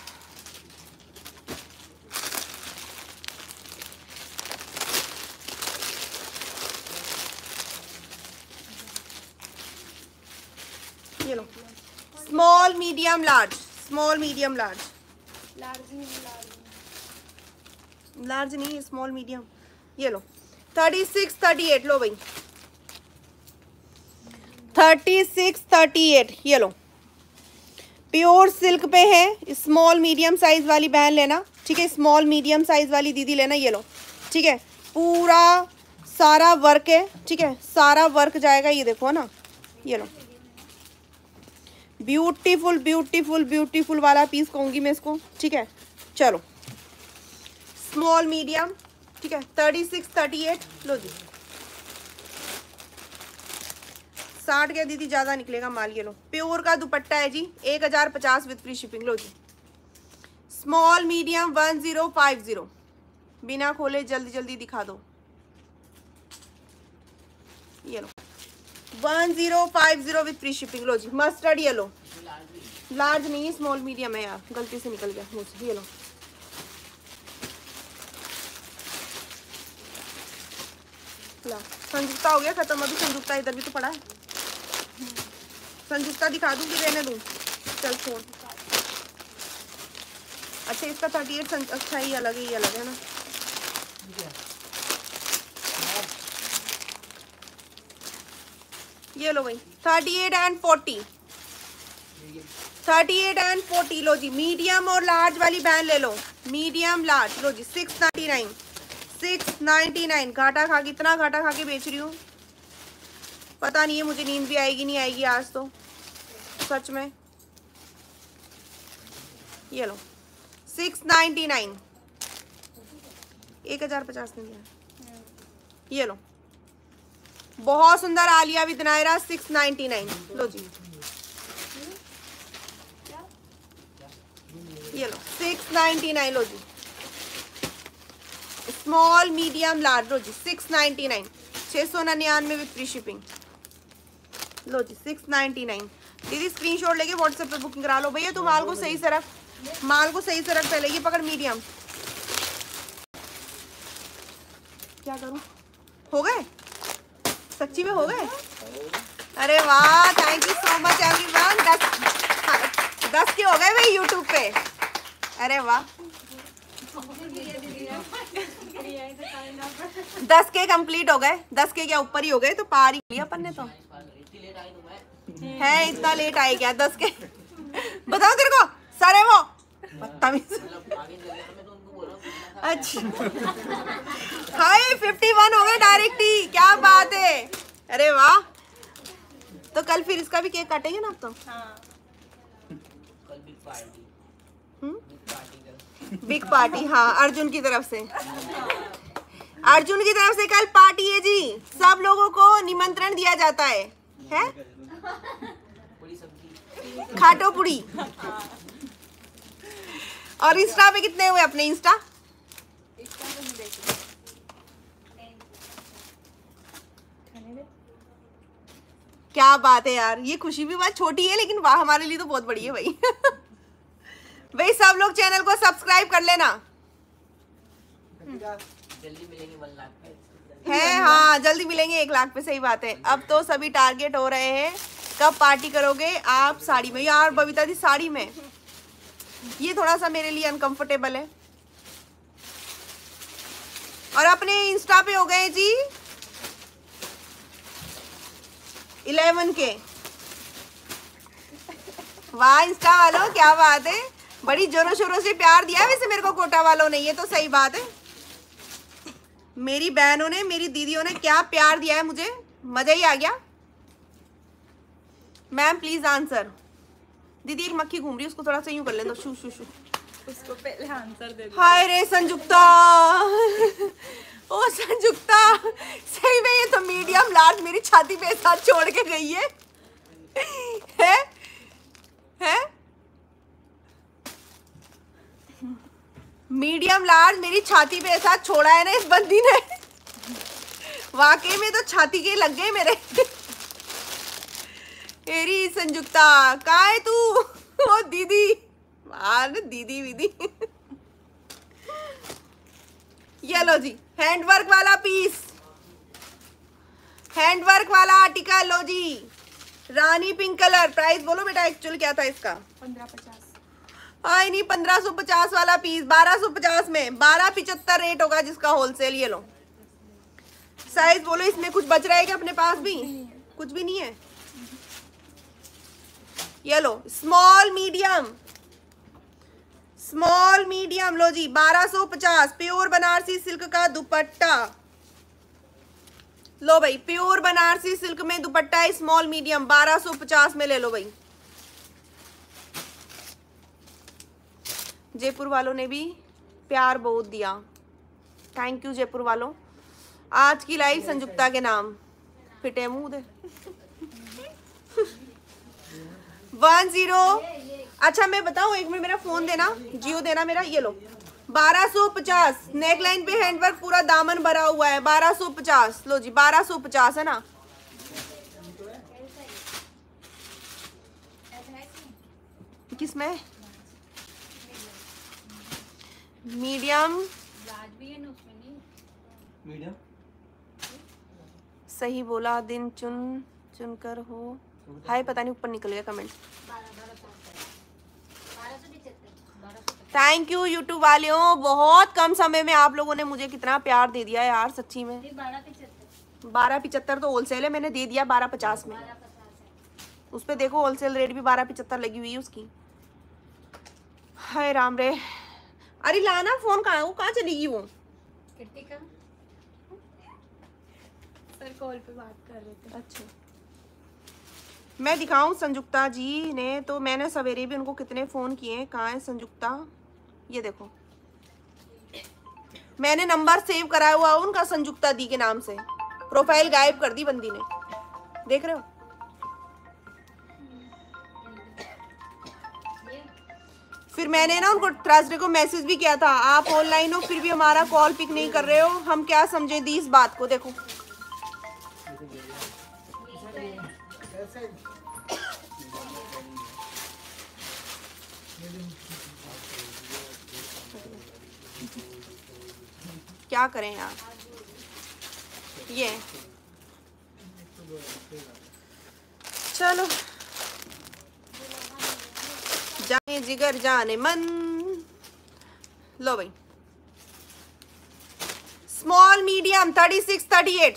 ये लो, small medium large, small medium large, large नहीं, लार्ज लार्ज नहीं, स्मॉल मीडियम। ये लो, थर्टी सिक्स थर्टी एट। लो भाई, थर्टी सिक्स थर्टी एट। ये लो, प्योर सिल्क पे है, स्मॉल मीडियम साइज वाली बहन लेना, ठीक है, स्मॉल मीडियम साइज वाली दीदी लेना। ये लो, ठीक है, पूरा सारा वर्क है, ठीक है, सारा वर्क जाएगा। ये देखो ना, ये लो, ब्यूटीफुल ब्यूटीफुल ब्यूटीफुल वाला पीस कहूँगी मैं इसको, ठीक है। चलो, स्मॉल मीडियम, ठीक है, थर्टी सिक्स थर्टी एट। लो जी, साठ क्या दीदी, ज़्यादा निकलेगा माल। ये लो, प्योर का दुपट्टा है जी, एक हज़ार पचास विथ फ्री शिपिंग। लो जी, small medium one zero five zero, बिना खोले जल्दी जल्दी दिखा दो। ये लो, one zero five zero with free shipping. लो जी, मस्टर्ड येलो, लार्ज नहीं है, स्मॉल मीडियम है यार, गलती से निकल गया मुझसे। ये लो, संजुक्ता हो गया खत्म। अभी संजुक्ता इधर भी तो पड़ा है। संजुक्ता दिखा दूँ कि रहने दूँ? चल छोड़, अच्छा इसका थर्टी एट, अच्छा ये अलग है, ये अलग है ना। ये लो भाई thirty eight and forty, thirty eight and forty. लो जी मीडियम और लार्ज वाली बैन ले लो, मीडियम लार्ज। लो जी six ninety nine, six ninety nine. घाटा खा, कितना घाटा खा के बेच रही हूँ पता नहीं है, मुझे नींद भी आएगी नहीं आएगी आज तो सच में। ये लो सिक्स नाइन्टी नाइन, एक हजार पचास में दिया। ये लो बहुत सुंदर Aliya with Nayra, six ninety nine. लो जी ये लो सिक्स नाइन्टी नाइन। लो जी स्मॉल मीडियम लार्ज। लो जी सिक्स नाइन्टी नाइन, छः सौ निन्यानवे विद फ्री शिपिंग। लो जी सिक्स नाइन्टी नाइन। दीदी स्क्रीनशॉट लेके व्हाट्सएप पे बुकिंग करा लो भैया। तू माल को सही से रख, माल को सही से रख। पहले ये पकड़ मीडियम। क्या करूं, हो गए सच्ची में हो गए? अरे वाह thank you so much everyone. दस दस के हो गए भाई यूट्यूब पे। अरे वाह दस के कंप्लीट हो गए, दस के क्या ऊपर ही हो गए, तो पार ही लिया अपन ने तो। है इतना लेट आए क्या दस के? बताओ तेरे को सर है वो बदतमीज। अच्छा हाय फिफ्टी वन हो गए डायरेक्ट ही, क्या बात है। अरे वाह तो कल फिर इसका भी केक काटेंगे ना अब तो। बिग पार्टी, हाँ अर्जुन की तरफ से, अर्जुन की तरफ से कल पार्टी है जी। सब लोगों को निमंत्रण दिया जाता है, है? खाटो पुड़ी। और इंस्टा पे कितने हुए अपने इंस्टा? क्या बात है यार, ये खुशी भी बात छोटी है लेकिन वाह हमारे लिए तो बहुत बड़ी है भाई। भाई सब लोग चैनल को सब्सक्राइब कर लेना जल्दी मिलेंगे वन लाख पे है। हाँ जल्दी मिलेंगे एक लाख पे, सही बात है। अब तो सभी टारगेट हो रहे हैं कब पार्टी करोगे आप साड़ी में। यार बबीता दी साड़ी में ये थोड़ा सा मेरे लिए अनकंफर्टेबल है। और अपने इंस्टा पे हो गए जी इलेवन के। वाह इंस्टा वालों क्या बात है, बड़ी जोरों शोरों से प्यार दिया वैसे मेरे को कोटा वालों ने, ये तो सही बात है। मेरी बहनों ने, मेरी दीदियों ने क्या प्यार दिया है मुझे, मजा ही आ गया। Ma'am please answer. दीदी एक मक्खी घूम रही है, उसको थोड़ा सा यूं कर ले दो, शू शू शू। उसको पहले आंसर दे दो। हाय रे संजुक्ता, ओ संजुक्ता सही में ये तो मीडियम लार्ज मेरी छाती पे साथ छोड़ के गई है। है? है? मीडियम लार्ज मेरी छाती पे साथ छोड़ा है ना इस बंदी ने। वाकई में तो छाती के लग गए मेरे। तेरी संजुक्ता कहाँ है तू? ओ दीदी, मार दीदी दीदी। ये लो जी हैंडवर्क वाला पीस, हैंडवर्क वाला आर्टिकल। लो जी रानी पिंक कलर। प्राइस बोलो बेटा एक्चुअल क्या था इसका? पंद्रह पचास। आई नहीं पंद्रह सौ पचास वाला पीस बारह सौ पचास में, बारह पिचहत्तर रेट होगा जिसका होलसेल। ये लो साइज बोलो, इसमें कुछ बच रहा है क्या अपने पास भी? कुछ भी नहीं है। ये लो स्मॉल मीडियम, स्मॉल मीडियम। लो जी बारह सौ पचास। प्योर बनारसी सिल्क का दुपट्टा। लो भाई प्योर बनारसी सिल्क में दुपट्टा है स्मॉल मीडियम, बारह सौ पचास में ले लो भाई। जयपुर वालों ने भी प्यार बहुत दिया, थैंक यू जयपुर वालों। आज की लाइव संजुक्ता के नाम, फिटे मुंह दे। One zero. अच्छा मैं बताऊं, एक मिनट मेरा फोन देना, जियो देना मेरा। ये लो बारह सौ पचास। नेक लाइन पे हैंडवर्क, पूरा दामन भरा हुआ है, बारह सौ पचास। लो जी बारह सौ पचास है ना। किसमें? मीडियम मीडियम सही बोला, दिन चुन चुन कर हो। हाय पता नहीं ऊपर निकल गया कमेंट। थैंक यू यूट्यूब वालों, बहुत कम समय में आप लोगों ने मुझे कितना प्यार दे दिया यार, सच्ची में। बारह पिचहत्तर तो होलसेल है, मैंने दे दिया बारह पचास में। उस पे देखो होलसेल रेट भी बारह पिचहत्तर लगी हुई है उसकी। हाय राम रे। अरे लाना फोन, कहाँ है वो, कहाँ चली गई वो? सर कॉल पे बात कर रहे थे। अच्छा, मैं दिखाऊं संजुक्ता जी ने तो मैंने सवेरे भी उनको कितने फ़ोन किए हैं। कहाँ है संजुक्ता? ये देखो, मैंने नंबर सेव कराया हुआ उनका संजुक्ता दी के नाम से, प्रोफाइल गायब कर दी बंदी ने, देख रहे हो? फिर मैंने ना उनको थर्सडे को मैसेज भी किया था, आप ऑनलाइन हो फिर भी हमारा कॉल पिक नहीं कर रहे हो, हम क्या समझे दी इस बात को। देखो क्या करें यार, ये चलो जाने जिगर जाने मन। लो भाई, small medium thirty six thirty eight.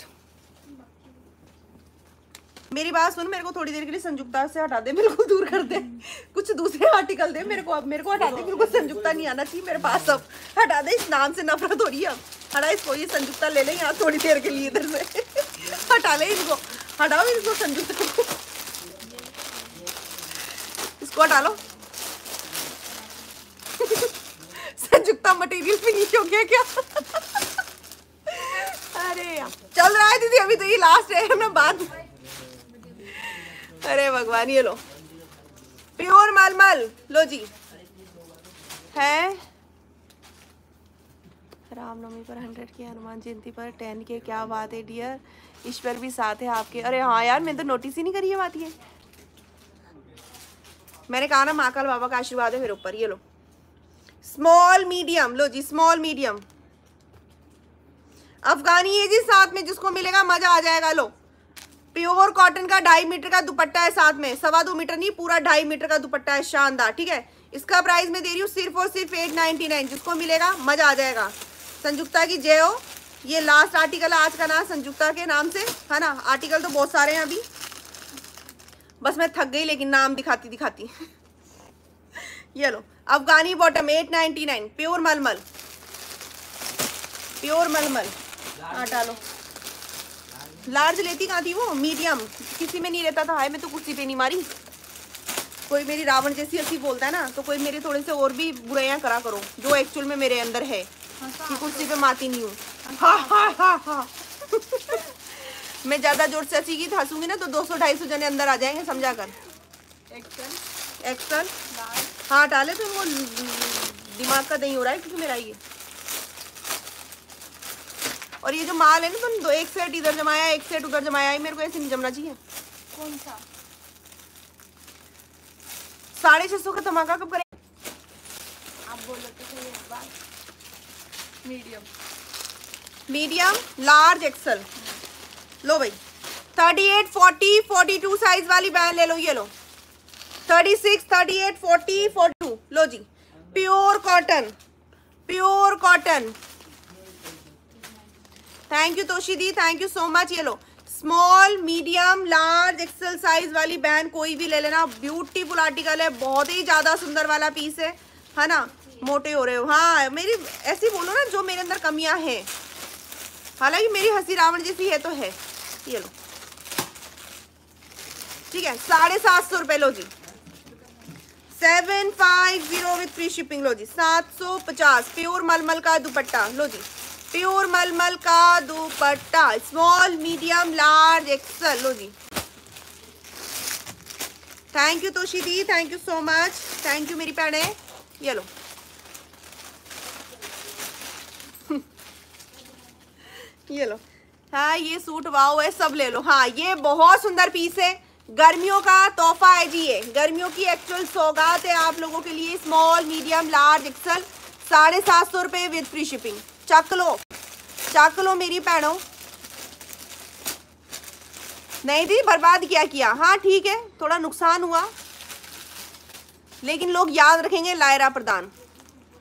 मेरी बात सुन, मेरे को थोड़ी देर के लिए संजुक्ता से हटा दे, बिल्कुल दूर कर दे, कुछ दूसरे आर्टिकल दे मेरे को, अब मेरे को हटा दे, बिल्कुल संजुक्ता नहीं आना चाहिए मेरे पास, अब हटा दे, इस नाम से नफरत हो रही है अब। हटा इसको, ये संजुक्ता ले ले यहाँ थोड़ी देर के लिए इधर से हटा ले इनको, हटाओ इसको, संजुक्ता को, इसको हटा लो। संजुक्ता मटेरियल फिनिश हो गया क्या? अरे यार चल रहा है दीदी, अभी तो ये लास्ट है ना, बाद। अरे भगवान, ये लो प्योर मलमल, लो जी है। रामनवमी पर हंड्रेड के, हनुमान जयंती पर टेन के, क्या बात है डियर, ईश्वर भी साथ है आपके। अरे हाँ यार, मैंने तो नोटिस ही नहीं करी ये बात, ये मैंने कहा ना महाकाल बाबा का आशीर्वाद है मेरे ऊपर। ये लो स्मॉल मीडियम, लो जी स्मॉल मीडियम अफगानी है जी, साथ में जिसको मिलेगा मजा आ जाएगा। लो प्योर कॉटन का ढाई मीटर का दुपट्टा है साथ में, सवा दो मीटर नहीं, पूरा ढाई मीटर का दुपट्टा है, शानदार। ठीक है, इसका प्राइस मैं दे रही हूँ सिर्फ और सिर्फ एट नाइनटी नाइन, जिसको मिलेगा मजा आ जाएगा। संजुक्ता की जय हो। ये लास्ट आर्टिकल है आज का ना, संजुक्ता के नाम से है ना। आर्टिकल तो बहुत सारे हैं अभी, बस मैं थक गई लेकिन नाम दिखाती दिखाती ये लो Afghani bottom eight ninety nine, pure मलमल, प्योर मलमल। हटा लो, लार्ज लेती कहाँ थी वो, मीडियम किसी में नहीं रहता था। हाय मैं तो कुर्सी पे नहीं मारी, कोई मेरी रावण जैसी हंसी बोलता है ना, तो कोई मेरे थोड़े से और भी बुराइयां करा करो, जो एक्चुअल में मेरे अंदर है कि कुर्सी पे माती नहीं हूँ। हाँ हाँ हाँ हाँ मैं ज्यादा जोर से हंसीगी तो हंसूंगी ना तो दो सौ ढाई सौ जने अंदर आ जाएंगे, समझा कर। एक्सल एक्सल हाँ डाले तो वो दिमाग का दही हो रहा है क्योंकि मेरा ये, और ये जो माल है ना तुम दो एक सेट इधर जमाया एक सेट उधर जमाया है, मेरे को ऐसे नहीं जमना चाहिए। कौन सा? साढ़े छह सौ का धमाका कब करें? आप बोलो तो सही एक बार। Medium, medium large XL. लो भाई thirty eight forty forty two size वाली बैन ले लो, ये लो thirty six thirty eight forty forty two. लो जी pure cotton, pure cotton. Thank you Toshi दी, थैंक यू सो मच। ये लो small medium large XL size वाली बैन कोई भी ले लेना, ब्यूटीफुल आर्टिकल है, बहुत ही ज्यादा सुंदर वाला पीस है, है ना। मोटे हो रहे हो, हाँ मेरी ऐसी बोलो ना जो मेरे अंदर कमियां हैं, हालांकि मेरी हंसी रावण जैसी है तो है। ये लो ठीक है, साढ़े सात सौ रुपए। लो जी seven five zero with free shipping. लो जी सात सौ पचास, प्योर मलमल का दुपट्टा। लो जी प्योर मलमल का दुपट्टा, स्मॉल मीडियम लार्ज एक्सल। लो जी थैंक यू तोशी दी, thank you so much, thank you मेरी भैने। ये लो ये लो हाँ ये सूट वाओ है, सब ले लो। हाँ ये बहुत सुंदर पीस है, गर्मियों का तोहफा है जी, ये गर्मियों की एक्चुअल सौगात है आप लोगों के लिए। स्मॉल मीडियम लार्ज एक्सल साढ़े सात सौ रुपये विद फ्री शिपिंग। चक लो चक लो मेरी भैनों। नहीं दी बर्बाद क्या किया, हाँ ठीक है थोड़ा नुकसान हुआ लेकिन लोग याद रखेंगे लायरा प्रधान,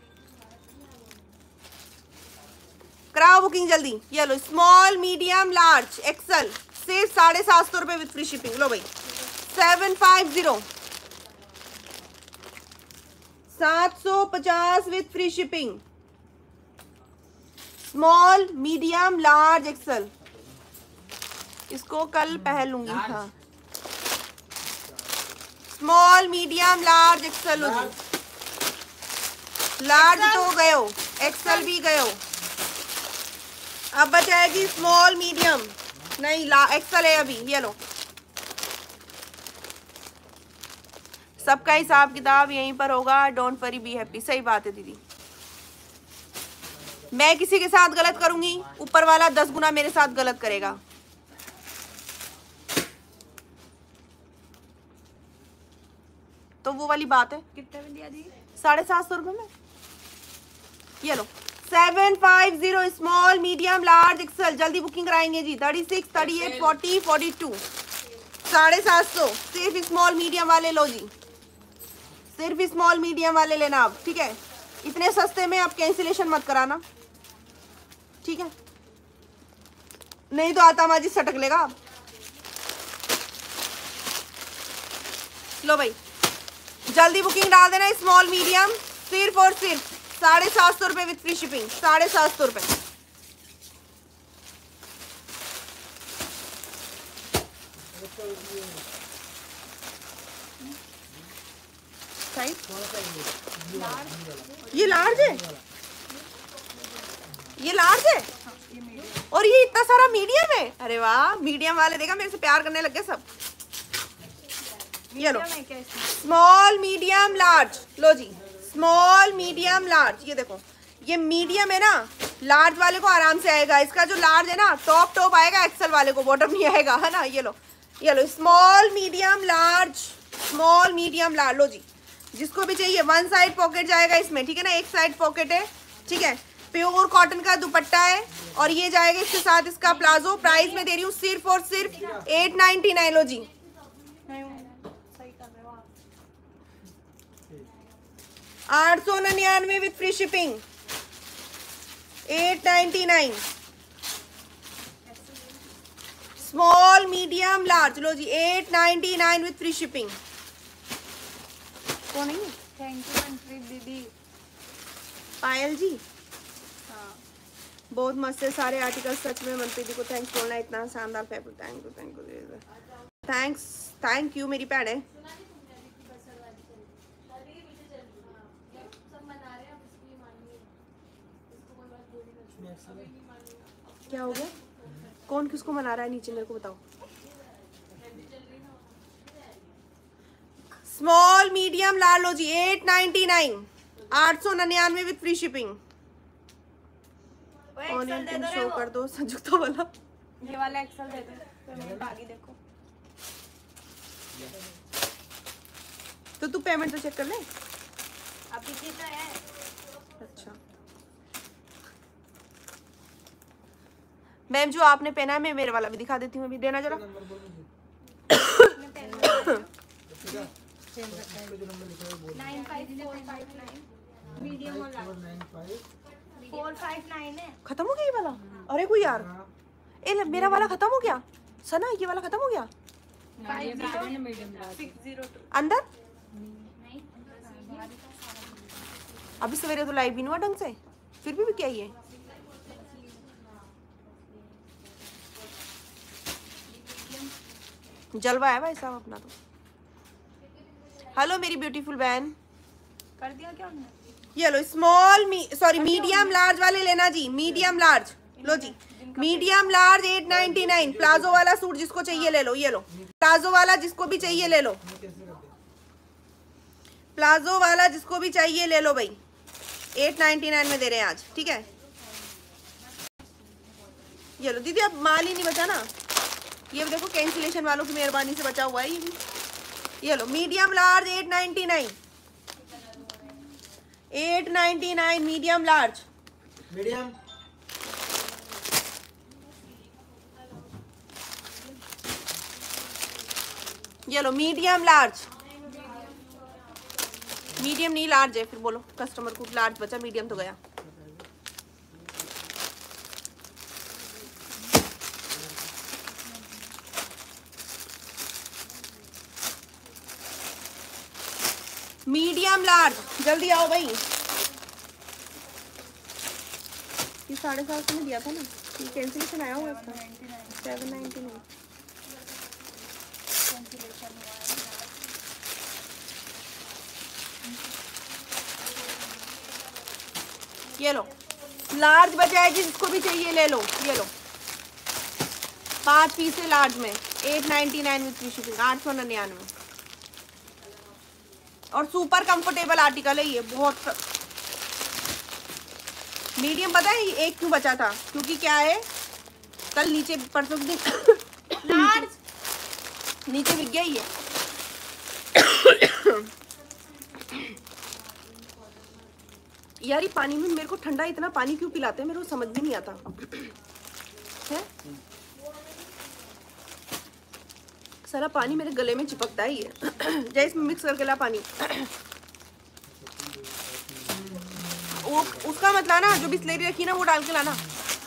कराओ बुकिंग जल्दी। ये लो स्मॉल मीडियम लार्ज एक्सल सिर्फ साढ़े सात सौ रुपये विथ फ्री शिपिंग। लो भाई सेवन फाइव जीरो सात सौ पचास with free shipping. Small medium large XL, इसको कल पहन लूंगी। हाँ स्मॉल मीडियम लार्ज एक्सल हो जी। लार्ज तो गए हो, एक्सल भी गए हो। अब बचाएगी स्मॉल मीडियम, नहीं ला एक्सल है अभी। ये लो सबका हिसाब किताब यहीं पर होगा। Don't worry be happy. सही बात है दीदी, मैं किसी के साथ गलत करूंगी ऊपर वाला दस गुना मेरे साथ गलत करेगा। तो वो वाली बात है। कितने में दिया दी? साढ़े सात सौ रुपये में। ये लो seven five zero small medium large XL. जल्दी बुकिंग कराएंगे जी। Thirty six thirty eight forty forty two साढ़े सात सौ सिर्फ स्मॉल मीडियम वाले। लो जी सिर्फ स्मॉल मीडियम वाले लेना आप, ठीक है। इतने सस्ते में आप कैंसिलेशन मत कराना, ठीक है, नहीं तो आता माजी सटक लेगा आप। लो भाई जल्दी बुकिंग डाल देना स्मॉल मीडियम सिर्फ और सिर्फ साढ़े सात सौ रुपये विथ फ्री शिपिंग। साढ़े सात सौ रुपये। ये लार्ज है, ये लार्ज है और ये इतना सारा मीडियम है। अरे वाह मीडियम वाले देखा मेरे से प्यार करने लग गए सब। ये लो स्मॉल मीडियम लार्ज। लो जी स्मॉल मीडियम लार्ज। ये देखो ये मीडियम है ना, लार्ज वाले को आराम से आएगा। इसका जो लार्ज है ना टॉप टॉप आएगा, एक्सल वाले को बॉटम नहीं आएगा, है ना। ये लो ये लो small medium large, small medium large. लो जी जिसको भी चाहिए वन साइड पॉकेट जाएगा इसमें, ठीक है ना, एक साइड पॉकेट है, ठीक है। प्योर कॉटन का दुपट्टा है और ये जाएगा इसके साथ इसका प्लाजो। प्राइस में दे रही हूँ सिर्फ और सिर्फ एट नाइनटी नाइन। लो जी आठ सौ निन्यानवे with free shipping, eight ninety nine. Small medium large. लो जी eight ninety nine with free shipping. कौन है? थैंक यू मनप्रीत दीदी। पायल जी हाँ बहुत मस्त है सारे आर्टिकल। सच में मनप्रीत जी को थैंक्स बोलना, इतना शानदार fabric. Thank you thank you thanks thank you मेरी भैन है। क्या हो गया? कौन किसको मना रहा है नीचे मेरे को बताओ। स्मॉल मीडियम ला लो जी एट नाइनटी नाइन, आठ सौ निन्यानवे विथ फ्री शिपिंग। ऑनियन पिन शो कर दो संयुक्ता वाला। ये वाला एक्सल दे दो तो मेरी बागी देखो। तो तू पेमेंट तो चेक कर ले। अभी की तो है। अच्छा मैम जो आपने पहना है मैं मेरे वाला भी दिखा देती हूँ अभी। देना जरा। Nine five four five nine medium और लार्ज फोर फाइव नाइन है। खत्म हो गया ये वाला? अरे कोई यार ए ले, मेरा वाला खत्म हो गया सना, ये वाला खत्म हो गया अंदर। अभी सवेरे तो लाइव भी नहीं हुआ ढंग से, फिर भी, भी क्या ही है। जलवा है भाई साहब अपना तो। हेलो मेरी ब्यूटीफुल बहन। कर दिया क्या उन्होंने? ये लो small me sorry medium large वाले लेना जी। मीडियम लार्ज लो जी, medium large eight ninety nine. Palazzo वाला सूट जिसको चाहिए ले लो। ये लो प्लाजो वाला जिसको भी चाहिए ले लो। प्लाजो वाला जिसको भी चाहिए ले लो भाई। एट नाइनटी नाइन में दे रहे हैं आज, ठीक है। ये लो दीदी अब माल ही नहीं बचा ना। ये देखो कैंसिलेशन वालों की मेहरबानी से बचा हुआ है ये भी। ये लो medium large eight ninety nine, eight ninety nine medium large. Medium ये लो मीडियम लार्ज। मीडियम नहीं लार्ज है, फिर बोलो कस्टमर को लार्ज बचा, मीडियम तो गया। मीडियम लार्ज, जल्दी आओ भाई। ये साढ़े सात सौ में दिया था ना, ये कैंसिलेशन आया हुआ इसका सेवन नाइन्टी नाइन। ये लो लार्ज बचा है, जिसको भी चाहिए ले लो। ये लो पांच पीस है लार्ज में, eight ninety nine with free shipping, आठ सौ निन्यानवे। और सुपर कंफर्टेबल आर्टिकल है ये, बहुत। मीडियम पता है एक क्यों बचा था, क्योंकि क्या है कल नीचे परसों के दिन लार्ज नीचे बिक गया ये। यार ये पानी में मेरे को ठंडा इतना पानी क्यों पिलाते हैं, मेरे को समझ भी नहीं आता है। सारा पानी मेरे गले में चिपकता है ये। जैसे इसमें मिक्स करके ला पानी। वो उसका मतलब ना जो बिस्लेरी रखी ना वो डाल के लाना।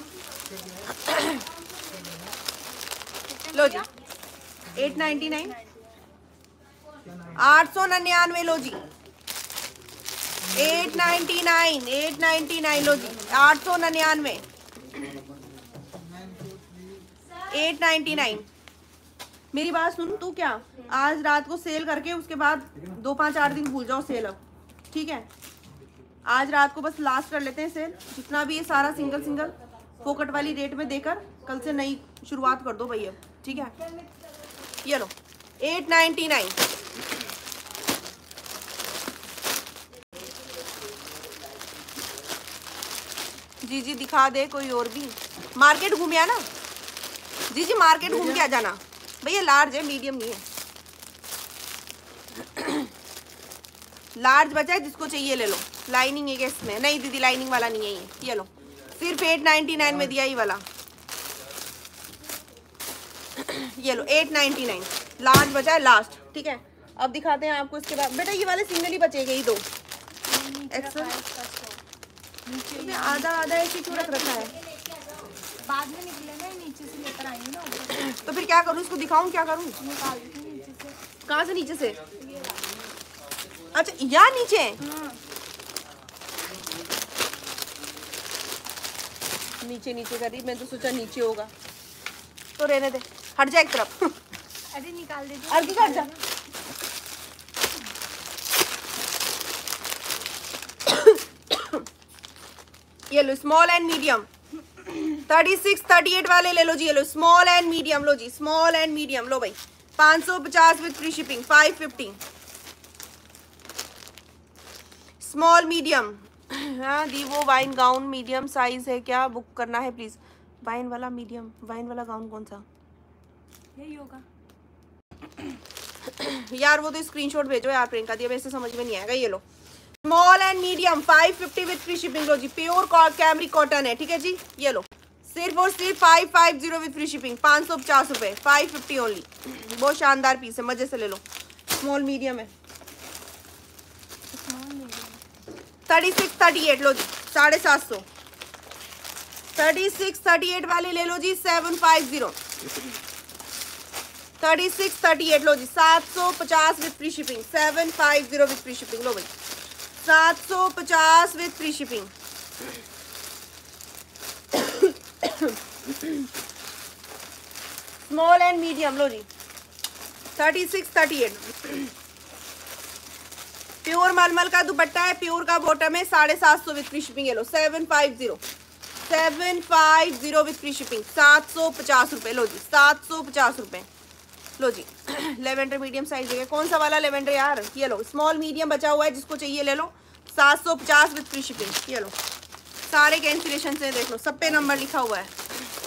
लो जी एट नाइन्टी नाइन, आठ सौ निन्यानवे। लो जी eight ninety nine, eight ninety nine. लो जी आठ सौ निन्यानवे, एट नाइन्टी नाइन। मेरी बात सुन, तू क्या आज रात को सेल करके उसके बाद दो पाँच आठ दिन भूल जाओ सेल, अब ठीक है। आज रात को बस लास्ट कर लेते हैं सेल, जितना भी ये सारा सिंगल सिंगल फोकट वाली रेट में देकर कल से नई शुरुआत कर दो भैया, ठीक है। ये लो एट नाइन्टी नाइन। जी जी दिखा दे कोई और भी। मार्केट घूम आ ना जी जी, मार्केट घूम के आ जाना भैया। लार्ज है, मीडियम नहीं है। लार्ज बचा है, जिसको चाहिए ले लो। लाइनिंग है क्या इसमें? नहीं दीदी लाइनिंग वाला नहीं है ये। ये लो सिर्फ एट नाइन्टी नाइन में दिया ये वाला। ये लो एट नाइन्टी नाइन, लार्ज बचा है लास्ट, ठीक है। अब दिखाते हैं आपको इसके बाद। बेटा ये वाले सिंगल ही बचेगा, ये दो एक्सल। इसमें आधा आधा ऐसे क्यों रख रखा है? बाद में निकले ना, नीचे से लेकर आएंगे ना ऊपर। तो फिर क्या करूँ, इसको दिखाऊं क्या करूँ? निकाल देती हूँ नीचे से। कहाँ से नीचे से? अच्छा यहाँ नीचे। हाँ। नीचे नीचे कर रही, मैं तो सोचा नीचे होगा, तो रहने दे, हट जा एक तरफ। अरे निकाल दे। अर्की हट जा। ये लो small and medium, thirty six thirty eight वाले ले लो जी। ये लो स्मॉल एंड मीडियम। लो जी स्मॉल एंड मीडियम। लो भाई पाँच सौ पचास with free shipping, five fifty. Small medium. हाँ दी वो वाइन गाउन मीडियम साइज है क्या, बुक करना है प्लीज। वाइन वाला मीडियम, वाइन वाला गाउन कौन सा? यही होगा यार वो तो स्क्रीनशॉट भेजो यार प्रियंका दी, वैसे समझ में नहीं आएगा। ये लो small and medium five fifty with free shipping. लो जी प्योर कैमरी कॉटन है, ठीक है जी। ये लो सिर्फ और सिर्फ five five zero with free shipping, पाँच सौ पचास रुपये, फाइव फिफ्टी ओनली। बहुत शानदार पीस है, मजे से ले लो। स्मॉल मीडियम है, थर्टी सिक्स थर्टी एट। लो जी साढ़े सात सौ। थर्टी सिक्स थर्टी एट वाले ले लो जी seven five zero. Thirty six thirty eight. लो जी सात सौ पचास with free shipping, seven five zero with free shipping. लो भाई सात सौ पचास with free shipping. Small and medium. लो जी thirty six thirty eight. Pure मलमल का दुपट्टा है, प्योर का बॉटम है, साढ़े सात सौ विद फ्री शिपिंग। ये लो seven five zero, seven five zero with free shipping, सात सौ पचास रुपये। लो जी सात सौ पचास रुपये। लो जी लेवेंडर मीडियम साइज है, कौन सा वाला लेवेंडर यार? ये लो स्मॉल मीडियम बचा हुआ है, जिसको चाहिए ले लो, सात सौ पचास विद फ्री शिपिंग। ये लो सारे कैंसिलेशन से देख लो, सब पे नंबर लिखा हुआ है।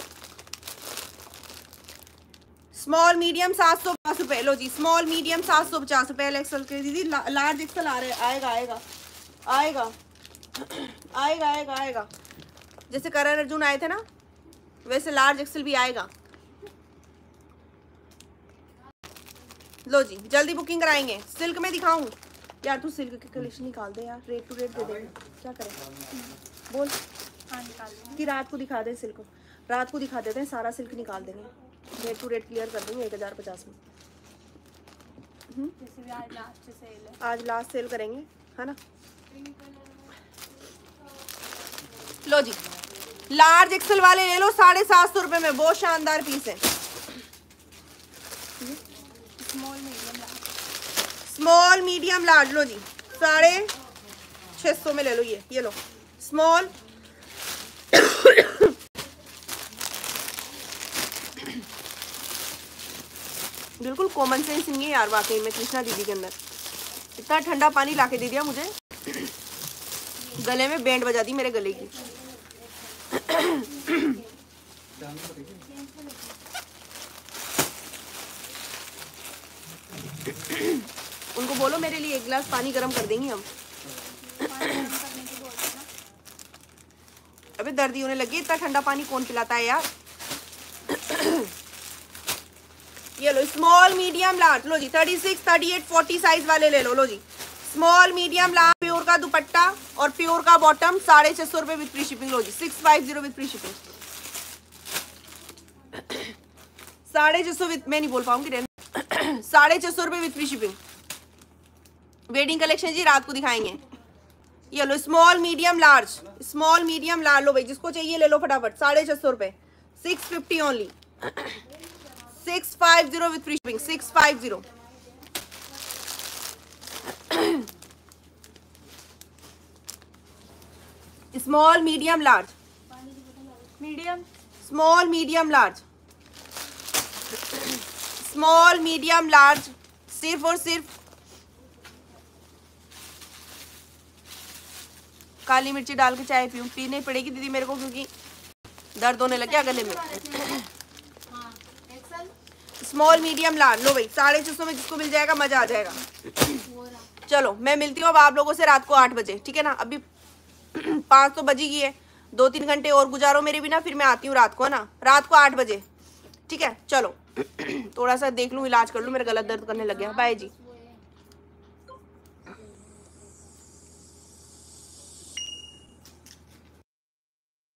स्मॉल मीडियम सात सौ पचास रुपये। लो जी स्मॉल मीडियम सात सौ पचास रुपये। एल एक्सल के दीदी ला, लार्ज एक्सल आ रहे आएगा आएगा आएगा आएगा आएगा आएगा जैसे करण अर्जुन आए थे ना, वैसे लार्ज एक्सल भी आएगा। लो जी जल्दी बुकिंग कराएंगे। सिल्क में दिखाऊं यार? तू सिल्क के कलेक्शन निकाल दे यार, रेट टू रेट दे देंगे, क्या करें बोल। हाँ निकाल देंगे कि रात को दिखा दे सिल्क, रात को दिखा देते हैं, सारा सिल्क निकाल देंगे, रेट टू रेट क्लियर कर देंगे एक हज़ार पचास में। जैसे भी आज लास्ट सेल है, आज लास्ट सेल करेंगे, है ना। लो जी, लार्ज एक्सल वाले ले लो, साढ़े सात सौ रुपए में, बहुत शानदार पीस है। Small medium large, small medium large, लो जी साढ़े छः सौ में ले लो। ये ये लो स्मॉल। बिल्कुल कॉमन सेंस नहीं है यार वाकई में कृष्णा दीदी के अंदर। इतना ठंडा पानी लाके दे दिया मुझे, गले में बैंड बजा दी मेरे गले की। उनको बोलो मेरे लिए एक गिलास पानी गर्म कर देंगी हम। अबे दर्द ही होने लगी, इतना ठंडा पानी कौन पिलाता है यार। ये लो स्मॉल मीडियम लार्ज, लो जी thirty six thirty eight forty size वाले ले लो। लो जी स्मॉल मीडियम लार्ज, प्योर का दुपट्टा और प्योर का बॉटम, साढ़े छह सौ रुपए विद फ्री शिपिंग। लो जी six five zero with free shipping, साढ़े छह सौ विद, मैं नहीं बोल पाऊंगी, साढ़े छह सौ रुपए with free shipping. Wedding collection जी रात को दिखाएंगे। ये लो small medium large, small medium large, लो भाई जिसको चाहिए ले लो फटाफट, साढ़े छह सौ रुपए, six fifty only, six five zero with free shipping, six five zero. Small medium large, medium small medium large, small medium large, सिर्फ और सिर्फ काली मिर्ची डाल के चाय पीऊं, पीने पड़ेगी दीदी मेरे को क्योंकि दर्द होने लग गया गले में। स्मॉल मीडियम लार्ज, लो भाई साढ़े छह सौ में जिसको मिल जाएगा मजा आ जाएगा। चलो मैं मिलती हूँ अब आप लोगों से रात को आठ बजे, ठीक है ना। अभी पाँच तो बजी गई है, दो तीन घंटे और गुजारो मेरे बिना, फिर मैं आती हूँ रात को, है ना, रात को आठ बजे, ठीक है। चलो थोड़ा सा देख लूँ, इलाज कर लूँ, मेरा गला दर्द करने लग गया। बाय जी।